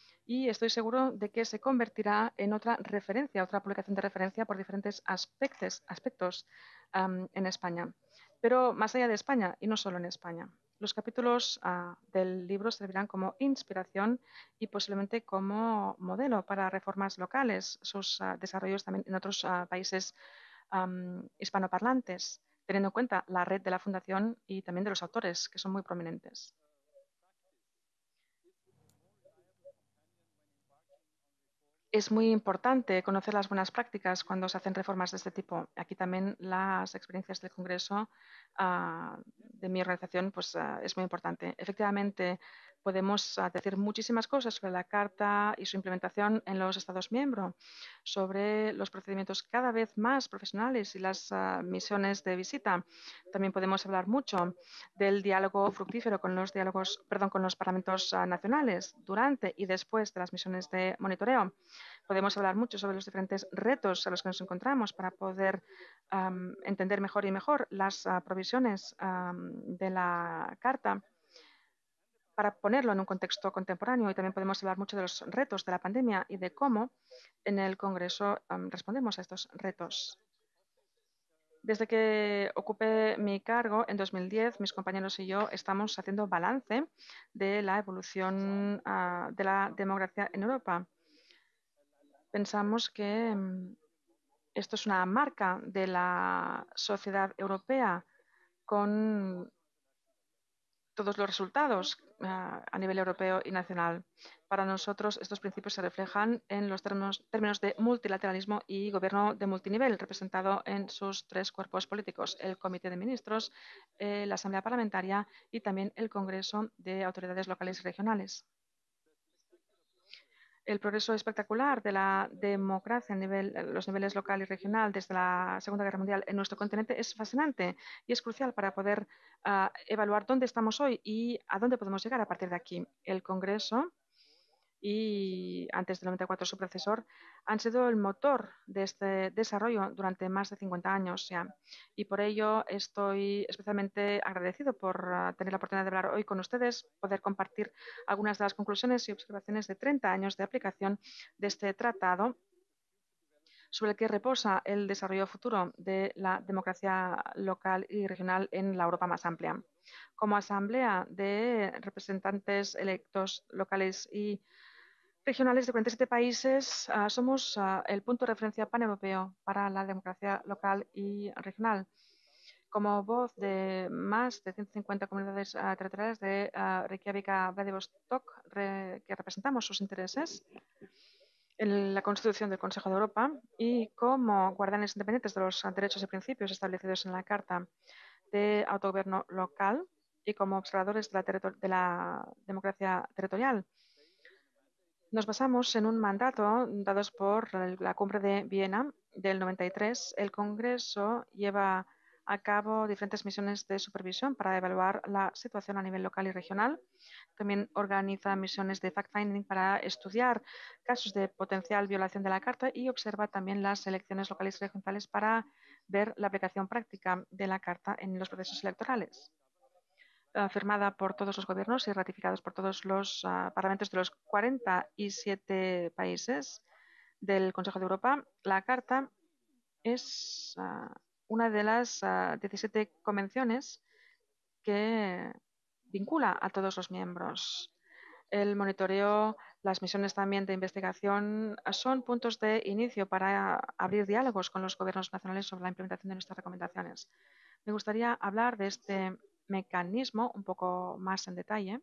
y estoy seguro de que se convertirá en otra referencia, otra publicación de referencia por diferentes aspectos, aspectos um, en España. Pero más allá de España, y no solo en España. Los capítulos uh, del libro servirán como inspiración y posiblemente como modelo para reformas locales, sus uh, desarrollos también en otros uh, países um, hispanoparlantes, teniendo en cuenta la red de la Fundación y también de los autores, que son muy prominentes. Es muy importante conocer las buenas prácticas cuando se hacen reformas de este tipo. Aquí también las experiencias del Congreso uh, de mi organización pues, uh, es muy importante. Efectivamente, podemos uh, decir muchísimas cosas sobre la Carta y su implementación en los Estados miembros, sobre los procedimientos cada vez más profesionales y las uh, misiones de visita. También podemos hablar mucho del diálogo fructífero con los, diálogos, perdón, con los parlamentos uh, nacionales durante y después de las misiones de monitoreo. Podemos hablar mucho sobre los diferentes retos a los que nos encontramos para poder um, entender mejor y mejor las uh, provisiones um, de la Carta, para ponerlo en un contexto contemporáneo. Y también podemos hablar mucho de los retos de la pandemia y de cómo en el Congreso um, respondemos a estos retos. Desde que ocupé mi cargo en dos mil diez, mis compañeros y yo estamos haciendo balance de la evolución uh, de la democracia en Europa. Pensamos que um, esto es una marca de la sociedad europea con todos los resultados uh, a nivel europeo y nacional. Para nosotros, estos principios se reflejan en los términos, términos de multilateralismo y gobierno de multinivel, representado en sus tres cuerpos políticos: el Comité de Ministros, eh, la Asamblea Parlamentaria y también el Congreso de Autoridades Locales y Regionales. El progreso espectacular de la democracia a nivel, los niveles local y regional desde la Segunda Guerra Mundial en nuestro continente es fascinante y es crucial para poder uh, evaluar dónde estamos hoy y a dónde podemos llegar a partir de aquí. El Congreso y antes del noventa y cuatro su predecesor han sido el motor de este desarrollo durante más de cincuenta años ya. Y por ello estoy especialmente agradecido por uh, tener la oportunidad de hablar hoy con ustedes, poder compartir algunas de las conclusiones y observaciones de treinta años de aplicación de este tratado sobre el que reposa el desarrollo futuro de la democracia local y regional en la Europa más amplia. Como Asamblea de Representantes Electos Locales y Regionales de cuarenta y siete países, uh, somos uh, el punto de referencia paneuropeo para la democracia local y regional. Como voz de más de ciento cincuenta comunidades uh, territoriales de uh, Reykjavik a Vladivostok, re, que representamos sus intereses en la Constitución del Consejo de Europa y como guardianes independientes de los derechos y principios establecidos en la Carta de Autogobierno Local y como observadores de la, de la democracia territorial. Nos basamos en un mandato dados por la Cumbre de Viena del noventa y tres. El Congreso lleva a cabo diferentes misiones de supervisión para evaluar la situación a nivel local y regional. También organiza misiones de fact-finding para estudiar casos de potencial violación de la Carta y observa también las elecciones locales y regionales para ver la aplicación práctica de la Carta en los procesos electorales. Uh, firmada por todos los gobiernos y ratificados por todos los uh, parlamentos de los cuarenta y siete países del Consejo de Europa, la Carta es uh, una de las uh, diecisiete convenciones que vincula a todos los miembros. El monitoreo, las misiones también de investigación son puntos de inicio para abrir diálogos con los gobiernos nacionales sobre la implementación de nuestras recomendaciones. Me gustaría hablar de este mecanismo un poco más en detalle.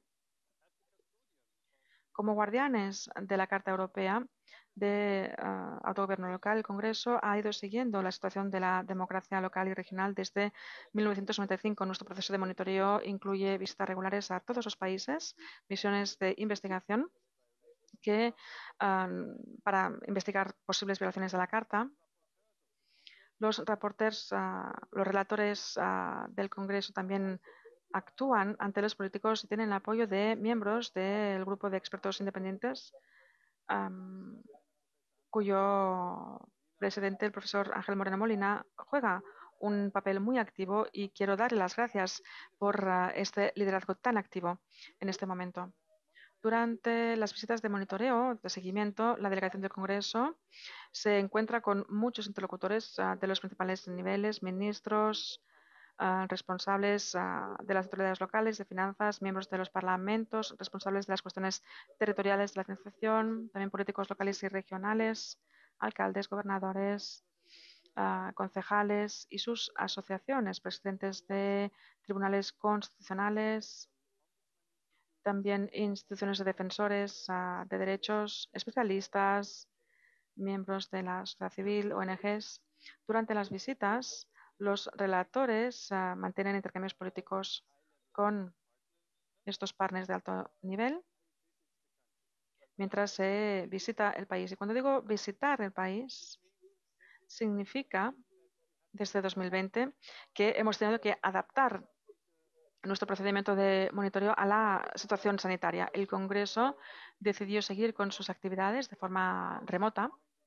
Como guardianes de la Carta Europea de uh, Autogobierno Local, el Congreso ha ido siguiendo la situación de la democracia local y regional desde mil novecientos noventa y cinco. Nuestro proceso de monitoreo incluye visitas regulares a todos los países, misiones de investigación que, um, para investigar posibles violaciones de la Carta. Los reporters, uh, los relatores uh, del Congreso también actúan ante los políticos y tienen el apoyo de miembros del grupo de expertos independientes, um, cuyo presidente, el profesor Ángel Moreno Molina, juega un papel muy activo y quiero darle las gracias por uh, este liderazgo tan activo en este momento. Durante las visitas de monitoreo, de seguimiento, la delegación del Congreso se encuentra con muchos interlocutores uh, de los principales niveles, ministros, uh, responsables uh, de las autoridades locales, de finanzas, miembros de los parlamentos, responsables de las cuestiones territoriales de la financiación, también políticos locales y regionales, alcaldes, gobernadores, uh, concejales y sus asociaciones, presidentes de tribunales constitucionales, también instituciones de defensores uh, de derechos, especialistas, miembros de la sociedad civil, O N Ges. Durante las visitas, los relatores uh, mantienen intercambios políticos con estos partners de alto nivel mientras se visita el país. Y cuando digo visitar el país, significa desde dos mil veinte que hemos tenido que adaptar nuestro procedimiento de monitoreo a la situación sanitaria. El Congreso decidió seguir con sus actividades de forma remota,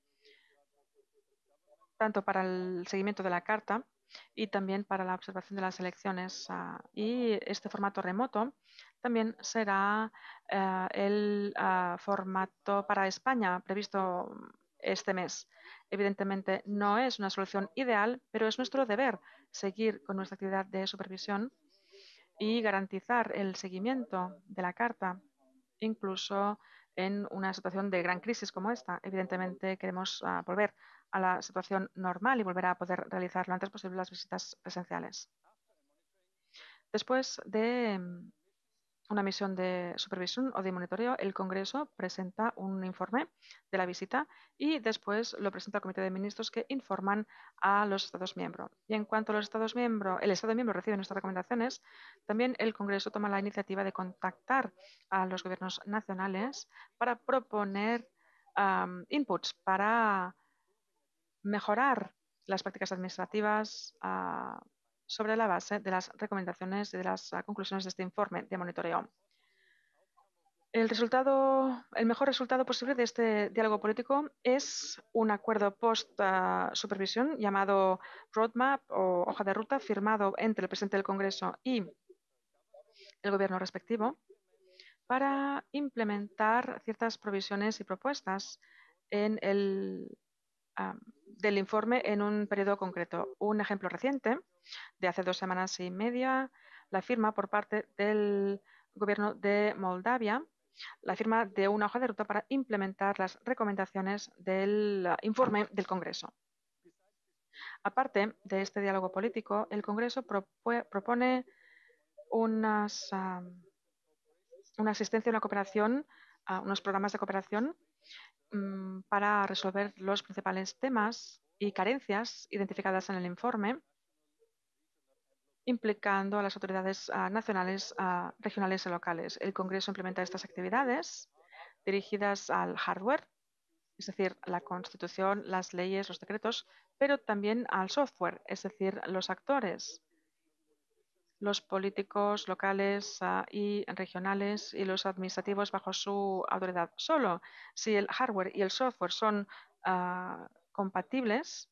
tanto para el seguimiento de la Carta y también para la observación de las elecciones. Uh, y este formato remoto también será uh, el uh, formato para España previsto este mes. Evidentemente no es una solución ideal, pero es nuestro deber seguir con nuestra actividad de supervisión y garantizar el seguimiento de la Carta, incluso en una situación de gran crisis como esta. Evidentemente queremos uh, volver a la situación normal y volver a poder realizar lo antes posible las visitas presenciales. Después de una misión de supervisión o de monitoreo, el Congreso presenta un informe de la visita y después lo presenta al Comité de Ministros, que informan a los Estados miembros. Y en cuanto a los Estados miembros, el Estado miembro recibe nuestras recomendaciones, también el Congreso toma la iniciativa de contactar a los gobiernos nacionales para proponer um, inputs para mejorar las prácticas administrativas uh, sobre la base de las recomendaciones y de las uh, conclusiones de este informe de monitoreo. El resultado, el mejor resultado posible de este diálogo político es un acuerdo post-supervisión uh, llamado Roadmap o hoja de ruta, firmado entre el presidente del Congreso y el gobierno respectivo para implementar ciertas provisiones y propuestas en el um, del informe en un periodo concreto. Un ejemplo reciente, de hace dos semanas y media, la firma por parte del Gobierno de Moldavia, la firma de una hoja de ruta para implementar las recomendaciones del informe del Congreso. Aparte de este diálogo político, el Congreso propone unas, uh, una asistencia, una cooperación, uh, unos programas de cooperación um, para resolver los principales temas y carencias identificadas en el informe, implicando a las autoridades uh, nacionales, uh, regionales y locales. El Congreso implementa estas actividades dirigidas al hardware, es decir, la Constitución, las leyes, los decretos, pero también al software, es decir, los actores, los políticos locales uh, y regionales y los administrativos bajo su autoridad. Solo si el hardware y el software son uh, compatibles,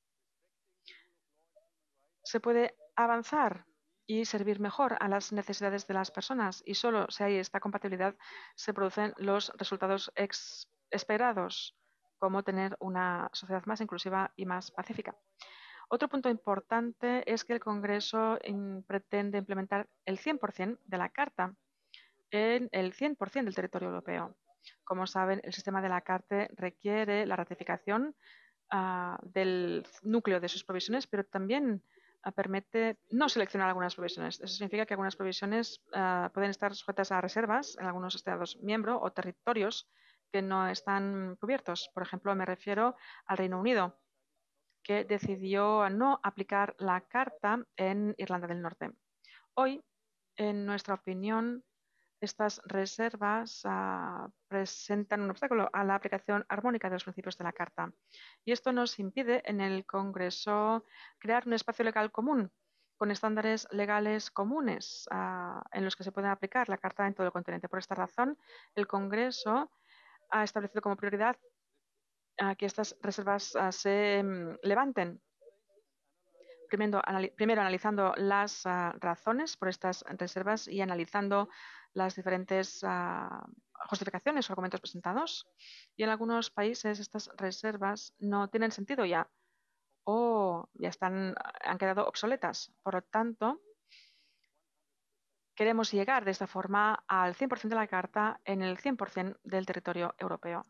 se puede avanzar y servir mejor a las necesidades de las personas, y solo si hay esta compatibilidad se producen los resultados esperados, como tener una sociedad más inclusiva y más pacífica. Otro punto importante es que el Congreso pretende implementar el cien por cien de la Carta en el cien por cien del territorio europeo. Como saben, el sistema de la Carta requiere la ratificación uh, del núcleo de sus provisiones, pero también uh, permite no seleccionar algunas provisiones. Eso significa que algunas provisiones uh, pueden estar sujetas a reservas en algunos Estados miembros o territorios que no están cubiertos. Por ejemplo, me refiero al Reino Unido, que decidió no aplicar la Carta en Irlanda del Norte. Hoy, en nuestra opinión, estas reservas uh, presentan un obstáculo a la aplicación armónica de los principios de la Carta. Y esto nos impide en el Congreso crear un espacio legal común con estándares legales comunes uh, en los que se puede aplicar la Carta en todo el continente. Por esta razón, el Congreso ha establecido como prioridad uh, que estas reservas uh, se um, levanten. Primero, anali primero analizando las uh, razones por estas reservas y analizando las diferentes uh, justificaciones o argumentos presentados. Y en algunos países estas reservas no tienen sentido ya o ya están, han quedado obsoletas. Por lo tanto, queremos llegar de esta forma al cien por cien de la Carta en el cien por cien del territorio europeo.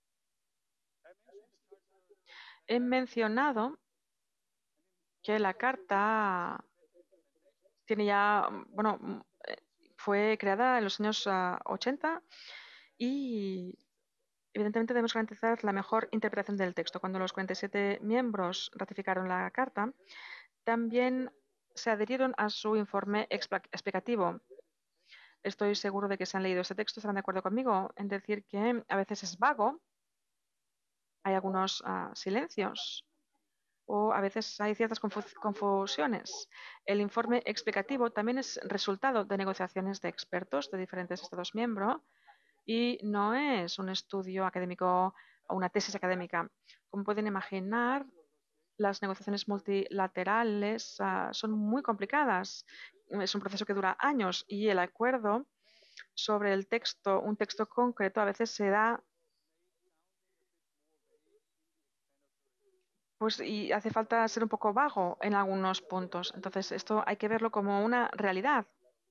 He mencionado que la Carta tiene ya, bueno, fue creada en los años uh, ochenta y evidentemente debemos garantizar la mejor interpretación del texto. Cuando los cuarenta y siete miembros ratificaron la Carta, también se adhirieron a su informe explicativo. Estoy seguro de que si han leído este texto estarán de acuerdo conmigo en decir que a veces es vago, hay algunos uh, silencios, o a veces hay ciertas confusiones. El informe explicativo también es resultado de negociaciones de expertos de diferentes Estados miembros y no es un estudio académico o una tesis académica. Como pueden imaginar, las negociaciones multilaterales uh, son muy complicadas. Es un proceso que dura años y el acuerdo sobre el texto, un texto concreto, a veces se da Pues y hace falta ser un poco vago en algunos puntos. Entonces, esto hay que verlo como una realidad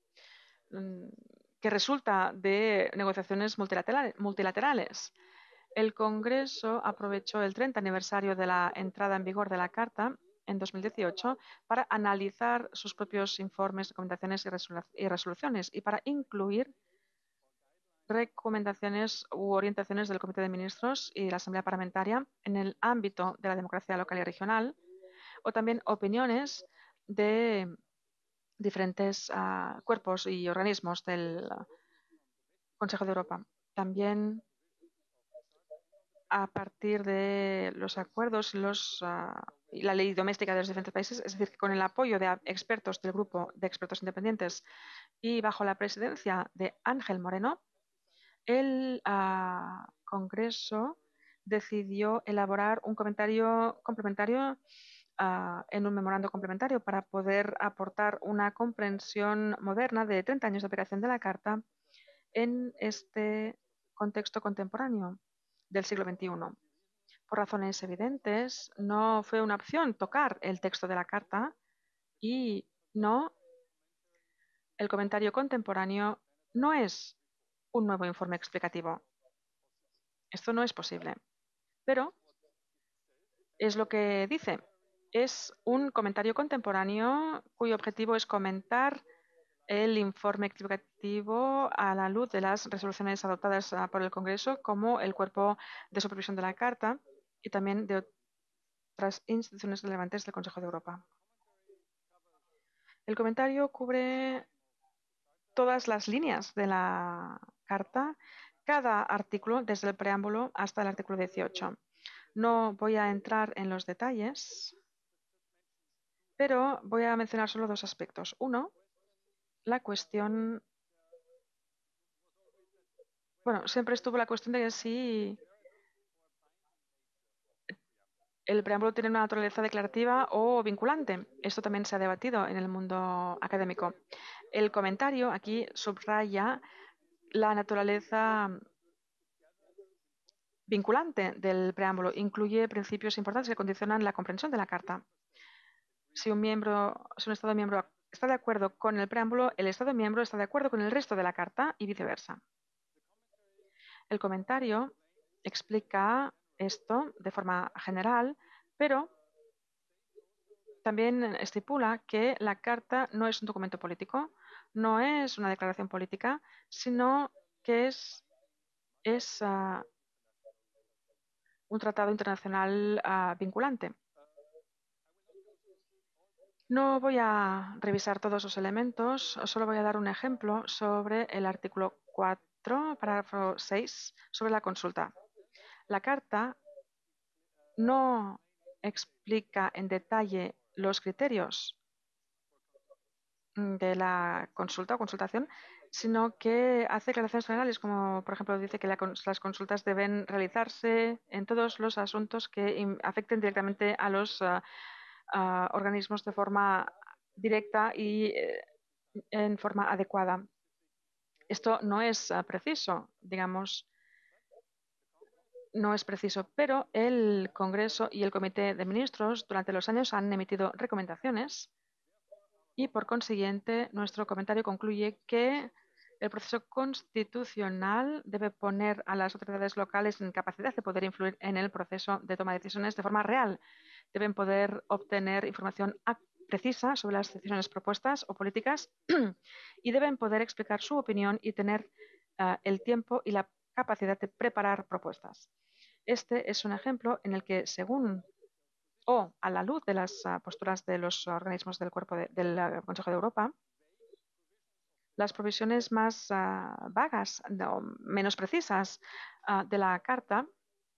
que resulta de negociaciones multilaterales. El Congreso aprovechó el treinta aniversario de la entrada en vigor de la Carta en dos mil dieciocho para analizar sus propios informes, recomendaciones y resoluciones y para incluir recomendaciones u orientaciones del Comité de Ministros y de la Asamblea Parlamentaria en el ámbito de la democracia local y regional, o también opiniones de diferentes uh, cuerpos y organismos del uh, Consejo de Europa. También a partir de los acuerdos los, uh, y la ley doméstica de los diferentes países, es decir, que con el apoyo de expertos del grupo de expertos independientes y bajo la presidencia de Ángel Moreno, el uh, Congreso decidió elaborar un comentario complementario uh, en un memorando complementario para poder aportar una comprensión moderna de treinta años de aplicación de la Carta en este contexto contemporáneo del siglo veintiuno. Por razones evidentes, no fue una opción tocar el texto de la carta y no, el comentario contemporáneo no es un nuevo informe explicativo. Esto no es posible. Pero es lo que dice. Es un comentario contemporáneo cuyo objetivo es comentar el informe explicativo a la luz de las resoluciones adoptadas por el Congreso como el cuerpo de supervisión de la Carta y también de otras instituciones relevantes del Consejo de Europa. El comentario cubre todas las líneas de la Carta, cada artículo, desde el preámbulo hasta el artículo dieciocho. No voy a entrar en los detalles, pero voy a mencionar solo dos aspectos. Uno, la cuestión... Bueno, siempre estuvo la cuestión de si el preámbulo tiene una naturaleza declarativa o vinculante. Esto también se ha debatido en el mundo académico. El comentario aquí subraya la naturaleza vinculante del preámbulo. Incluye principios importantes que condicionan la comprensión de la Carta. Si un miembro, si un Estado miembro está de acuerdo con el preámbulo, el Estado miembro está de acuerdo con el resto de la Carta y viceversa. El comentario explica esto de forma general, pero también estipula que la Carta no es un documento político, no es una declaración política, sino que es, es uh, un tratado internacional uh, vinculante. No voy a revisar todos los elementos, solo voy a dar un ejemplo sobre el artículo cuatro, párrafo seis, sobre la consulta. La Carta no explica en detalle los criterios de la consulta o consultación, sino que hace declaraciones generales, como por ejemplo dice que la, las consultas deben realizarse en todos los asuntos que afecten directamente a los uh, uh, organismos de forma directa y eh, en forma adecuada. Esto no es uh, preciso, digamos, no es preciso, pero el Congreso y el Comité de Ministros durante los años han emitido recomendaciones y, por consiguiente, nuestro comentario concluye que el proceso constitucional debe poner a las autoridades locales en capacidad de poder influir en el proceso de toma de decisiones de forma real. Deben poder obtener información precisa sobre las decisiones propuestas o políticas y deben poder explicar su opinión y tener uh, el tiempo y la capacidad de preparar propuestas. Este es un ejemplo en el que, según o a la luz de las uh, posturas de los organismos del, cuerpo de, del uh, Consejo de Europa, las provisiones más uh, vagas o menos precisas uh, de la Carta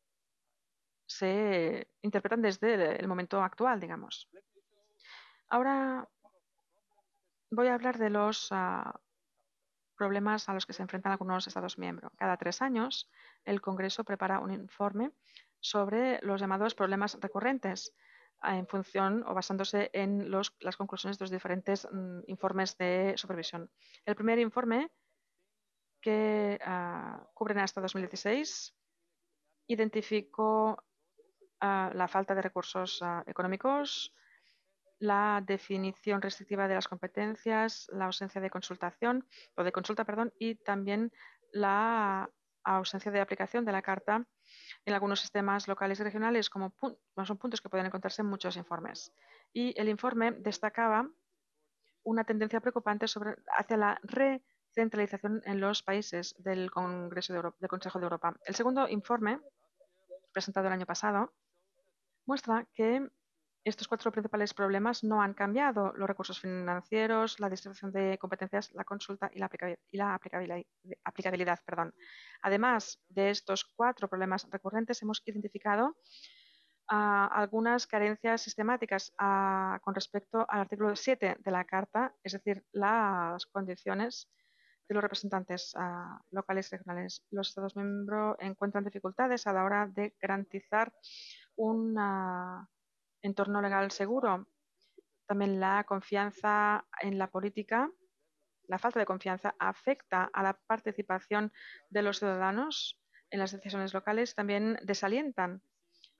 se interpretan desde el momento actual, digamos. Ahora voy a hablar de los uh, problemas a los que se enfrentan algunos Estados miembros. Cada tres años, el Congreso prepara un informe sobre los llamados problemas recurrentes en función o basándose en los, las conclusiones de los diferentes mm, informes de supervisión. El primer informe, que uh, cubren hasta dos mil dieciséis, identificó uh, la falta de recursos uh, económicos, la definición restrictiva de las competencias, la ausencia de consultación o de consulta, perdón, y también la ausencia de aplicación de la Carta en algunos sistemas locales y regionales, como son puntos que pueden encontrarse en muchos informes. Y el informe destacaba una tendencia preocupante sobre, hacia la recentralización en los países del Congreso de Europa, del Consejo de Europa. El segundo informe, presentado el año pasado, muestra que estos cuatro principales problemas no han cambiado: los recursos financieros, la distribución de competencias, la consulta y la, aplicabil y la aplicabilidad. aplicabilidad perdón. Además de estos cuatro problemas recurrentes, hemos identificado uh, algunas carencias sistemáticas uh, con respecto al artículo siete de la Carta, es decir, las condiciones de los representantes uh, locales y regionales. Los Estados miembros encuentran dificultades a la hora de garantizar un uh, entorno legal seguro. También la confianza en la política, la falta de confianza afecta a la participación de los ciudadanos en las decisiones locales, también desalientan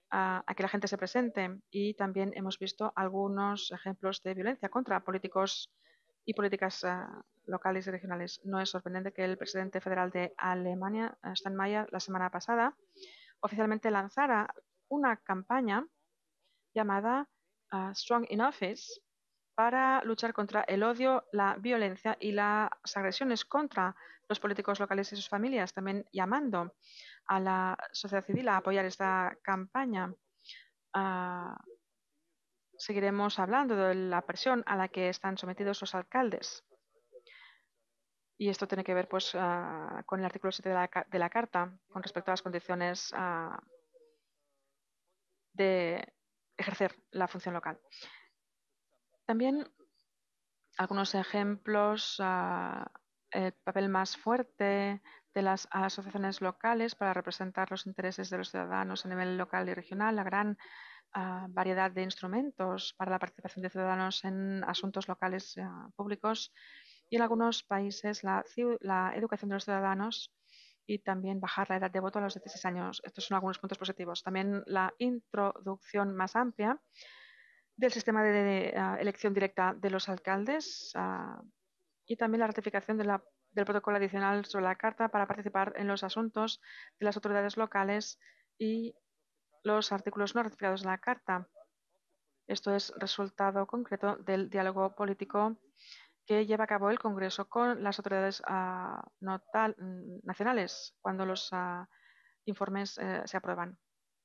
a, a que la gente se presente, y también hemos visto algunos ejemplos de violencia contra políticos y políticas uh, locales y regionales. No es sorprendente que el presidente federal de Alemania, Steinmeier, la semana pasada oficialmente lanzara una campaña llamada uh, Strong in Office para luchar contra el odio, la violencia y las agresiones contra los políticos locales y sus familias, también llamando a la sociedad civil a apoyar esta campaña. Uh, seguiremos hablando de la presión a la que están sometidos los alcaldes. Y esto tiene que ver pues, uh, con el artículo siete de la, de la Carta con respecto a las condiciones uh, de ejercer la función local. También algunos ejemplos, uh, el papel más fuerte de las asociaciones locales para representar los intereses de los ciudadanos a nivel local y regional, la gran uh, variedad de instrumentos para la participación de ciudadanos en asuntos locales uh, públicos, y en algunos países la, la educación de los ciudadanos y también bajar la edad de voto a los dieciséis años. Estos son algunos puntos positivos. También la introducción más amplia del sistema de, de uh, elección directa de los alcaldes uh, y también la ratificación de la, del protocolo adicional sobre la Carta para participar en los asuntos de las autoridades locales y los artículos no ratificados de la Carta. Esto es resultado concreto del diálogo político que lleva a cabo el Congreso con las autoridades uh, notal, nacionales cuando los uh, informes uh, se aprueban.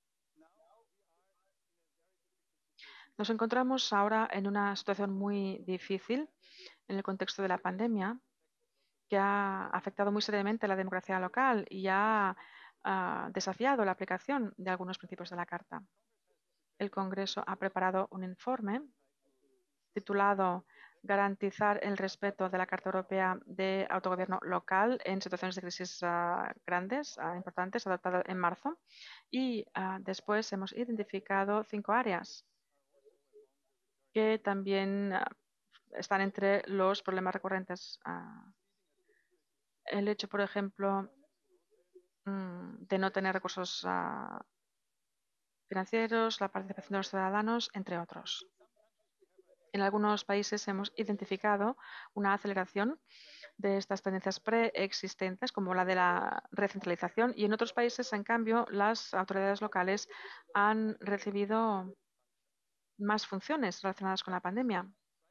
Nos encontramos ahora en una situación muy difícil en el contexto de la pandemia, que ha afectado muy seriamente a la democracia local y ha uh, desafiado la aplicación de algunos principios de la Carta. El Congreso ha preparado un informe titulado Garantizar el respeto de la Carta Europea de Autogobierno Local en situaciones de crisis uh, grandes, uh, importantes, adoptado en marzo. Y uh, después hemos identificado cinco áreas que también uh, están entre los problemas recurrentes. Uh, el hecho, por ejemplo, um, de no tener recursos uh, financieros, la participación de los ciudadanos, entre otros. En algunos países hemos identificado una aceleración de estas tendencias preexistentes, como la de la recentralización, y en otros países, en cambio, las autoridades locales han recibido más funciones relacionadas con la pandemia.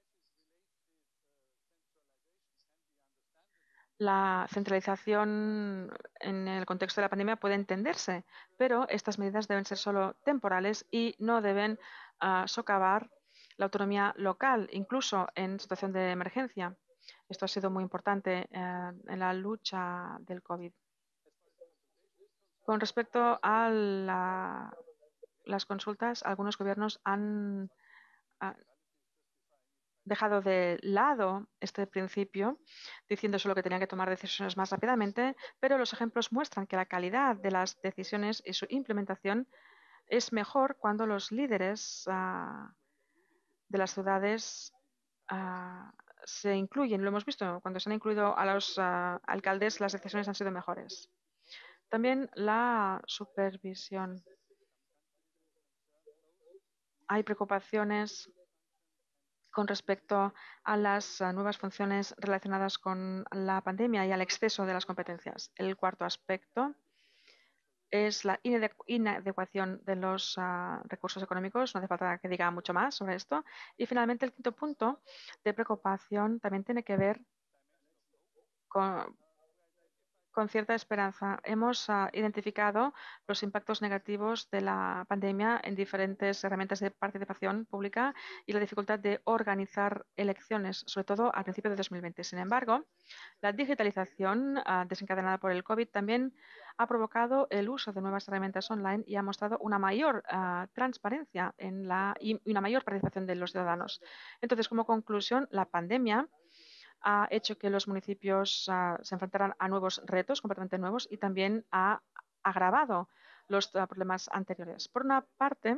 La centralización en el contexto de la pandemia puede entenderse, pero estas medidas deben ser solo temporales y no deben uh, socavar la autonomía local, incluso en situación de emergencia. Esto ha sido muy importante eh, en la lucha del COVID. Con respecto a la, las consultas, algunos gobiernos han uh, dejado de lado este principio, diciendo solo que tenían que tomar decisiones más rápidamente, pero los ejemplos muestran que la calidad de las decisiones y su implementación es mejor cuando los líderes uh, de las ciudades uh, se incluyen. Lo hemos visto, cuando se han incluido a los uh, alcaldes, las decisiones han sido mejores. También la supervisión. Hay preocupaciones con respecto a las uh, nuevas funciones relacionadas con la pandemia y al exceso de las competencias. El cuarto aspecto es la inadecuación de los uh, recursos económicos. No hace falta que diga mucho más sobre esto. Y finalmente, el quinto punto de preocupación también tiene que ver con, con cierta esperanza. Hemos uh, identificado los impactos negativos de la pandemia en diferentes herramientas de participación pública y la dificultad de organizar elecciones, sobre todo al principio de dos mil veinte. Sin embargo, la digitalización uh, desencadenada por el COVID también ha provocado el uso de nuevas herramientas online y ha mostrado una mayor uh, transparencia en la, y una mayor participación de los ciudadanos. Entonces, como conclusión, la pandemia ha hecho que los municipios uh, se enfrentaran a nuevos retos completamente nuevos y también ha agravado los uh, problemas anteriores. Por una parte,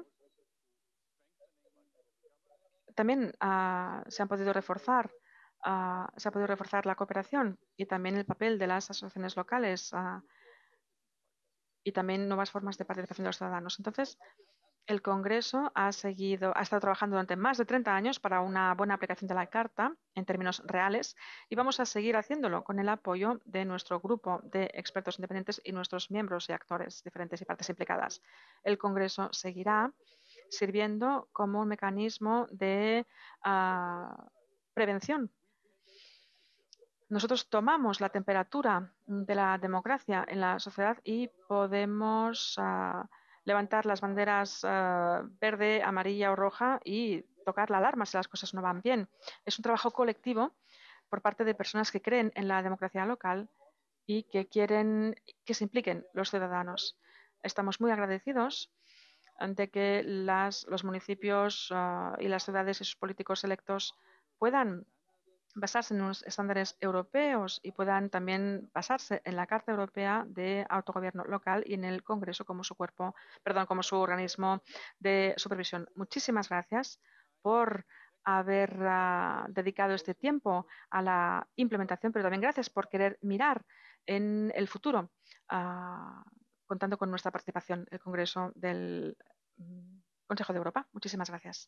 también uh, se han podido reforzar, uh, se ha podido reforzar la cooperación y también el papel de las asociaciones locales uh, y también nuevas formas de participación de los ciudadanos. Entonces, El Congreso ha seguido, ha estado trabajando durante más de treinta años para una buena aplicación de la Carta en términos reales y vamos a seguir haciéndolo con el apoyo de nuestro grupo de expertos independientes y nuestros miembros y actores diferentes y partes implicadas. El Congreso seguirá sirviendo como un mecanismo de uh, prevención. Nosotros tomamos la temperatura de la democracia en la sociedad y podemos uh, levantar las banderas uh, verde, amarilla o roja y tocar la alarma si las cosas no van bien. Es un trabajo colectivo por parte de personas que creen en la democracia local y que quieren que se impliquen los ciudadanos. Estamos muy agradecidos de que las, los municipios uh, y las ciudades y sus políticos electos puedan basarse en unos estándares europeos y puedan también basarse en la Carta Europea de Autogobierno Local y en el Congreso como su cuerpo, perdón, como su organismo de supervisión. Muchísimas gracias por haber uh, dedicado este tiempo a la implementación, pero también gracias por querer mirar en el futuro, uh, contando con nuestra participación en el Congreso del um, Consejo de Europa. Muchísimas gracias.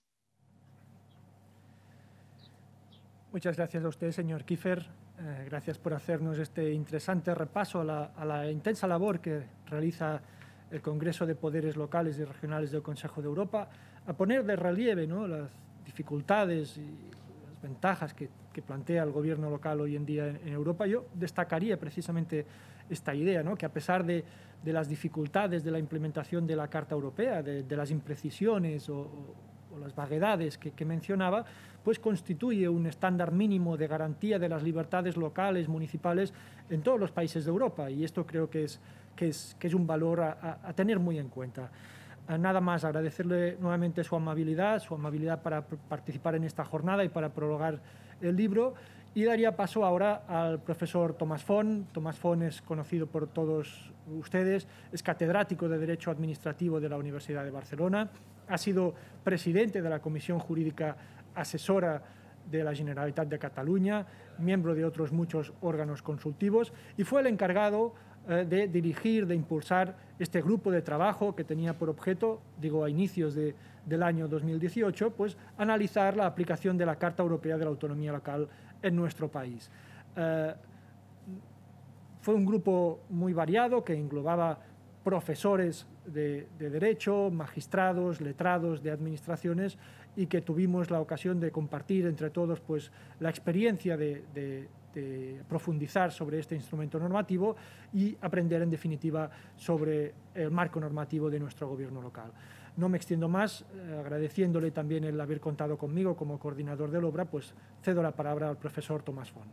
Muchas gracias a usted, señor Kiefer. Eh, gracias por hacernos este interesante repaso a la, a la intensa labor que realiza el Congreso de Poderes Locales y Regionales del Consejo de Europa, a poner de relieve, ¿no?, las dificultades y las ventajas que, que plantea el gobierno local hoy en día en, en Europa. Yo destacaría precisamente esta idea, ¿no?, que a pesar de, de las dificultades de la implementación de la Carta Europea, de, de las imprecisiones o, o las vaguedades que, que mencionaba, pues constituye un estándar mínimo de garantía de las libertades locales, municipales, en todos los países de Europa. Y esto creo que es, que es, que es un valor a, a tener muy en cuenta. Nada más, agradecerle nuevamente su amabilidad, su amabilidad para participar en esta jornada y para prologar el libro. Y daría paso ahora al profesor Tomás Font. Tomás Font es conocido por todos ustedes, es catedrático de Derecho Administrativo de la Universidad de Barcelona, ha sido presidente de la Comisión Jurídica Asesora de la Generalitat de Cataluña, miembro de otros muchos órganos consultivos y fue el encargado eh, de dirigir, de impulsar este grupo de trabajo que tenía por objeto, digo a inicios de, del año dos mil dieciocho, pues analizar la aplicación de la Carta Europea de la Autonomía Local en nuestro país. Eh, fue un grupo muy variado que englobaba profesores de, de Derecho, magistrados, letrados de administraciones y que tuvimos la ocasión de compartir entre todos pues, la experiencia de, de, de profundizar sobre este instrumento normativo y aprender en definitiva sobre el marco normativo de nuestro gobierno local. No me extiendo más, eh, agradeciéndole también el haber contado conmigo como coordinador de la obra, pues cedo la palabra al profesor Tomás Font.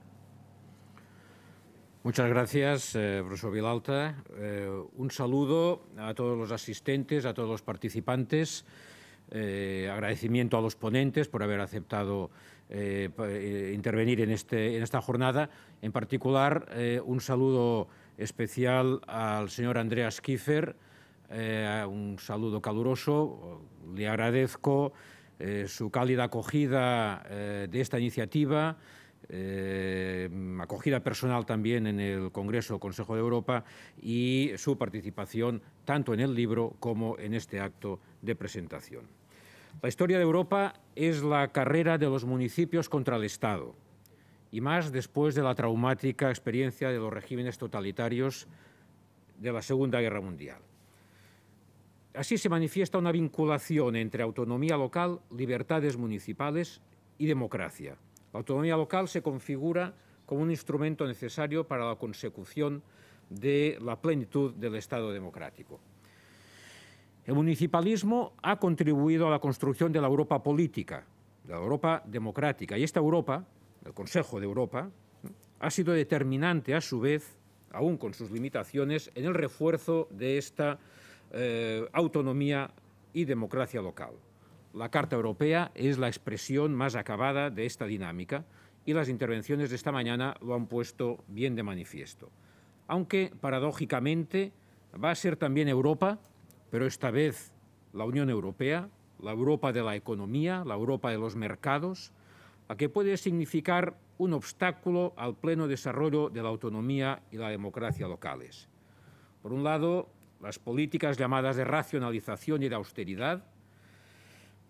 Muchas gracias, eh, profesor Vilalta. Eh, un saludo a todos los asistentes, a todos los participantes. Eh, agradecimiento a los ponentes por haber aceptado eh, intervenir en, este, en esta jornada. En particular, eh, un saludo especial al señor Andreas Kiefer, eh, un saludo caluroso. Le agradezco eh, su cálida acogida eh, de esta iniciativa, Eh, acogida personal también en el Congreso Consejo de Europa y su participación tanto en el libro como en este acto de presentación. La historia de Europa es la carrera de los municipios contra el Estado y más después de la traumática experiencia de los regímenes totalitarios de la Segunda Guerra Mundial. Así se manifiesta una vinculación entre autonomía local, libertades municipales y democracia. La autonomía local se configura como un instrumento necesario para la consecución de la plenitud del Estado democrático. El municipalismo ha contribuido a la construcción de la Europa política, de la Europa democrática, y esta Europa, el Consejo de Europa, ha sido determinante a su vez, aún con sus limitaciones, en el refuerzo de esta eh, autonomía y democracia local. La Carta Europea es la expresión más acabada de esta dinámica y las intervenciones de esta mañana lo han puesto bien de manifiesto. Aunque, paradójicamente, va a ser también Europa, pero esta vez la Unión Europea, la Europa de la economía, la Europa de los mercados, la que puede significar un obstáculo al pleno desarrollo de la autonomía y la democracia locales. Por un lado, las políticas llamadas de racionalización y de austeridad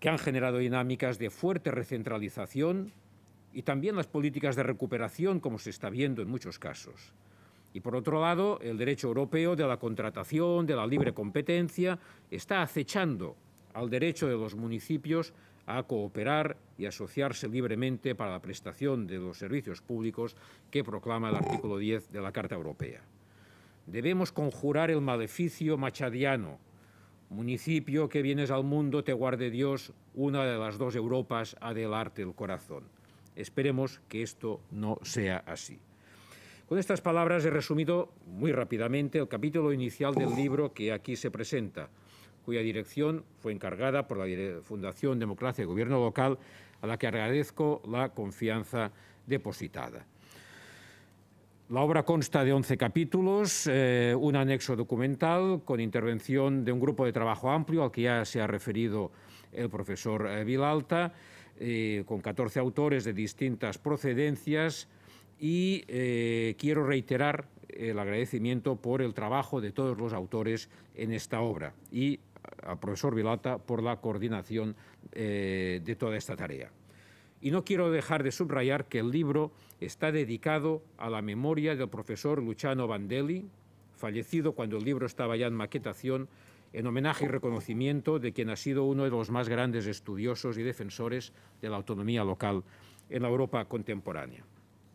que han generado dinámicas de fuerte recentralización, y también las políticas de recuperación, como se está viendo en muchos casos. Y por otro lado, el derecho europeo de la contratación, de la libre competencia, está acechando al derecho de los municipios a cooperar y asociarse libremente para la prestación de los servicios públicos que proclama el artículo diez de la Carta Europea. Debemos conjurar el maleficio machadiano: municipio que vienes al mundo, te guarde Dios, una de las dos Europas ha de helarte el corazón. Esperemos que esto no sea así. Con estas palabras he resumido muy rápidamente el capítulo inicial del libro que aquí se presenta, cuya dirección fue encargada por la Fundación Democracia y Gobierno Local, a la que agradezco la confianza depositada. La obra consta de once capítulos, eh, un anexo documental con intervención de un grupo de trabajo amplio al que ya se ha referido el profesor eh, Vilalta, eh, con catorce autores de distintas procedencias, y eh, quiero reiterar el agradecimiento por el trabajo de todos los autores en esta obra y al profesor Vilalta por la coordinación eh, de toda esta tarea. Y no quiero dejar de subrayar que el libro está dedicado a la memoria del profesor Luciano Bandelli, fallecido cuando el libro estaba ya en maquetación, en homenaje y reconocimiento de quien ha sido uno de los más grandes estudiosos y defensores de la autonomía local en la Europa contemporánea.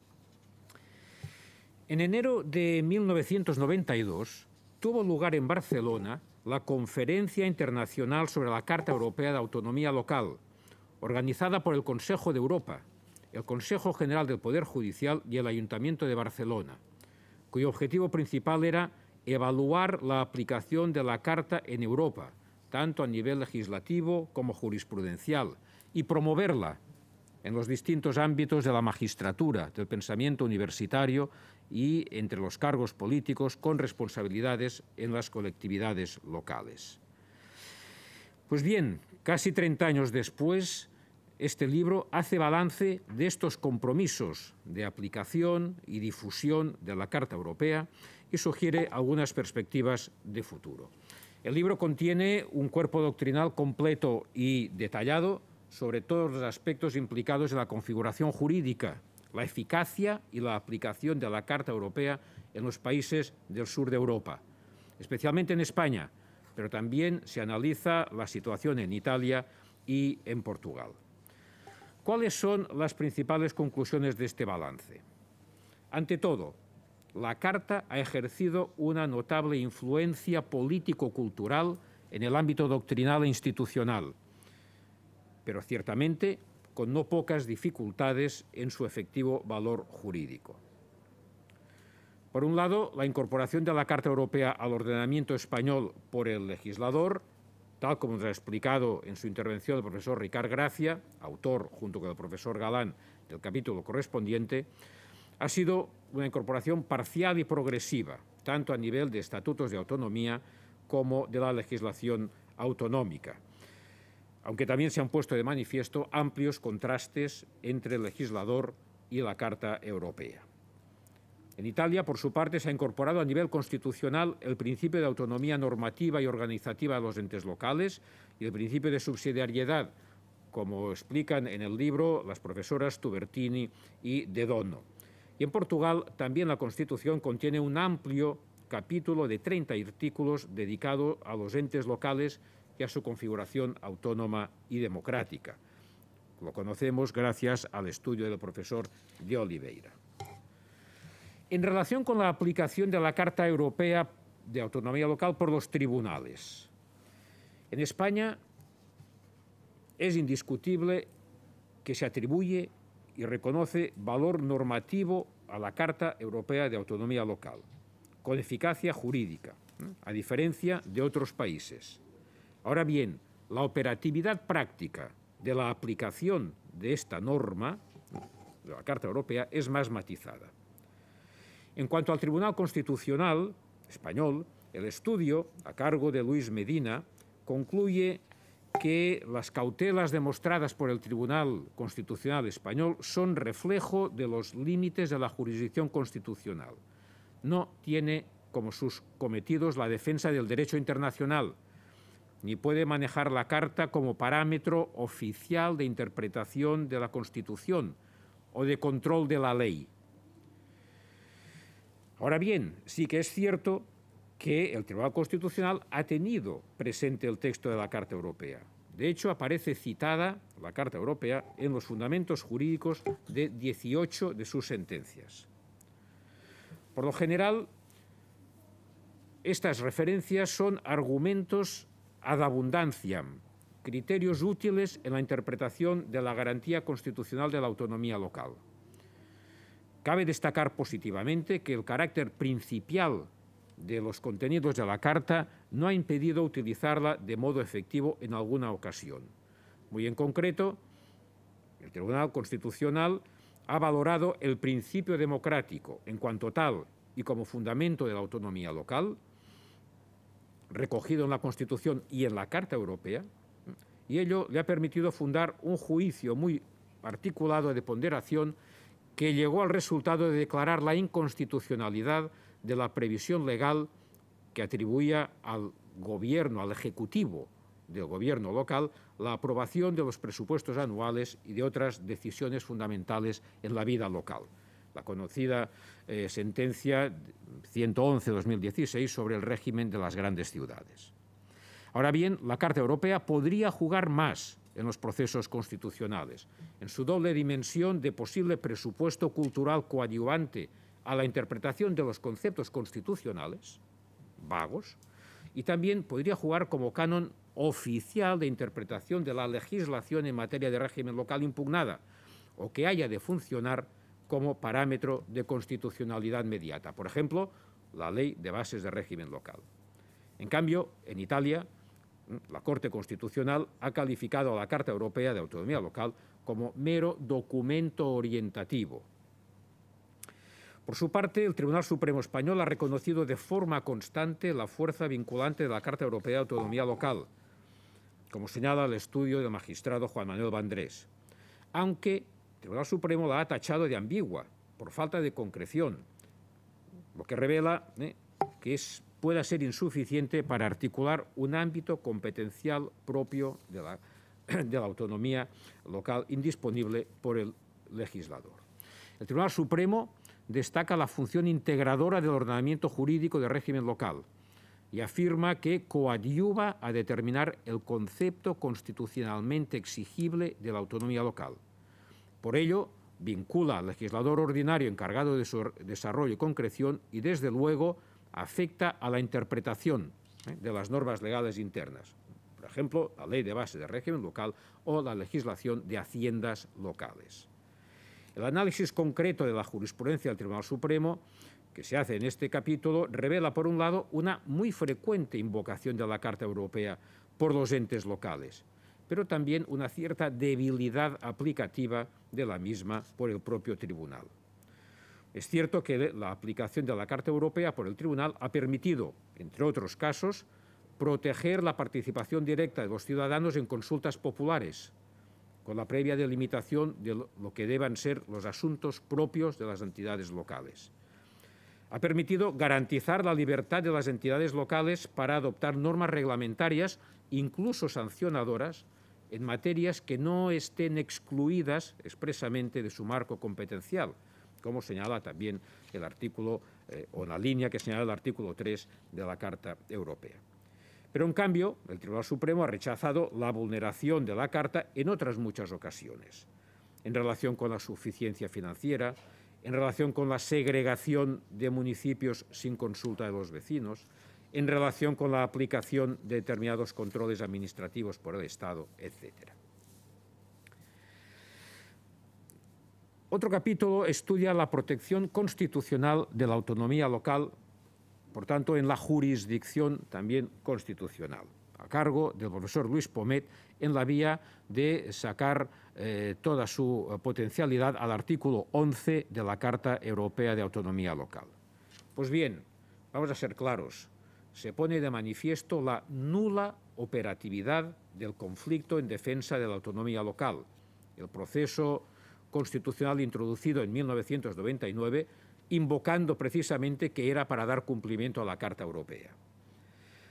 En enero de mil novecientos noventa y dos tuvo lugar en Barcelona la Conferencia Internacional sobre la Carta Europea de Autonomía Local, organizada por el Consejo de Europa, el Consejo General del Poder Judicial y el Ayuntamiento de Barcelona, cuyo objetivo principal era evaluar la aplicación de la Carta en Europa, tanto a nivel legislativo como jurisprudencial, y promoverla en los distintos ámbitos de la magistratura, del pensamiento universitario y entre los cargos políticos con responsabilidades en las colectividades locales. Pues bien, casi treinta años después, este libro hace balance de estos compromisos de aplicación y difusión de la Carta Europea y sugiere algunas perspectivas de futuro. El libro contiene un cuerpo doctrinal completo y detallado sobre todos los aspectos implicados en la configuración jurídica, la eficacia y la aplicación de la Carta Europea en los países del sur de Europa, especialmente en España, pero también se analiza la situación en Italia y en Portugal. ¿Cuáles son las principales conclusiones de este balance? Ante todo, la Carta ha ejercido una notable influencia político-cultural en el ámbito doctrinal e institucional, pero ciertamente con no pocas dificultades en su efectivo valor jurídico. Por un lado, la incorporación de la Carta Europea al ordenamiento español por el legislador, tal como nos ha explicado en su intervención el profesor Ricard Gracia, autor, junto con el profesor Galán, del capítulo correspondiente, ha sido una incorporación parcial y progresiva, tanto a nivel de estatutos de autonomía como de la legislación autonómica, aunque también se han puesto de manifiesto amplios contrastes entre el legislador y la Carta Europea. En Italia, por su parte, se ha incorporado a nivel constitucional el principio de autonomía normativa y organizativa de los entes locales y el principio de subsidiariedad, como explican en el libro las profesoras Tubertini y De Donno. Y en Portugal también la Constitución contiene un amplio capítulo de treinta artículos dedicado a los entes locales y a su configuración autónoma y democrática. Lo conocemos gracias al estudio del profesor de Oliveira. En relación con la aplicación de la Carta Europea de Autonomía Local por los tribunales, en España es indiscutible que se atribuye y reconoce valor normativo a la Carta Europea de Autonomía Local, con eficacia jurídica, a diferencia de otros países. Ahora bien, la operatividad práctica de la aplicación de esta norma, de la Carta Europea, es más matizada. En cuanto al Tribunal Constitucional español, el estudio, a cargo de Luis Medina, concluye que las cautelas demostradas por el Tribunal Constitucional español son reflejo de los límites de la jurisdicción constitucional. No tiene como sus cometidos la defensa del derecho internacional, ni puede manejar la Carta como parámetro oficial de interpretación de la Constitución o de control de la ley. Ahora bien, sí que es cierto que el Tribunal Constitucional ha tenido presente el texto de la Carta Europea. De hecho, aparece citada la Carta Europea en los fundamentos jurídicos de dieciocho de sus sentencias. Por lo general, estas referencias son argumentos ad abundantiam, criterios útiles en la interpretación de la garantía constitucional de la autonomía local. Cabe destacar positivamente que el carácter principal de los contenidos de la Carta no ha impedido utilizarla de modo efectivo en alguna ocasión. Muy en concreto, el Tribunal Constitucional ha valorado el principio democrático en cuanto tal y como fundamento de la autonomía local, recogido en la Constitución y en la Carta Europea, y ello le ha permitido fundar un juicio muy articulado de ponderación que llegó al resultado de declarar la inconstitucionalidad de la previsión legal que atribuía al gobierno, al ejecutivo del gobierno local, la aprobación de los presupuestos anuales y de otras decisiones fundamentales en la vida local. La conocida eh, sentencia ciento once barra dos mil dieciséis sobre el régimen de las grandes ciudades. Ahora bien, la Carta Europea podría jugar más en los procesos constitucionales, en su doble dimensión de posible presupuesto cultural coadyuvante a la interpretación de los conceptos constitucionales, vagos, y también podría jugar como canon oficial de interpretación de la legislación en materia de régimen local impugnada, o que haya de funcionar como parámetro de constitucionalidad inmediata, por ejemplo, la Ley de Bases de Régimen Local. En cambio, en Italia, la Corte Constitucional ha calificado a la Carta Europea de Autonomía Local como mero documento orientativo. Por su parte, el Tribunal Supremo Español ha reconocido de forma constante la fuerza vinculante de la Carta Europea de Autonomía Local, como señala el estudio del magistrado Juan Manuel Vandrés, aunque el Tribunal Supremo la ha tachado de ambigua por falta de concreción, lo que revela eh, que es, pueda ser insuficiente para articular un ámbito competencial propio de la, de la autonomía local indisponible por el legislador. El Tribunal Supremo destaca la función integradora del ordenamiento jurídico del régimen local y afirma que coadyuva a determinar el concepto constitucionalmente exigible de la autonomía local. Por ello, vincula al legislador ordinario encargado de su desarrollo y concreción y, desde luego, afecta a la interpretación ¿eh? de las normas legales internas, por ejemplo, la Ley de Base de Régimen Local o la legislación de haciendas locales. El análisis concreto de la jurisprudencia del Tribunal Supremo que se hace en este capítulo revela, por un lado, una muy frecuente invocación de la Carta Europea por los entes locales, pero también una cierta debilidad aplicativa de la misma por el propio Tribunal. Es cierto que la aplicación de la Carta Europea por el Tribunal ha permitido, entre otros casos, proteger la participación directa de los ciudadanos en consultas populares, con la previa delimitación de lo que deban ser los asuntos propios de las entidades locales. Ha permitido garantizar la libertad de las entidades locales para adoptar normas reglamentarias, incluso sancionadoras, en materias que no estén excluidas expresamente de su marco competencial, como señala también el artículo, eh, o la línea que señala el artículo tres de la Carta Europea. Pero, en cambio, el Tribunal Supremo ha rechazado la vulneración de la Carta en otras muchas ocasiones, en relación con la suficiencia financiera, en relación con la segregación de municipios sin consulta de los vecinos, en relación con la aplicación de determinados controles administrativos por el Estado, etcétera. Otro capítulo estudia la protección constitucional de la autonomía local, por tanto, en la jurisdicción también constitucional, a cargo del profesor Luis Pomet, en la vía de sacar eh, toda su potencialidad al artículo once de la Carta Europea de Autonomía Local. Pues bien, vamos a ser claros, se pone de manifiesto la nula operatividad del conflicto en defensa de la autonomía local. El proceso constitucional introducido en mil novecientos noventa y nueve, invocando precisamente que era para dar cumplimiento a la Carta Europea.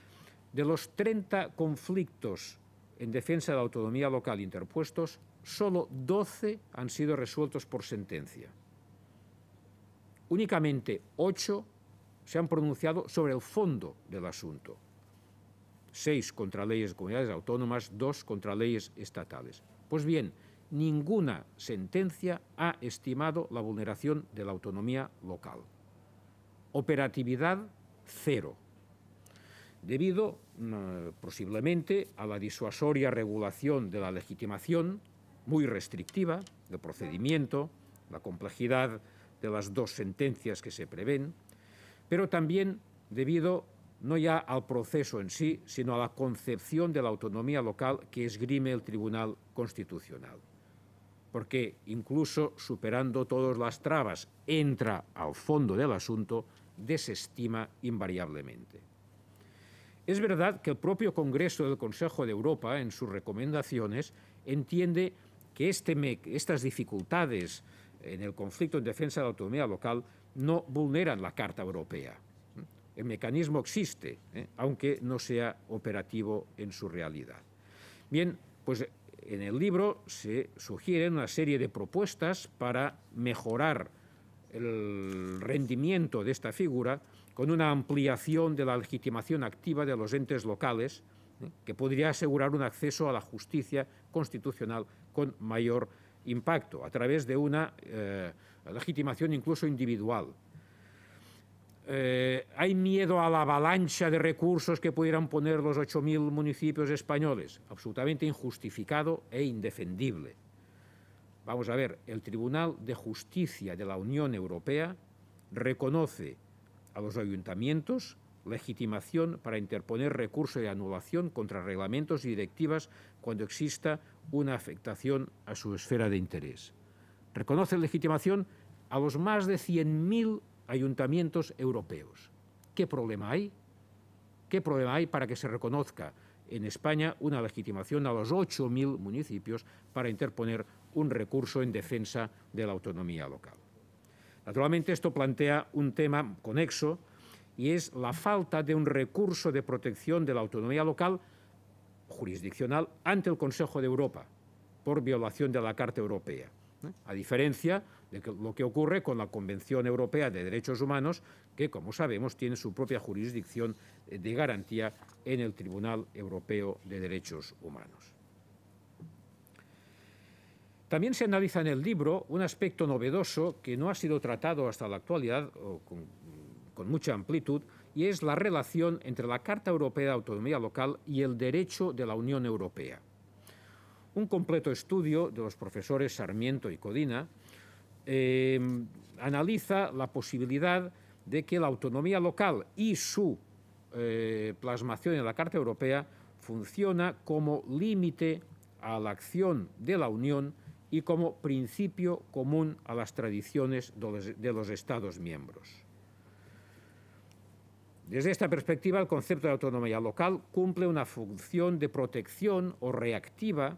de los treinta conflictos en defensa de la autonomía local interpuestos, solo doce han sido resueltos por sentencia. Únicamente ocho se han pronunciado sobre el fondo del asunto. Seis contra leyes de comunidades autónomas, dos contra leyes estatales. Pues bien, ninguna sentencia ha estimado la vulneración de la autonomía local. Operatividad cero, debido uh, posiblemente a la disuasoria regulación de la legitimación, muy restrictiva, del procedimiento, la complejidad de las dos sentencias que se prevén, pero también debido no ya al proceso en sí, sino a la concepción de la autonomía local que esgrime el Tribunal Constitucional. Porque incluso superando todas las trabas, entra al fondo del asunto, desestima invariablemente. Es verdad que el propio Congreso del Consejo de Europa, en sus recomendaciones, entiende que este M E C, estas dificultades en el conflicto en defensa de la autonomía local no vulneran la Carta Europea. El mecanismo existe, ¿eh? aunque no sea operativo en su realidad. Bien, pues en el libro se sugieren una serie de propuestas para mejorar el rendimiento de esta figura con una ampliación de la legitimación activa de los entes locales, ¿eh? que podría asegurar un acceso a la justicia constitucional con mayor impacto, a través de una eh, legitimación incluso individual. Eh, ¿Hay miedo a la avalancha de recursos que pudieran poner los ocho mil municipios españoles? Absolutamente injustificado e indefendible. Vamos a ver, el Tribunal de Justicia de la Unión Europea reconoce a los ayuntamientos legitimación para interponer recurso de anulación contra reglamentos y directivas cuando exista una afectación a su esfera de interés. Reconoce legitimación a los más de cien mil ayuntamientos europeos. ¿Qué problema hay? ¿Qué problema hay para que se reconozca en España una legitimación a los ocho mil municipios para interponer un recurso en defensa de la autonomía local? Naturalmente, esto plantea un tema conexo y es la falta de un recurso de protección de la autonomía local jurisdiccional ante el Consejo de Europa por violación de la Carta Europea, ¿eh? A diferencia de que lo que ocurre con la Convención Europea de Derechos Humanos, que, como sabemos, tiene su propia jurisdicción de garantía en el Tribunal Europeo de Derechos Humanos. También se analiza en el libro un aspecto novedoso que no ha sido tratado hasta la actualidad o con, con mucha amplitud, y es la relación entre la Carta Europea de Autonomía Local y el derecho de la Unión Europea. Un completo estudio de los profesores Sarmiento y Codina eh, analiza la posibilidad de que la autonomía local y su eh, plasmación en la Carta Europea funciona como límite a la acción de la Unión y como principio común a las tradiciones de los, de los Estados miembros. Desde esta perspectiva, el concepto de autonomía local cumple una función de protección o reactiva,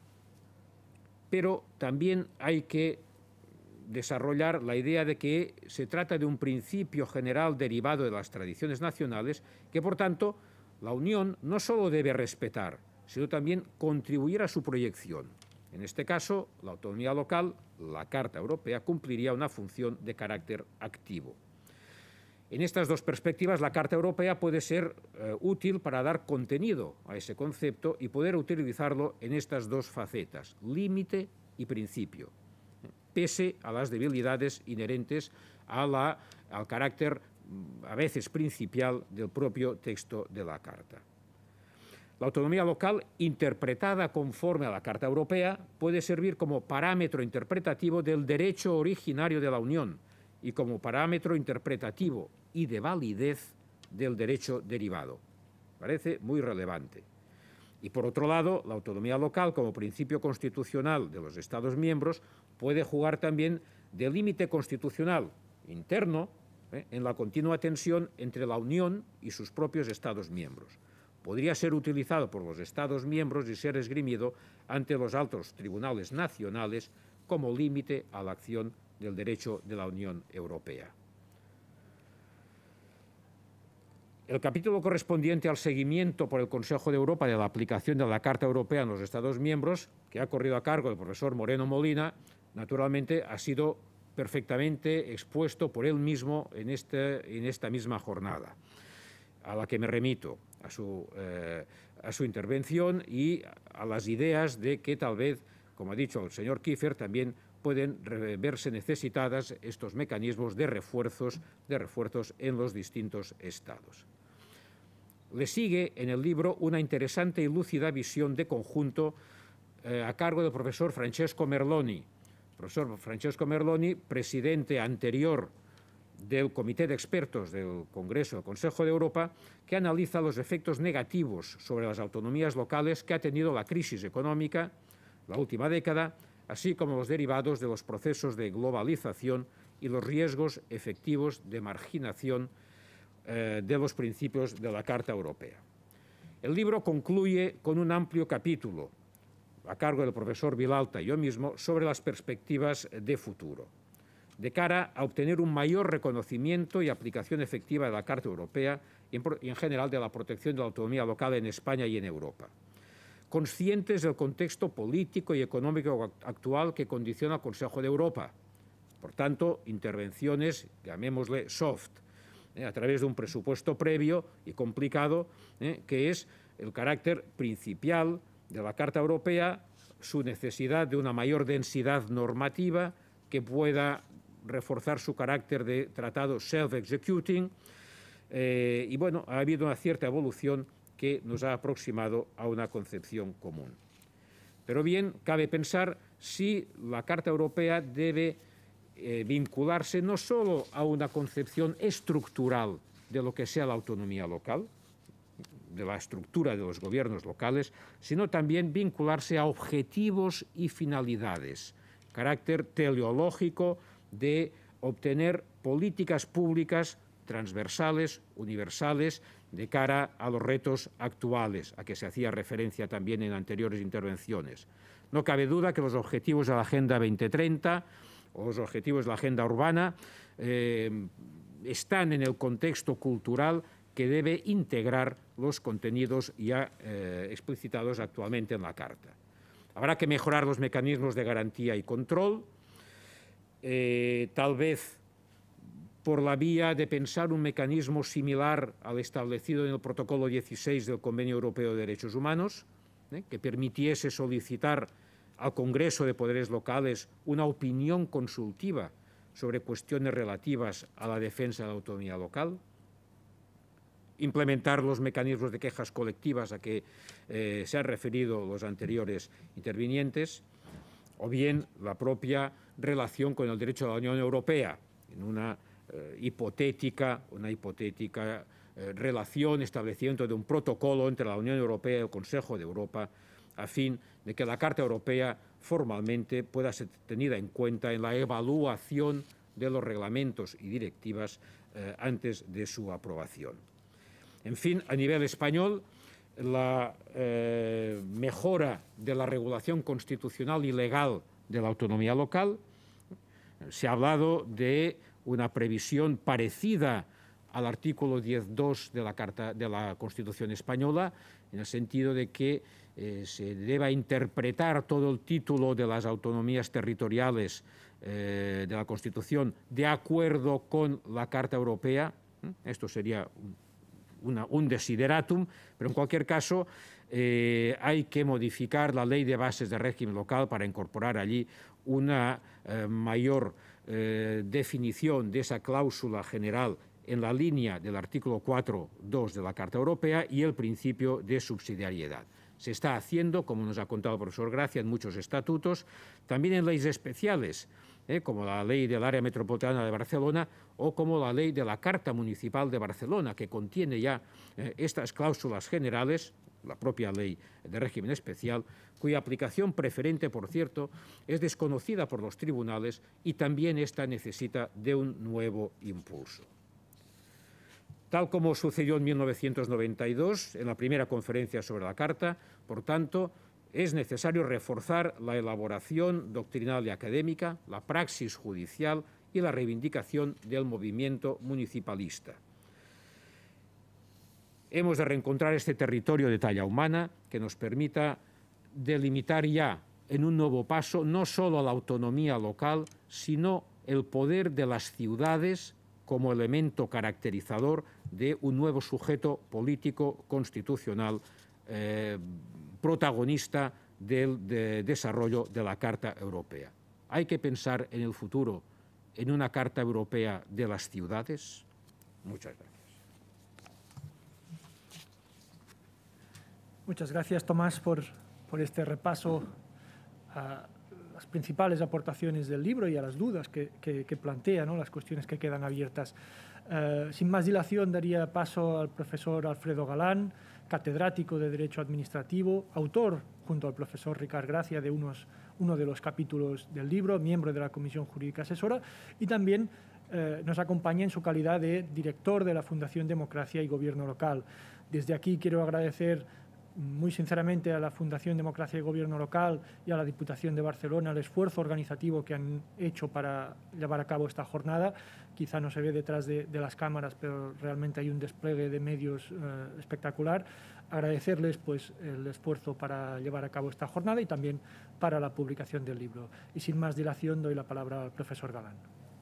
pero también hay que desarrollar la idea de que se trata de un principio general derivado de las tradiciones nacionales que, por tanto, la Unión no solo debe respetar, sino también contribuir a su proyección. En este caso, la autonomía local, la Carta Europea, cumpliría una función de carácter activo. En estas dos perspectivas, la Carta Europea puede ser eh, útil para dar contenido a ese concepto y poder utilizarlo en estas dos facetas, límite y principio, pese a las debilidades inherentes a la, al carácter a veces principial del propio texto de la Carta. La autonomía local, interpretada conforme a la Carta Europea, puede servir como parámetro interpretativo del derecho originario de la Unión y como parámetro interpretativo y de validez del derecho derivado. Parece muy relevante. Y por otro lado, la autonomía local como principio constitucional de los Estados miembros puede jugar también de límite constitucional interno ¿eh? en la continua tensión entre la Unión y sus propios Estados miembros. Podría ser utilizado por los Estados miembros y ser esgrimido ante los altos tribunales nacionales como límite a la acción del derecho de la Unión Europea. El capítulo correspondiente al seguimiento por el Consejo de Europa de la aplicación de la Carta Europea en los Estados miembros, que ha corrido a cargo del profesor Moreno Molina, naturalmente ha sido perfectamente expuesto por él mismo en, este, en esta misma jornada, a la que me remito, a su, eh, a su intervención y a las ideas de que tal vez, como ha dicho el señor Kiefer, también pueden verse necesitadas estos mecanismos de refuerzos, de refuerzos en los distintos estados. Le sigue en el libro una interesante y lúcida visión de conjunto eh, a cargo del profesor Francesco Merloni. Profesor Francesco Merloni, presidente anterior del Comité de Expertos del Congreso del Consejo de Europa, que analiza los efectos negativos sobre las autonomías locales que ha tenido la crisis económica la última década, así como los derivados de los procesos de globalización y los riesgos efectivos de marginación eh, de los principios de la Carta Europea. El libro concluye con un amplio capítulo, a cargo del profesor Vilalta y yo mismo, sobre las perspectivas de futuro, de cara a obtener un mayor reconocimiento y aplicación efectiva de la Carta Europea y en general de la protección de la autonomía local en España y en Europa, conscientes del contexto político y económico actual que condiciona al Consejo de Europa. Por tanto, intervenciones, llamémosle soft, eh, a través de un presupuesto previo y complicado, eh, que es el carácter principal de la Carta Europea, su necesidad de una mayor densidad normativa que pueda reforzar su carácter de tratado self-executing, eh, y bueno, ha habido una cierta evolución que nos ha aproximado a una concepción común. Pero bien, cabe pensar si la Carta Europea debe eh, vincularse no solo a una concepción estructural de lo que sea la autonomía local, de la estructura de los gobiernos locales, sino también vincularse a objetivos y finalidades, carácter teleológico de obtener políticas públicas transversales, universales, de cara a los retos actuales, a que se hacía referencia también en anteriores intervenciones. No cabe duda que los objetivos de la Agenda veinte treinta o los objetivos de la Agenda Urbana eh, están en el contexto cultural que debe integrar los contenidos ya eh, explicitados actualmente en la Carta. Habrá que mejorar los mecanismos de garantía y control, eh, tal vez por la vía de pensar un mecanismo similar al establecido en el Protocolo dieciséis del Convenio Europeo de Derechos Humanos, ¿eh? que permitiese solicitar al Congreso de Poderes Locales una opinión consultiva sobre cuestiones relativas a la defensa de la autonomía local, implementar los mecanismos de quejas colectivas a que eh, se han referido los anteriores intervinientes, o bien la propia relación con el derecho de la Unión Europea, en una eh, hipotética, una hipotética eh, relación, establecimiento de un protocolo entre la Unión Europea y el Consejo de Europa, a fin de que la Carta Europea formalmente pueda ser tenida en cuenta en la evaluación de los reglamentos y directivas eh, antes de su aprobación. En fin, a nivel español, la eh, mejora de la regulación constitucional y legal de la autonomía local. Se ha hablado de una previsión parecida al artículo diez punto dos de la Carta de la Constitución española, en el sentido de que eh, se deba interpretar todo el título de las autonomías territoriales eh, de la Constitución de acuerdo con la Carta Europea. Esto sería un Una, un desideratum, pero en cualquier caso eh, hay que modificar la ley de bases de régimen local para incorporar allí una eh, mayor eh, definición de esa cláusula general en la línea del artículo cuatro punto dos de la Carta Europea y el principio de subsidiariedad. Se está haciendo, como nos ha contado el profesor Gracia, en muchos estatutos, también en leyes especiales, Eh, como la Ley del Área Metropolitana de Barcelona o como la Ley de la Carta Municipal de Barcelona, que contiene ya eh, estas cláusulas generales, la propia Ley de Régimen Especial, cuya aplicación preferente, por cierto, es desconocida por los tribunales y también esta necesita de un nuevo impulso. Tal como sucedió en mil novecientos noventa y dos, en la primera conferencia sobre la Carta, por tanto, es necesario reforzar la elaboración doctrinal y académica, la praxis judicial y la reivindicación del movimiento municipalista. Hemos de reencontrar este territorio de talla humana que nos permita delimitar ya en un nuevo paso no solo la autonomía local, sino el poder de las ciudades como elemento caracterizador de un nuevo sujeto político constitucional eh, protagonista del de desarrollo de la Carta Europea. Hay que pensar en el futuro en una Carta Europea de las ciudades. Muchas gracias. Muchas gracias, Tomás, por, por este repaso a las principales aportaciones del libro y a las dudas que, que, que plantea, ¿no?, las cuestiones que quedan abiertas. Uh, sin más dilación, daría paso al profesor Alfredo Galán, catedrático de Derecho Administrativo, autor, junto al profesor Ricard Gracia, de unos, uno de los capítulos del libro, miembro de la Comisión Jurídica Asesora, y también eh, nos acompaña en su calidad de director de la Fundación Democracia y Gobierno Local. Desde aquí quiero agradecer muy sinceramente a la Fundación Democracia y Gobierno Local y a la Diputación de Barcelona el esfuerzo organizativo que han hecho para llevar a cabo esta jornada. Quizá no se ve detrás de, de las cámaras, pero realmente hay un despliegue de medios eh, espectacular. Agradecerles pues, el esfuerzo para llevar a cabo esta jornada y también para la publicación del libro. Y sin más dilación doy la palabra al profesor Galán.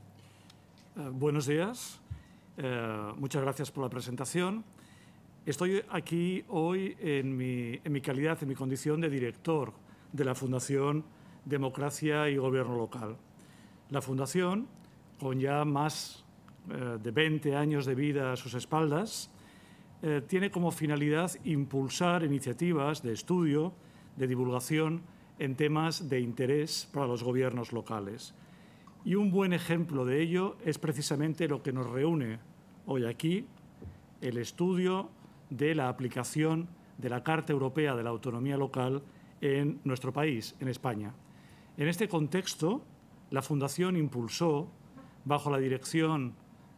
Uh, buenos días. Uh, muchas gracias por la presentación. Estoy aquí hoy en mi, en mi calidad, en mi condición de director de la Fundación Democracia y Gobierno Local. La Fundación, con ya más eh, de veinte años de vida a sus espaldas, eh, tiene como finalidad impulsar iniciativas de estudio, de divulgación en temas de interés para los gobiernos locales. Y un buen ejemplo de ello es precisamente lo que nos reúne hoy aquí, el estudio de la aplicación de la Carta Europea de la Autonomía Local en nuestro país, en España. En este contexto, la Fundación impulsó, bajo la dirección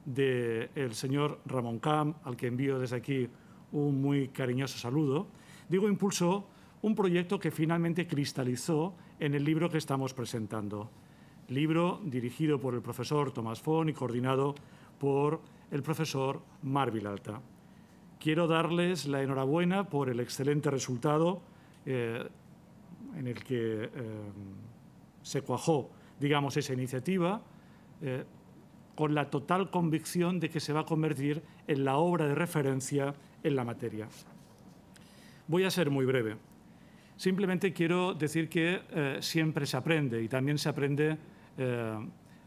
del señor Ramón Camp, al que envío desde aquí un muy cariñoso saludo, digo impulsó un proyecto que finalmente cristalizó en el libro que estamos presentando. Libro dirigido por el profesor Tomás Font y coordinado por el profesor Marc Vilalta. Quiero darles la enhorabuena por el excelente resultado eh, en el que eh, se cuajó, digamos, esa iniciativa, eh, con la total convicción de que se va a convertir en la obra de referencia en la materia. Voy a ser muy breve. Simplemente quiero decir que eh, siempre se aprende y también se aprende eh,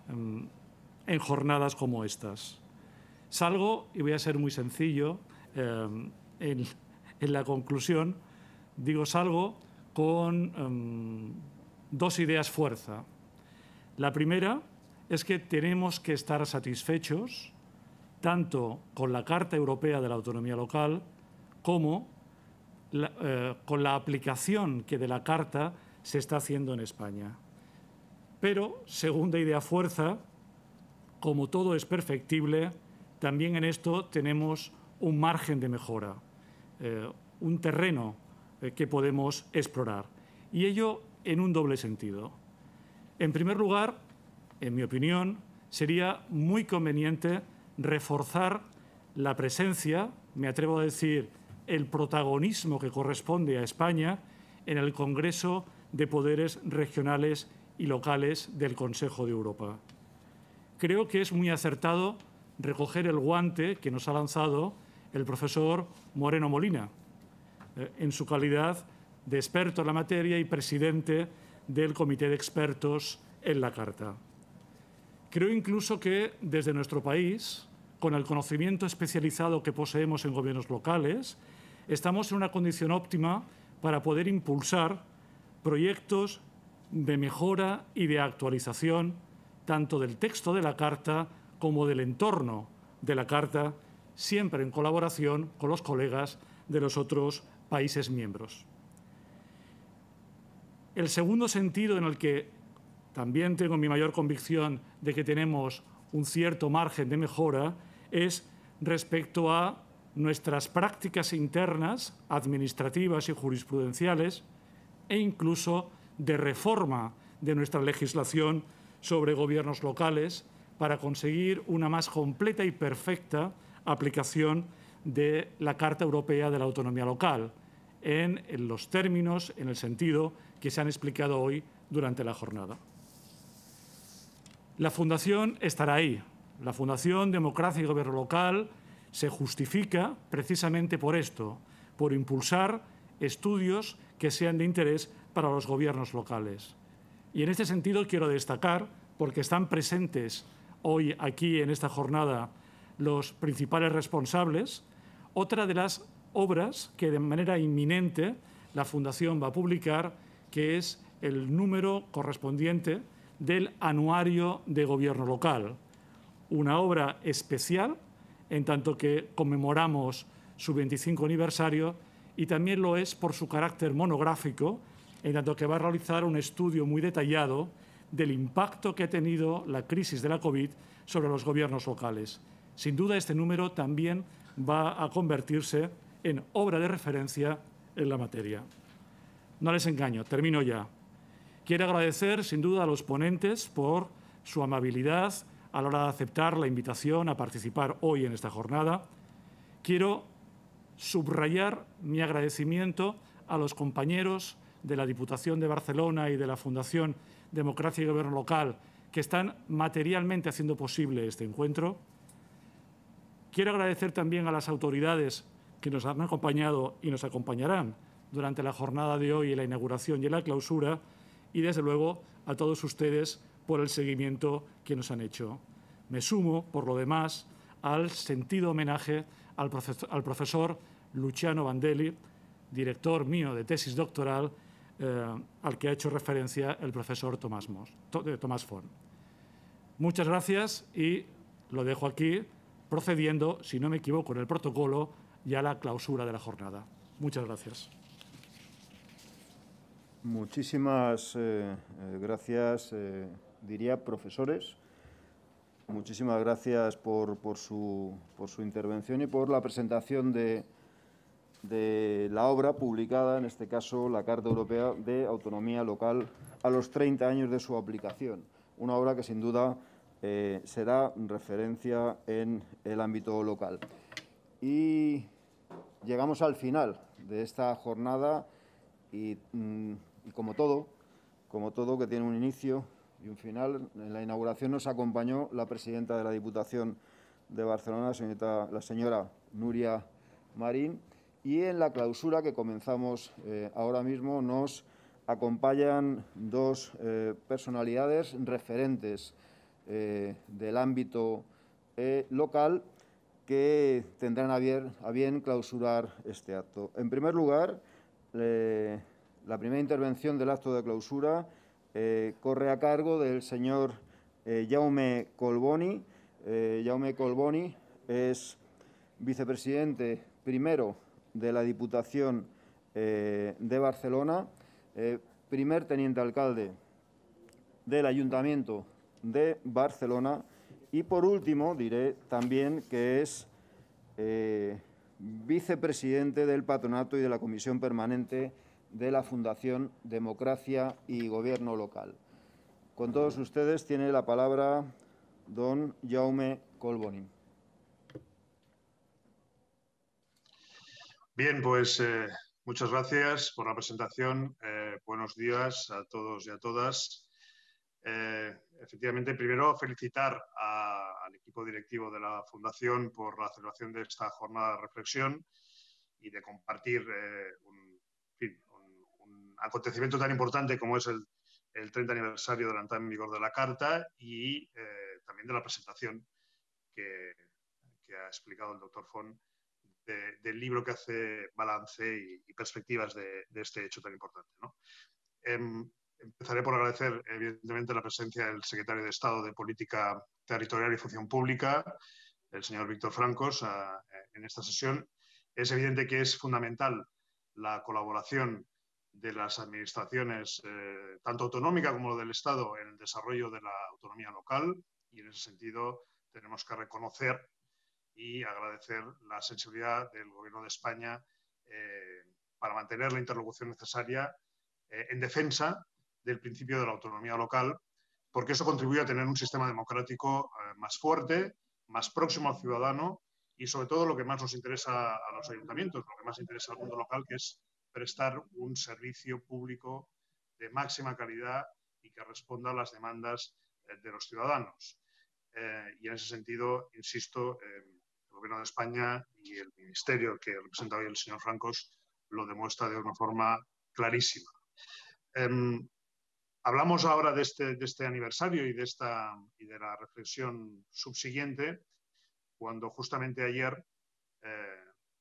en jornadas como estas. Salgo, y voy a ser muy sencillo, Eh, en, en la conclusión, digo, salgo con um, dos ideas fuerza. La primera es que tenemos que estar satisfechos tanto con la Carta Europea de la Autonomía Local como la, eh, con la aplicación que de la Carta se está haciendo en España. Pero, segunda idea fuerza, como todo es perfectible, también en esto tenemos un margen de mejora, eh, un terreno eh, que podemos explorar. Y ello en un doble sentido. En primer lugar, en mi opinión, sería muy conveniente reforzar la presencia, me atrevo a decir, el protagonismo que corresponde a España en el Congreso de Poderes Regionales y Locales del Consejo de Europa. Creo que es muy acertado recoger el guante que nos ha lanzado el profesor Moreno Molina, eh, en su calidad de experto en la materia y presidente del Comité de Expertos en la Carta. Creo incluso que desde nuestro país, con el conocimiento especializado que poseemos en gobiernos locales, estamos en una condición óptima para poder impulsar proyectos de mejora y de actualización tanto del texto de la Carta como del entorno de la Carta, siempre en colaboración con los colegas de los otros países miembros. El segundo sentido en el que también tengo mi mayor convicción de que tenemos un cierto margen de mejora es respecto a nuestras prácticas internas, administrativas y jurisprudenciales, e incluso de reforma de nuestra legislación sobre gobiernos locales para conseguir una más completa y perfecta aplicación de la Carta Europea de la Autonomía Local, en, en los términos, en el sentido que se han explicado hoy durante la jornada. La Fundación estará ahí. La Fundación Democracia y Gobierno Local se justifica precisamente por esto, por impulsar estudios que sean de interés para los gobiernos locales. Y en este sentido quiero destacar, porque están presentes hoy aquí en esta jornada los principales responsables, otra de las obras que de manera inminente la Fundación va a publicar, que es el número correspondiente del Anuario de Gobierno Local, una obra especial en tanto que conmemoramos su veinticinco aniversario y también lo es por su carácter monográfico, en tanto que va a realizar un estudio muy detallado del impacto que ha tenido la crisis de la COVID sobre los gobiernos locales. Sin duda, este número también va a convertirse en obra de referencia en la materia. No les engaño, termino ya. Quiero agradecer, sin duda, a los ponentes por su amabilidad a la hora de aceptar la invitación a participar hoy en esta jornada. Quiero subrayar mi agradecimiento a los compañeros de la Diputación de Barcelona y de la Fundación Democracia y Gobierno Local que están materialmente haciendo posible este encuentro. Quiero agradecer también a las autoridades que nos han acompañado y nos acompañarán durante la jornada de hoy, en la inauguración y en la clausura, y desde luego a todos ustedes por el seguimiento que nos han hecho. Me sumo, por lo demás, al sentido homenaje al profesor, al profesor Luciano Vandelli, director mío de tesis doctoral, eh, al que ha hecho referencia el profesor Tomás, Mos, Tomás Font. Muchas gracias y lo dejo aquí, procediendo, si no me equivoco en el protocolo, ya a la clausura de la jornada. Muchas gracias. Muchísimas eh, gracias, eh, diría, profesores. Muchísimas gracias por, por, su, por su intervención y por la presentación de, de la obra publicada, en este caso, la Carta Europea de Autonomía Local, a los treinta años de su aplicación. Una obra que, sin duda, eh, será referencia en el ámbito local. Y llegamos al final de esta jornada y, mm, y como todo, como todo que tiene un inicio y un final, en la inauguración nos acompañó la presidenta de la Diputación de Barcelona, la, señorita, la señora Núria Marín, y en la clausura que comenzamos eh, ahora mismo nos acompañan dos eh, personalidades referentes eh, del ámbito eh, local que tendrán a bien, a bien clausurar este acto. En primer lugar, eh, la primera intervención del acto de clausura eh, corre a cargo del señor eh, Jaume Collboni. Eh, Jaume Collboni es vicepresidente primero de la Diputación eh, de Barcelona, eh, primer teniente alcalde del Ayuntamiento de Barcelona y, por último, diré también que es eh, vicepresidente del Patronato y de la Comisión Permanente de la Fundación Democracia y Gobierno Local. Con todos ustedes tiene la palabra don Jaume Collboni. Bien, pues eh, muchas gracias por la presentación. Eh, buenos días a todos y a todas. Eh, efectivamente, primero felicitar a, al equipo directivo de la Fundación por la celebración de esta jornada de reflexión y de compartir eh, un, en fin, un, un acontecimiento tan importante como es el, el treinta aniversario de la entrada en vigor de la Carta y eh, también de la presentación que, que ha explicado el doctor Font de, del libro que hace balance y, y perspectivas de, de este hecho tan importante, ¿no? Eh, Empezaré por agradecer, evidentemente, la presencia del secretario de Estado de Política Territorial y Función Pública, el señor Víctor Francos, a, en esta sesión. Es evidente que es fundamental la colaboración de las administraciones, eh, tanto autonómica como del Estado, en el desarrollo de la autonomía local y, en ese sentido, tenemos que reconocer y agradecer la sensibilidad del Gobierno de España eh, para mantener la interlocución necesaria eh, en defensa del principio de la autonomía local, porque eso contribuye a tener un sistema democrático eh, más fuerte, más próximo al ciudadano y sobre todo lo que más nos interesa a los ayuntamientos, lo que más interesa al mundo local, que es prestar un servicio público de máxima calidad y que responda a las demandas eh, de los ciudadanos. Eh, y en ese sentido, insisto, eh, el Gobierno de España y el Ministerio que representa hoy el señor Francos lo demuestra de una forma clarísima. Eh, hablamos ahora de este, de este aniversario y de, esta, y de la reflexión subsiguiente, cuando justamente ayer, eh,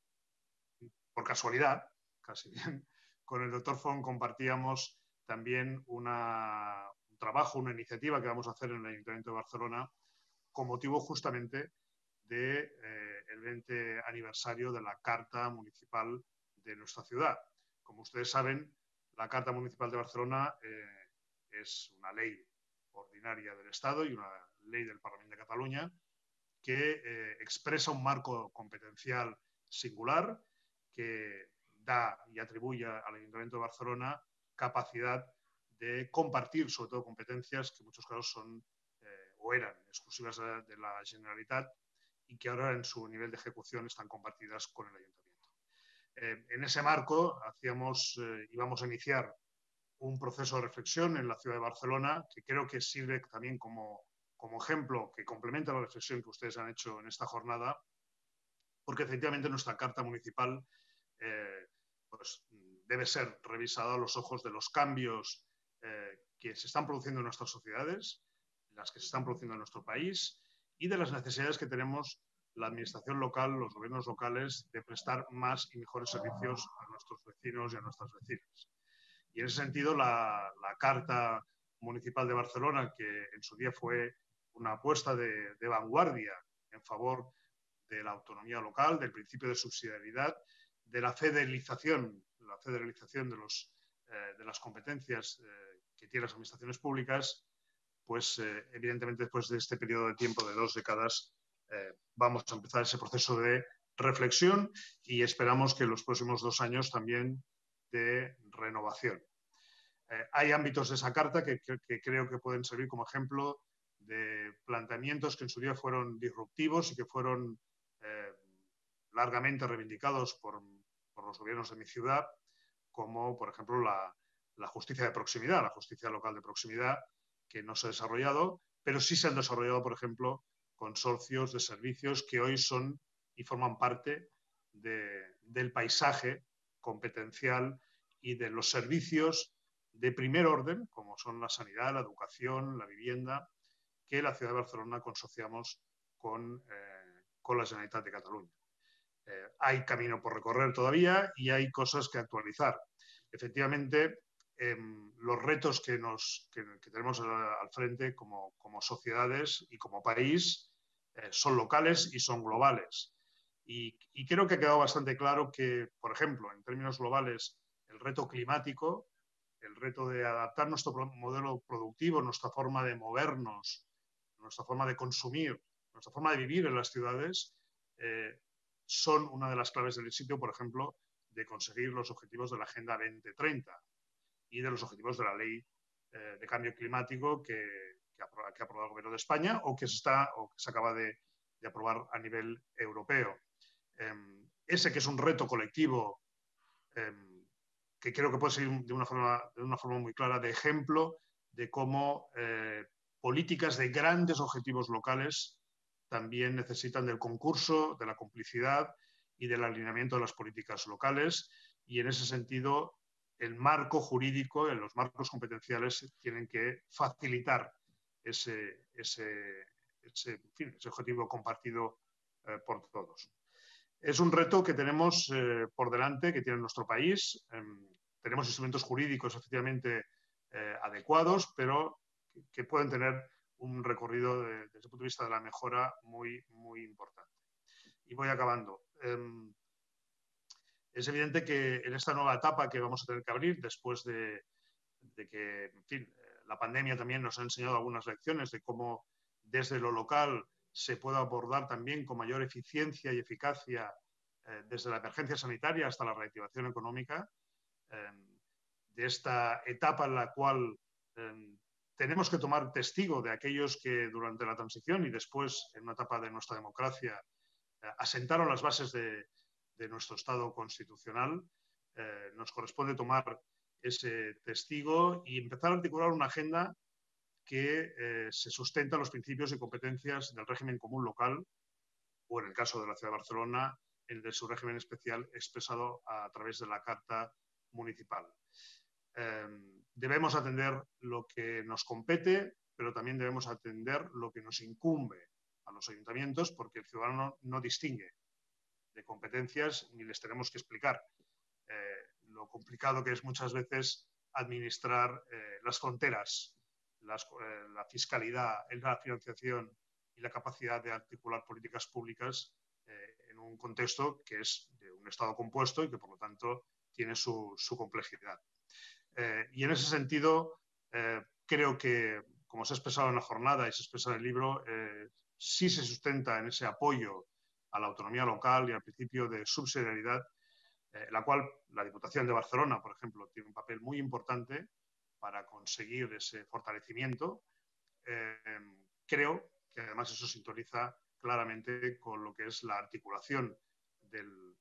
por casualidad, casi bien, con el doctor Font compartíamos también una, un trabajo, una iniciativa que vamos a hacer en el Ayuntamiento de Barcelona con motivo justamente del de, eh, veinte aniversario de la Carta Municipal de nuestra ciudad. Como ustedes saben, la Carta Municipal de Barcelona eh, es una ley ordinaria del Estado y una ley del Parlamento de Cataluña que eh, expresa un marco competencial singular que da y atribuye al Ayuntamiento de Barcelona capacidad de compartir, sobre todo, competencias que en muchos casos son eh, o eran exclusivas de, de la Generalitat y que ahora en su nivel de ejecución están compartidas con el Ayuntamiento. Eh, en ese marco hacíamos, eh, íbamos a iniciar un proceso de reflexión en la ciudad de Barcelona que creo que sirve también como, como ejemplo que complementa la reflexión que ustedes han hecho en esta jornada, porque efectivamente nuestra Carta Municipal eh, pues, debe ser revisada a los ojos de los cambios eh, que se están produciendo en nuestras sociedades, las que se están produciendo en nuestro país y de las necesidades que tenemos la administración local, los gobiernos locales, de prestar más y mejores servicios a nuestros vecinos y a nuestras vecinas. Y en ese sentido, la, la Carta Municipal de Barcelona, que en su día fue una apuesta de, de vanguardia en favor de la autonomía local, del principio de subsidiariedad, de la federalización, la federalización de, los, eh, de las competencias eh, que tienen las administraciones públicas, pues eh, evidentemente después de este periodo de tiempo de dos décadas eh, vamos a empezar ese proceso de reflexión y esperamos que en los próximos dos años también de renovación. Eh, hay ámbitos de esa carta que, que, que creo que pueden servir como ejemplo de planteamientos que en su día fueron disruptivos y que fueron eh, largamente reivindicados por, por los gobiernos de mi ciudad, como por ejemplo la, la justicia de proximidad, la justicia local de proximidad, que no se ha desarrollado, pero sí se han desarrollado, por ejemplo, consorcios de servicios que hoy son y forman parte de, del paisaje competencial y de los servicios de primer orden, como son la sanidad, la educación, la vivienda, que la ciudad de Barcelona consociamos con, eh, con la Generalitat de Cataluña. Eh, hay camino por recorrer todavía y hay cosas que actualizar. Efectivamente, eh, los retos que, nos, que, que tenemos al, al frente como, como sociedades y como país eh, son locales y son globales. Y, y creo que ha quedado bastante claro que, por ejemplo, en términos globales, el reto climático, el reto de adaptar nuestro modelo productivo, nuestra forma de movernos, nuestra forma de consumir, nuestra forma de vivir en las ciudades, eh, son una de las claves del éxito, por ejemplo, de conseguir los objetivos de la Agenda veinte treinta y de los objetivos de la Ley eh, de Cambio Climático que, que, ha, que ha aprobado el Gobierno de España o que se, está, o que se acaba de, de aprobar a nivel europeo. Eh, ese que es un reto colectivo eh, que creo que puede ser de una forma, de una forma muy clara de ejemplo de cómo eh, políticas de grandes objetivos locales también necesitan del concurso, de la complicidad y del alineamiento de las políticas locales. Y en ese sentido, el marco jurídico, en los marcos competenciales, tienen que facilitar ese, ese, ese, en fin, ese objetivo compartido eh, por todos. Es un reto que tenemos eh, por delante, que tiene nuestro país. Eh, tenemos instrumentos jurídicos efectivamente eh, adecuados, pero que, que pueden tener un recorrido de, desde el punto de vista de la mejora muy, muy importante. Y voy acabando. Eh, es evidente que en esta nueva etapa que vamos a tener que abrir, después de, de que, en fin, la pandemia también nos ha enseñado algunas lecciones de cómo desde lo local se puede abordar también con mayor eficiencia y eficacia eh, desde la emergencia sanitaria hasta la reactivación económica, eh, de esta etapa en la cual eh, tenemos que tomar testigo de aquellos que durante la transición y después en una etapa de nuestra democracia asentaron las bases de, de nuestro Estado constitucional. Eh, nos corresponde tomar ese testigo y empezar a articular una agenda que eh, se sustenta en los principios y competencias del régimen común local o, en el caso de la ciudad de Barcelona, el de su régimen especial expresado a través de la Carta Municipal. Eh, debemos atender lo que nos compete, pero también debemos atender lo que nos incumbe a los ayuntamientos, porque el ciudadano no distingue de competencias ni les tenemos que explicar eh, lo complicado que es muchas veces administrar eh, las fronteras, las, eh, la fiscalidad, la financiación y la capacidad de articular políticas públicas eh, en un contexto que es de un Estado compuesto y que, por lo tanto, tiene su, su complejidad. Eh, y en ese sentido, eh, creo que, como se ha expresado en la jornada y se expresa en el libro, eh, sí se sustenta en ese apoyo a la autonomía local y al principio de subsidiariedad, eh, la cual la Diputación de Barcelona, por ejemplo, tiene un papel muy importante para conseguir ese fortalecimiento. Eh, creo que además eso sintoniza claramente con lo que es la articulación del,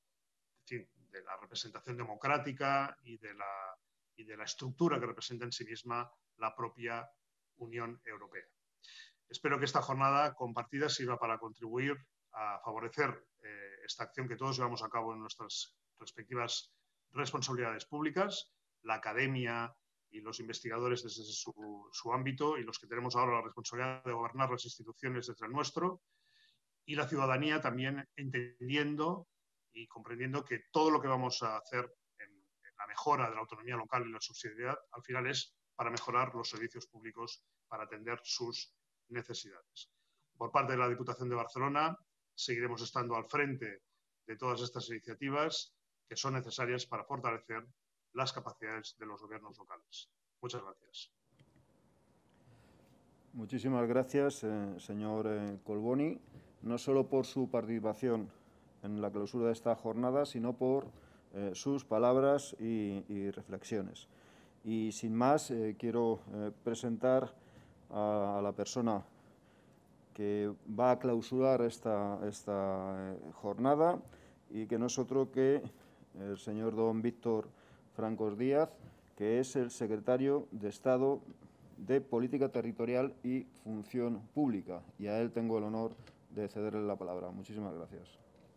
de la representación democrática y de la, y de la estructura que representa en sí misma la propia Unión Europea. Espero que esta jornada compartida sirva para contribuir a favorecer eh, esta acción que todos llevamos a cabo en nuestras respectivas responsabilidades públicas, la academia y los investigadores desde su, su ámbito y los que tenemos ahora la responsabilidad de gobernar las instituciones desde el nuestro, y la ciudadanía también entendiendo y comprendiendo que todo lo que vamos a hacer en, en la mejora de la autonomía local y la subsidiariedad al final es para mejorar los servicios públicos, para atender sus necesidades. Por parte de la Diputación de Barcelona seguiremos estando al frente de todas estas iniciativas que son necesarias para fortalecer las capacidades de los gobiernos locales. Muchas gracias. Muchísimas gracias, eh, señor eh, Colboni, no solo por su participación en la clausura de esta jornada, sino por eh, sus palabras y, y reflexiones. Y sin más, eh, quiero eh, presentar a, a la persona que va a clausurar esta, esta eh, jornada y que no es otro que el señor don Víctor Francos Díaz, que es el secretario de Estado de Política Territorial y Función Pública. Y a él tengo el honor de cederle la palabra. Muchísimas gracias.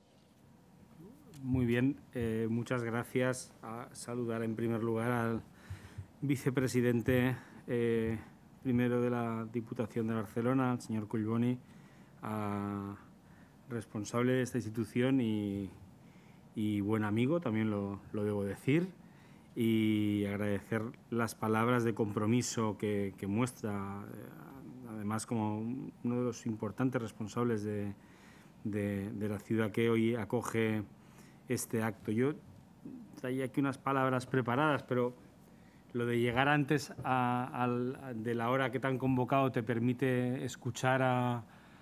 Muy bien, eh, muchas gracias. A saludar en primer lugar al vicepresidente eh, primero de la Diputación de Barcelona, al señor Collboni, a responsable de esta institución y, y buen amigo, también lo, lo debo decir, y agradecer las palabras de compromiso que, que muestra, además como uno de los importantes responsables de, de, de la ciudad que hoy acoge este acto. Yo traía aquí unas palabras preparadas, pero lo de llegar antes a, a, de la hora que te han convocado te permite escuchar a,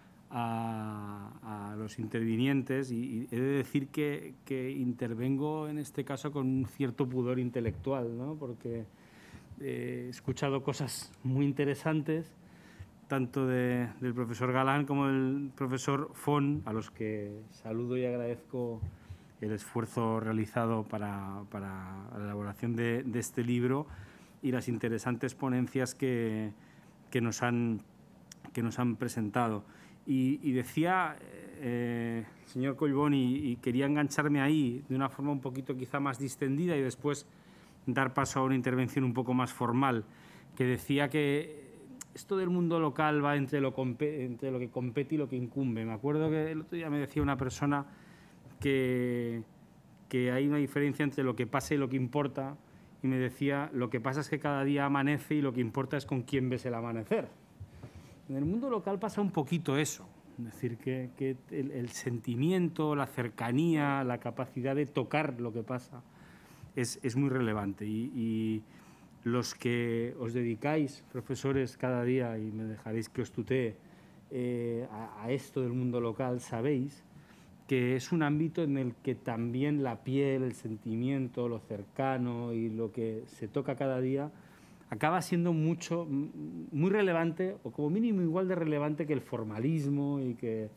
a, a los intervinientes y, y he de decir que, que intervengo en este caso con un cierto pudor intelectual, ¿no? Porque he escuchado cosas muy interesantes, tanto de, del profesor Galán como del profesor Font, a los que saludo y agradezco el esfuerzo realizado para, para la elaboración de, de este libro y las interesantes ponencias que, que, nos, han, que nos han presentado. Y, y decía eh, el señor Collboni, y quería engancharme ahí de una forma un poquito quizá más distendida y después dar paso a una intervención un poco más formal, que decía que esto del mundo local va entre lo, entre lo que compete y lo que incumbe. Me acuerdo que el otro día me decía una persona Que, que hay una diferencia entre lo que pasa y lo que importa, y me decía, lo que pasa es que cada día amanece y lo que importa es con quién ves el amanecer. En el mundo local pasa un poquito eso, es decir, que, que el, el sentimiento, la cercanía, la capacidad de tocar lo que pasa es, es muy relevante, y, y los que os dedicáis, profesores, cada día, y me dejaréis que os tutee eh, a, a esto del mundo local, sabéis que es un ámbito en el que también la piel, el sentimiento, lo cercano y lo que se toca cada día acaba siendo mucho, muy relevante, o como mínimo igual de relevante que el formalismo y que,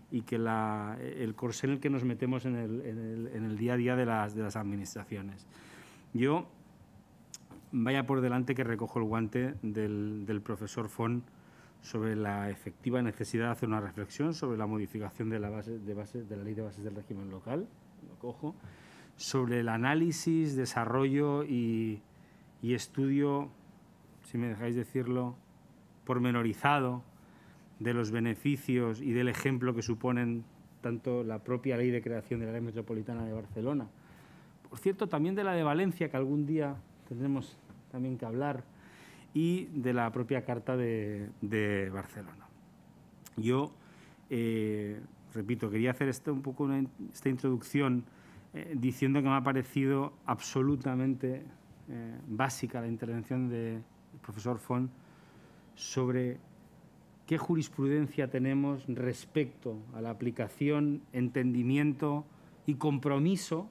y que la, el corsé en el que nos metemos en el, en el, en el día a día de las, de las administraciones. Yo, vaya por delante que recojo el guante del, del profesor Font sobre la efectiva necesidad de hacer una reflexión sobre la modificación de la, base, de, base, de la Ley de Bases del Régimen Local, lo cojo, sobre el análisis, desarrollo y, y estudio, si me dejáis decirlo, pormenorizado de los beneficios y del ejemplo que suponen tanto la propia ley de creación de la Área Metropolitana de Barcelona, por cierto, también de la de Valencia, que algún día tendremos también que hablar, y de la propia Carta de, de Barcelona. Yo, eh, repito, quería hacer este, un poco una, esta introducción eh, diciendo que me ha parecido absolutamente eh, básica la intervención del profesor Font sobre qué jurisprudencia tenemos respecto a la aplicación, entendimiento y compromiso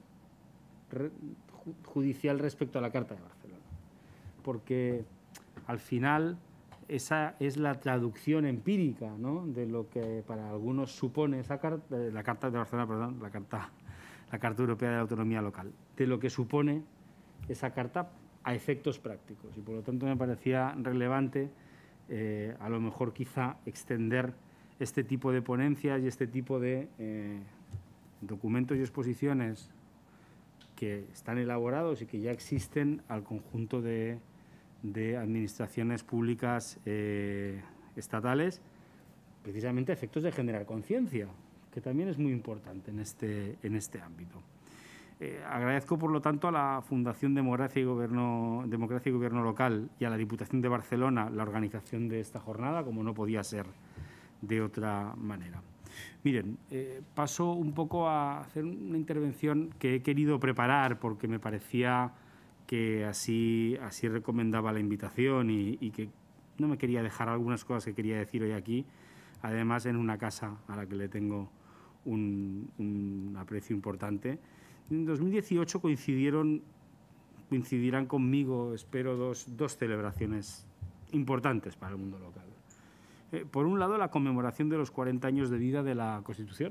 judicial respecto a la Carta de Barcelona. Porque al final esa es la traducción empírica, ¿no?, de lo que para algunos supone esa carta, la Carta de Barcelona, perdón, la Carta, la Carta Europea de la Autonomía Local, de lo que supone esa carta a efectos prácticos. Y por lo tanto me parecía relevante Eh, a lo mejor quizá extender este tipo de ponencias y este tipo de eh, documentos y exposiciones que están elaborados y que ya existen al conjunto de, de administraciones públicas eh, estatales, precisamente a efectos de generar conciencia, que también es muy importante en este, en este ámbito. Eh, agradezco, por lo tanto, a la Fundación Democracia y, Gobierno, Democracia y Gobierno Local y a la Diputación de Barcelona la organización de esta jornada, como no podía ser de otra manera. Miren, eh, paso un poco a hacer una intervención que he querido preparar porque me parecía que así, así recomendaba la invitación y, y que no me quería dejar algunas cosas que quería decir hoy aquí, además en una casa a la que le tengo un, un aprecio importante. En dos mil dieciocho coincidieron, coincidirán conmigo, espero, dos, dos celebraciones importantes para el mundo local. Eh, por un lado, la conmemoración de los cuarenta años de vida de la Constitución,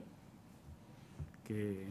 que,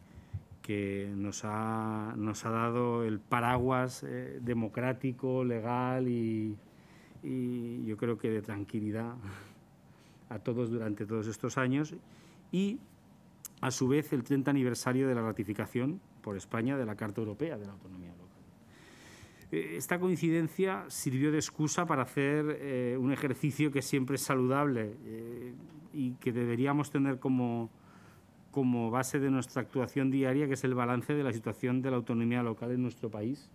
que nos, ha, nos ha dado el paraguas eh, democrático, legal y, y yo creo que de tranquilidad a todos durante todos estos años, y a su vez el treinta aniversario de la ratificación por España de la Carta Europea de la Autonomía Local. Esta coincidencia sirvió de excusa para hacer eh, un ejercicio que siempre es saludable eh, y que deberíamos tener como, como base de nuestra actuación diaria, que es el balance de la situación de la autonomía local en nuestro país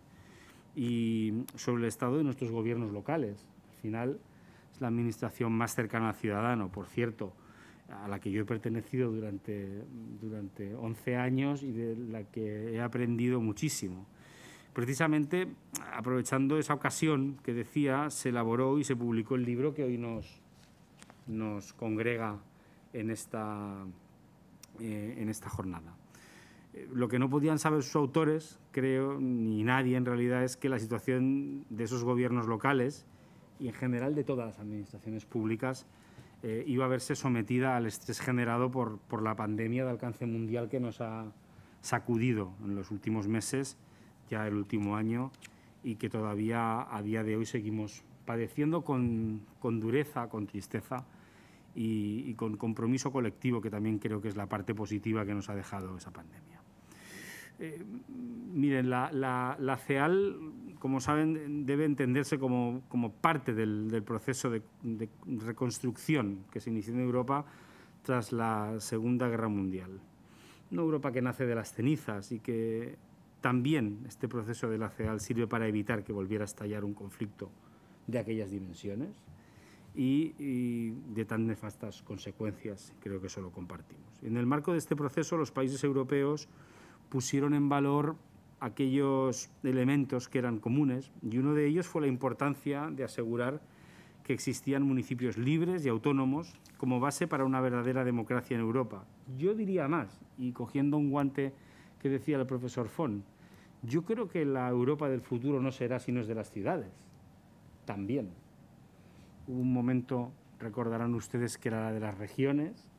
y sobre el estado de nuestros gobiernos locales. Al final es la administración más cercana al ciudadano, por cierto, a la que yo he pertenecido durante, durante once años y de la que he aprendido muchísimo. Precisamente, aprovechando esa ocasión que decía, se elaboró y se publicó el libro que hoy nos, nos congrega en esta, eh, en esta jornada. Eh, lo que no podían saber sus autores, creo, ni nadie en realidad, es que la situación de esos gobiernos locales y en general de todas las administraciones públicas Eh, iba a verse sometida al estrés generado por, por la pandemia de alcance mundial que nos ha sacudido en los últimos meses, ya el último año, y que todavía a día de hoy seguimos padeciendo con, con dureza, con tristeza y, y con compromiso colectivo, que también creo que es la parte positiva que nos ha dejado esa pandemia. Eh, miren, la, la, la CEAL, como saben, debe entenderse como, como parte del, del proceso de, de reconstrucción que se inició en Europa tras la Segunda Guerra Mundial. Una Europa que nace de las cenizas y que también este proceso de la CEAL sirve para evitar que volviera a estallar un conflicto de aquellas dimensiones y, y de tan nefastas consecuencias, creo que eso lo compartimos. En el marco de este proceso, los países europeos pusieron en valor aquellos elementos que eran comunes y uno de ellos fue la importancia de asegurar que existían municipios libres y autónomos como base para una verdadera democracia en Europa. Yo diría más, y cogiendo un guante que decía el profesor Font, yo creo que la Europa del futuro no será si no es de las ciudades, también. Hubo un momento, recordarán ustedes, que era la de las regiones,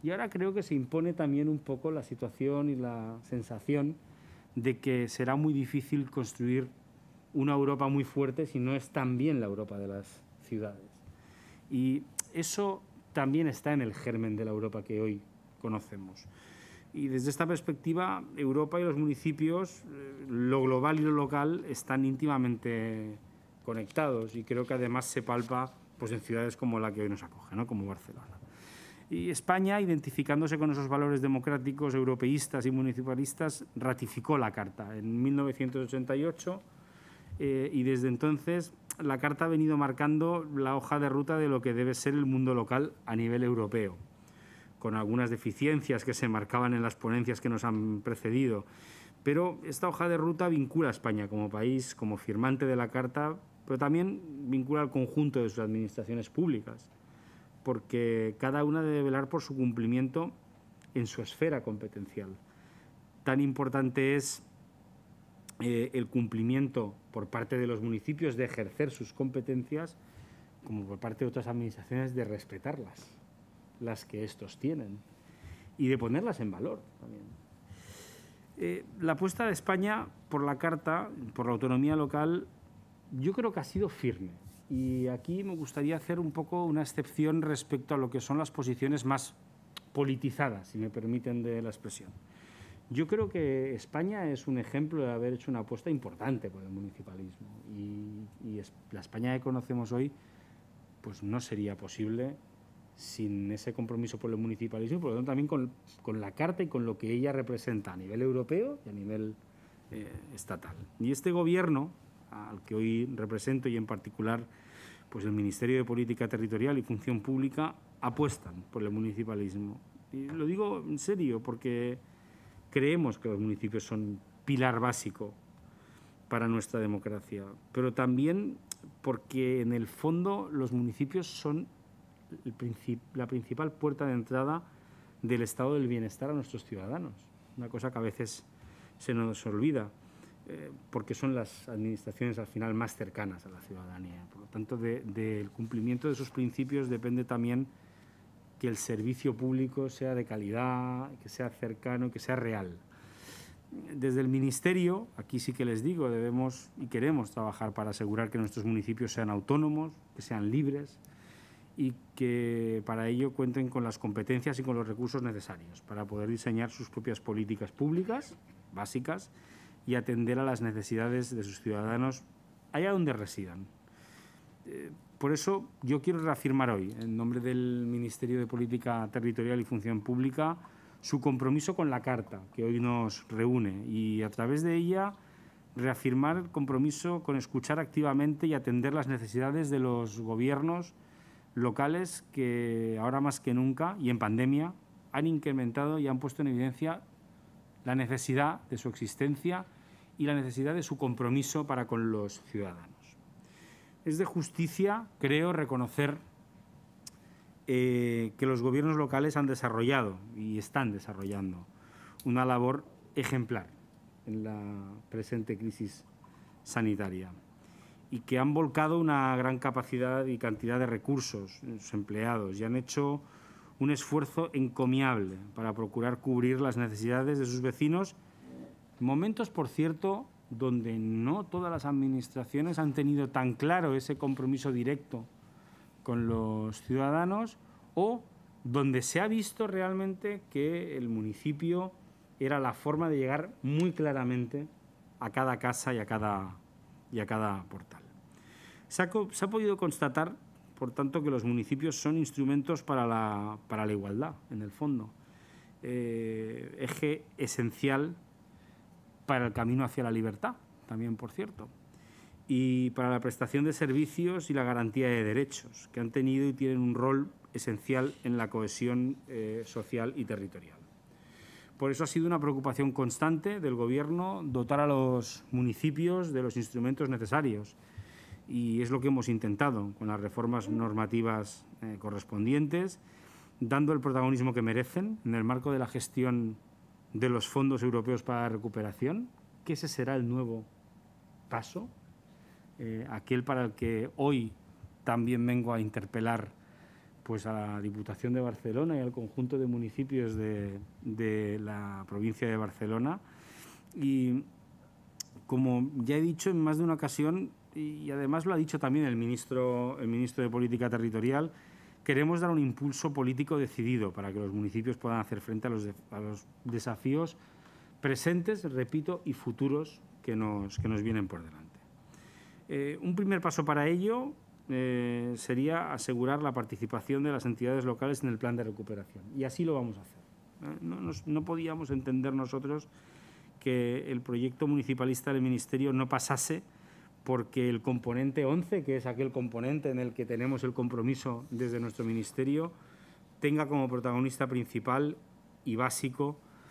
Y ahora creo que se impone también un poco la situación y la sensación de que será muy difícil construir una Europa muy fuerte si no es también la Europa de las ciudades. Y eso también está en el germen de la Europa que hoy conocemos. Y desde esta perspectiva, Europa y los municipios, lo global y lo local, están íntimamente conectados, y creo que además se palpa pues, en ciudades como la que hoy nos acoge, ¿no? Como Barcelona. Y España, identificándose con esos valores democráticos, europeístas y municipalistas, ratificó la Carta en mil novecientos ochenta y ocho, eh, y desde entonces la Carta ha venido marcando la hoja de ruta de lo que debe ser el mundo local a nivel europeo, con algunas deficiencias que se marcaban en las ponencias que nos han precedido. Pero esta hoja de ruta vincula a España como país, como firmante de la Carta, pero también vincula al conjunto de sus administraciones públicas, porque cada una debe velar por su cumplimiento en su esfera competencial. Tan importante es eh, el cumplimiento por parte de los municipios de ejercer sus competencias, como por parte de otras administraciones de respetarlas, las que estos tienen, y de ponerlas en valor también. Eh, la apuesta de España por la Carta, por la autonomía local, yo creo que ha sido firme. Y aquí me gustaría hacer un poco una excepción respecto a lo que son las posiciones más politizadas, si me permiten de la expresión. Yo creo que España es un ejemplo de haber hecho una apuesta importante por el municipalismo. Y, y es, la España que conocemos hoy pues no sería posible sin ese compromiso por el municipalismo, y por lo tanto también con, con la Carta y con lo que ella representa a nivel europeo y a nivel eh, estatal. Y este gobierno, al que hoy represento, y en particular pues el Ministerio de Política Territorial y Función Pública, apuestan por el municipalismo. Y lo digo en serio porque creemos que los municipios son pilar básico para nuestra democracia, pero también porque en el fondo los municipios son el princip- la principal puerta de entrada del estado del bienestar a nuestros ciudadanos, una cosa que a veces se nos olvida, eh, porque son las administraciones al final más cercanas a la ciudadanía. Por lo tanto, de, del cumplimiento de esos principios depende también que el servicio público sea de calidad, que sea cercano, que sea real. Desde el Ministerio, aquí sí que les digo, debemos y queremos trabajar para asegurar que nuestros municipios sean autónomos, que sean libres, y que para ello cuenten con las competencias y con los recursos necesarios para poder diseñar sus propias políticas públicas básicas y atender a las necesidades de sus ciudadanos allá donde residan. Eh, por eso yo quiero reafirmar hoy, en nombre del Ministerio de Política Territorial y Función Pública, su compromiso con la Carta que hoy nos reúne, y a través de ella reafirmar el compromiso con escuchar activamente y atender las necesidades de los gobiernos locales que ahora más que nunca y en pandemia han incrementado y han puesto en evidencia la necesidad de su existencia y la necesidad de su compromiso para con los ciudadanos. Es de justicia, creo, reconocer eh, que los gobiernos locales han desarrollado y están desarrollando una labor ejemplar en la presente crisis sanitaria, y que han volcado una gran capacidad y cantidad de recursos en sus empleados y han hecho un esfuerzo encomiable para procurar cubrir las necesidades de sus vecinos, momentos, por cierto, donde no todas las administraciones han tenido tan claro ese compromiso directo con los ciudadanos, o donde se ha visto realmente que el municipio era la forma de llegar muy claramente a cada casa y a cada y a cada portal. Se ha, se ha podido constatar, por tanto, que los municipios son instrumentos para la, para la igualdad, en el fondo, eh, eje esencial para el camino hacia la libertad, también, por cierto, y para la prestación de servicios y la garantía de derechos, que han tenido y tienen un rol esencial en la cohesión eh, social y territorial. Por eso ha sido una preocupación constante del Gobierno dotar a los municipios de los instrumentos necesarios, y es lo que hemos intentado con las reformas normativas eh, correspondientes, dando el protagonismo que merecen en el marco de la gestión de los fondos europeos para la recuperación, que ese será el nuevo paso, eh, aquel para el que hoy también vengo a interpelar pues a la Diputación de Barcelona y al conjunto de municipios de, de la provincia de Barcelona. Y como ya he dicho en más de una ocasión, y además lo ha dicho también el ministro, el ministro de Política Territorial, queremos dar un impulso político decidido para que los municipios puedan hacer frente a los, de, a los desafíos presentes, repito, y futuros que nos, que nos vienen por delante. Eh, un primer paso para ello eh, sería asegurar la participación de las entidades locales en el plan de recuperación, y así lo vamos a hacer. Eh, no, nos, no podíamos entender nosotros que el proyecto municipalista del Ministerio no pasase porque el componente once, que es aquel componente en el que tenemos el compromiso desde nuestro Ministerio, tenga como protagonista principal y básico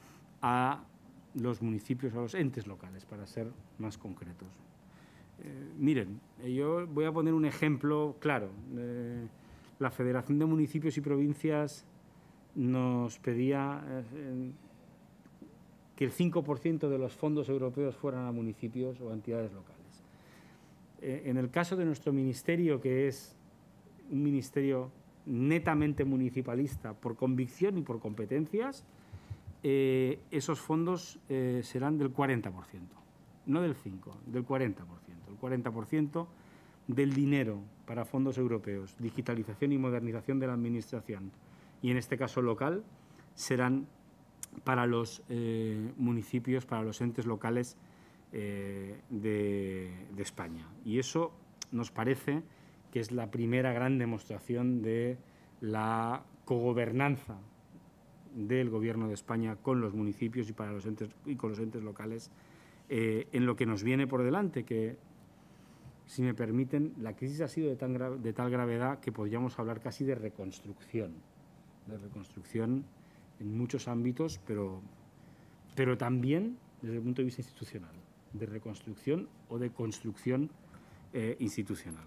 a los municipios, a los entes locales, para ser más concretos. Eh, miren, yo voy a poner un ejemplo claro. Eh, la Federación de Municipios y Provincias nos pedía eh, que el cinco por ciento de los fondos europeos fueran a municipios o a entidades locales. Eh, en el caso de nuestro ministerio, que es un ministerio netamente municipalista por convicción y por competencias, eh, esos fondos eh, serán del cuarenta por ciento, no del cinco por ciento, del cuarenta por ciento. El cuarenta por ciento del dinero para fondos europeos, digitalización y modernización de la administración, y en este caso local, serán para los eh, municipios, para los entes locales eh, de, de España. Y eso nos parece que es la primera gran demostración de la cogobernanza del Gobierno de España con los municipios y, para los entes, y con los entes locales eh, en lo que nos viene por delante, que, si me permiten, la crisis ha sido de, tan gra de tal gravedad que podríamos hablar casi de reconstrucción, de reconstrucción en muchos ámbitos, pero, pero también desde el punto de vista institucional, de reconstrucción o de construcción eh, institucional.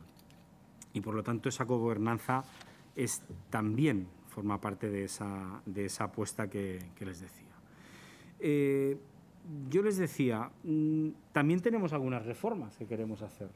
Y por lo tanto esa cogobernanza es, también forma parte de esa, de esa apuesta que, que les decía. Eh, yo les decía, mmm, también tenemos algunas reformas que queremos hacer.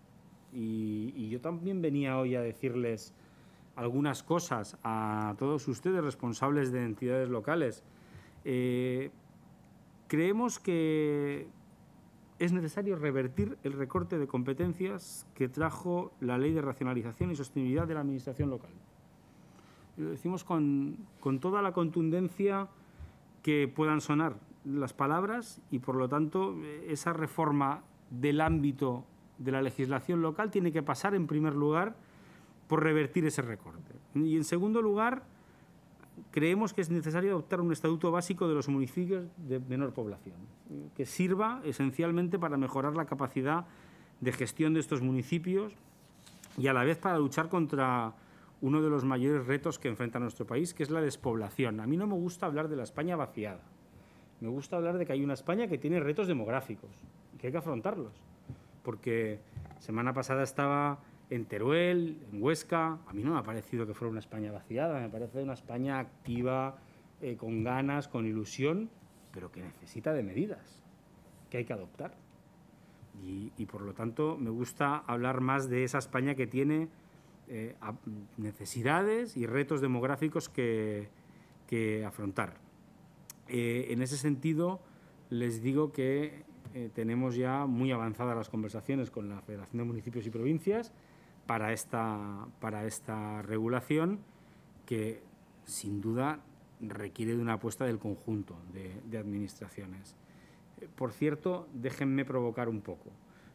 Y, y yo también venía hoy a decirles algunas cosas a todos ustedes, responsables de entidades locales. Eh, creemos que es necesario revertir el recorte de competencias que trajo la Ley de Racionalización y Sostenibilidad de la Administración Local. Y lo decimos con, con toda la contundencia que puedan sonar las palabras, y por lo tanto esa reforma del ámbito de la legislación local tiene que pasar en primer lugar por revertir ese recorte. Y en segundo lugar, creemos que es necesario adoptar un estatuto básico de los municipios de menor población, que sirva esencialmente para mejorar la capacidad de gestión de estos municipios y a la vez para luchar contra uno de los mayores retos que enfrenta nuestro país, que es la despoblación. A mí no me gusta hablar de la España vaciada. Me gusta hablar de que hay una España que tiene retos demográficos y que hay que afrontarlos. Porque semana pasada estaba en Teruel, en Huesca. A mí no me ha parecido que fuera una España vaciada, me parece una España activa, eh, con ganas, con ilusión, pero que necesita de medidas que hay que adoptar. Y, y por lo tanto me gusta hablar más de esa España que tiene eh, necesidades y retos demográficos que, que afrontar. Eh, en ese sentido, les digo que eh, tenemos ya muy avanzadas las conversaciones con la Federación de Municipios y Provincias para esta, para esta regulación, que sin duda requiere de una apuesta del conjunto de, de administraciones. Eh, por cierto, déjenme provocar un poco.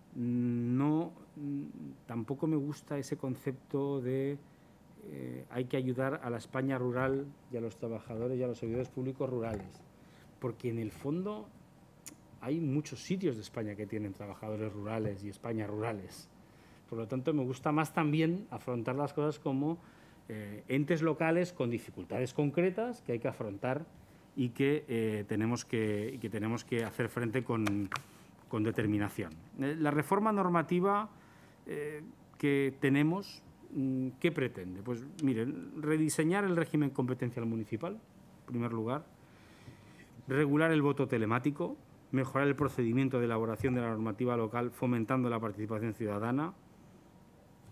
No, tampoco me gusta ese concepto de eh, hay que ayudar a la España rural y a los trabajadores y a los servidores públicos rurales, porque en el fondo hay muchos sitios de España que tienen trabajadores rurales y España rurales. Por lo tanto, me gusta más también afrontar las cosas como eh, entes locales con dificultades concretas que hay que afrontar y que, eh, tenemos, que, que tenemos que hacer frente con, con determinación. Eh, la reforma normativa eh, que tenemos, ¿qué pretende? Pues miren, rediseñar el régimen competencial municipal, en primer lugar, regular el voto telemático, mejorar el procedimiento de elaboración de la normativa local fomentando la participación ciudadana,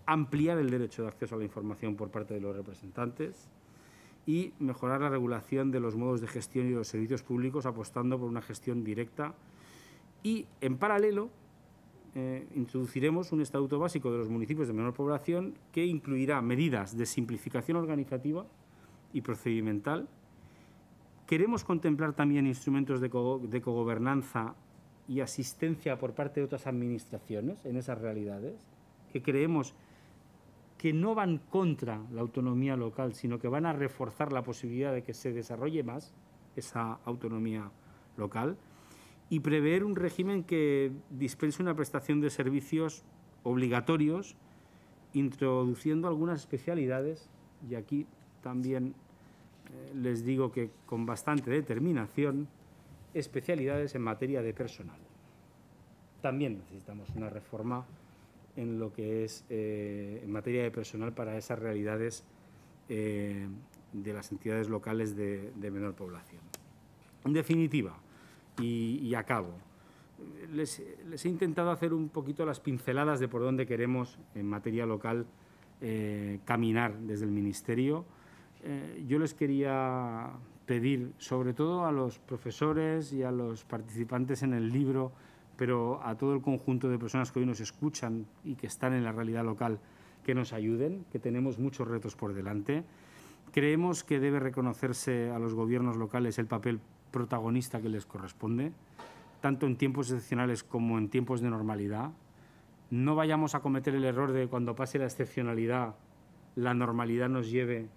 ampliar el derecho de acceso a la información por parte de los representantes y mejorar la regulación de los modos de gestión y de los servicios públicos, apostando por una gestión directa. Y, en paralelo, eh, introduciremos un estatuto básico de los municipios de menor población que incluirá medidas de simplificación organizativa y procedimental. Queremos contemplar también instrumentos de, co de cogobernanza y asistencia por parte de otras administraciones en esas realidades, que creemos que no van contra la autonomía local, sino que van a reforzar la posibilidad de que se desarrolle más esa autonomía local, y prever un régimen que dispense una prestación de servicios obligatorios, introduciendo algunas especialidades, y aquí también eh, les digo que con bastante determinación, especialidades en materia de personal. También necesitamos una reforma en lo que es eh, en materia de personal para esas realidades eh, de las entidades locales de, de menor población. En definitiva, y, y acabo, les, les he intentado hacer un poquito las pinceladas de por dónde queremos en materia local eh, caminar desde el Ministerio. Eh, yo les quería pedir, sobre todo a los profesores y a los participantes en el libro, pero a todo el conjunto de personas que hoy nos escuchan y que están en la realidad local, que nos ayuden, que tenemos muchos retos por delante. Creemos que debe reconocerse a los gobiernos locales el papel protagonista que les corresponde, tanto en tiempos excepcionales como en tiempos de normalidad. No vayamos a cometer el error de cuando pase la excepcionalidad, la normalidad nos lleve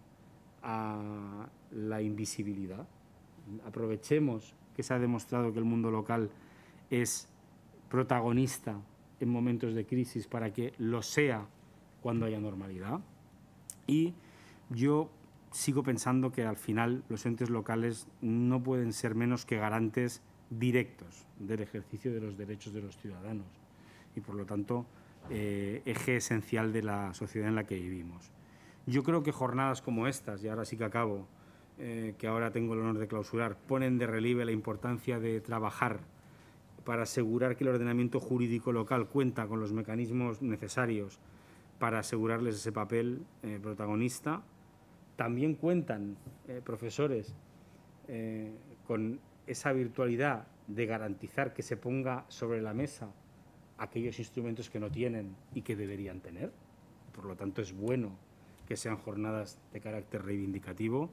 a la invisibilidad. Aprovechemos que se ha demostrado que el mundo local es protagonista en momentos de crisis para que lo sea cuando haya normalidad. Y yo sigo pensando que al final los entes locales no pueden ser menos que garantes directos del ejercicio de los derechos de los ciudadanos y, por lo tanto, eh, eje esencial de la sociedad en la que vivimos. Yo creo que jornadas como estas, y ahora sí que acabo, eh, que ahora tengo el honor de clausurar, ponen de relieve la importancia de trabajar para asegurar que el ordenamiento jurídico local cuenta con los mecanismos necesarios para asegurarles ese papel eh, protagonista. También cuentan, eh, profesores, eh, con esa virtualidad de garantizar que se ponga sobre la mesa aquellos instrumentos que no tienen y que deberían tener. Por lo tanto, es bueno que sean jornadas de carácter reivindicativo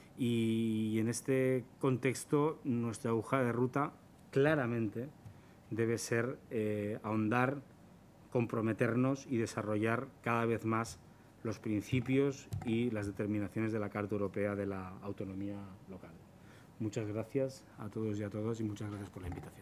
y en este contexto nuestra hoja de ruta claramente debe ser eh, ahondar, comprometernos y desarrollar cada vez más los principios y las determinaciones de la Carta Europea de la Autonomía Local. Muchas gracias a todos y a todas y muchas gracias por la invitación.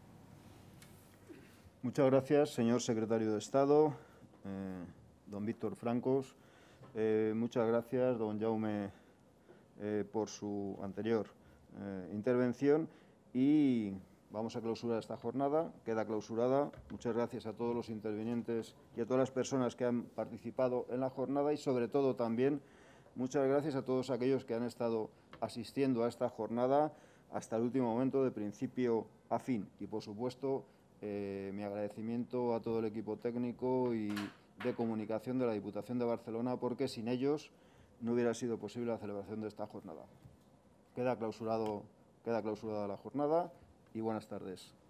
Muchas gracias, señor secretario de Estado, eh, don Víctor Francos. Eh, muchas gracias, don Jaume, eh, por su anterior eh, intervención y vamos a clausurar esta jornada. Queda clausurada. Muchas gracias a todos los intervinientes y a todas las personas que han participado en la jornada y, sobre todo, también muchas gracias a todos aquellos que han estado asistiendo a esta jornada hasta el último momento, de principio a fin. Y, por supuesto, eh, mi agradecimiento a todo el equipo técnico y de comunicación de la Diputación de Barcelona, porque sin ellos no hubiera sido posible la celebración de esta jornada. Queda clausurado, queda clausurada la jornada y buenas tardes.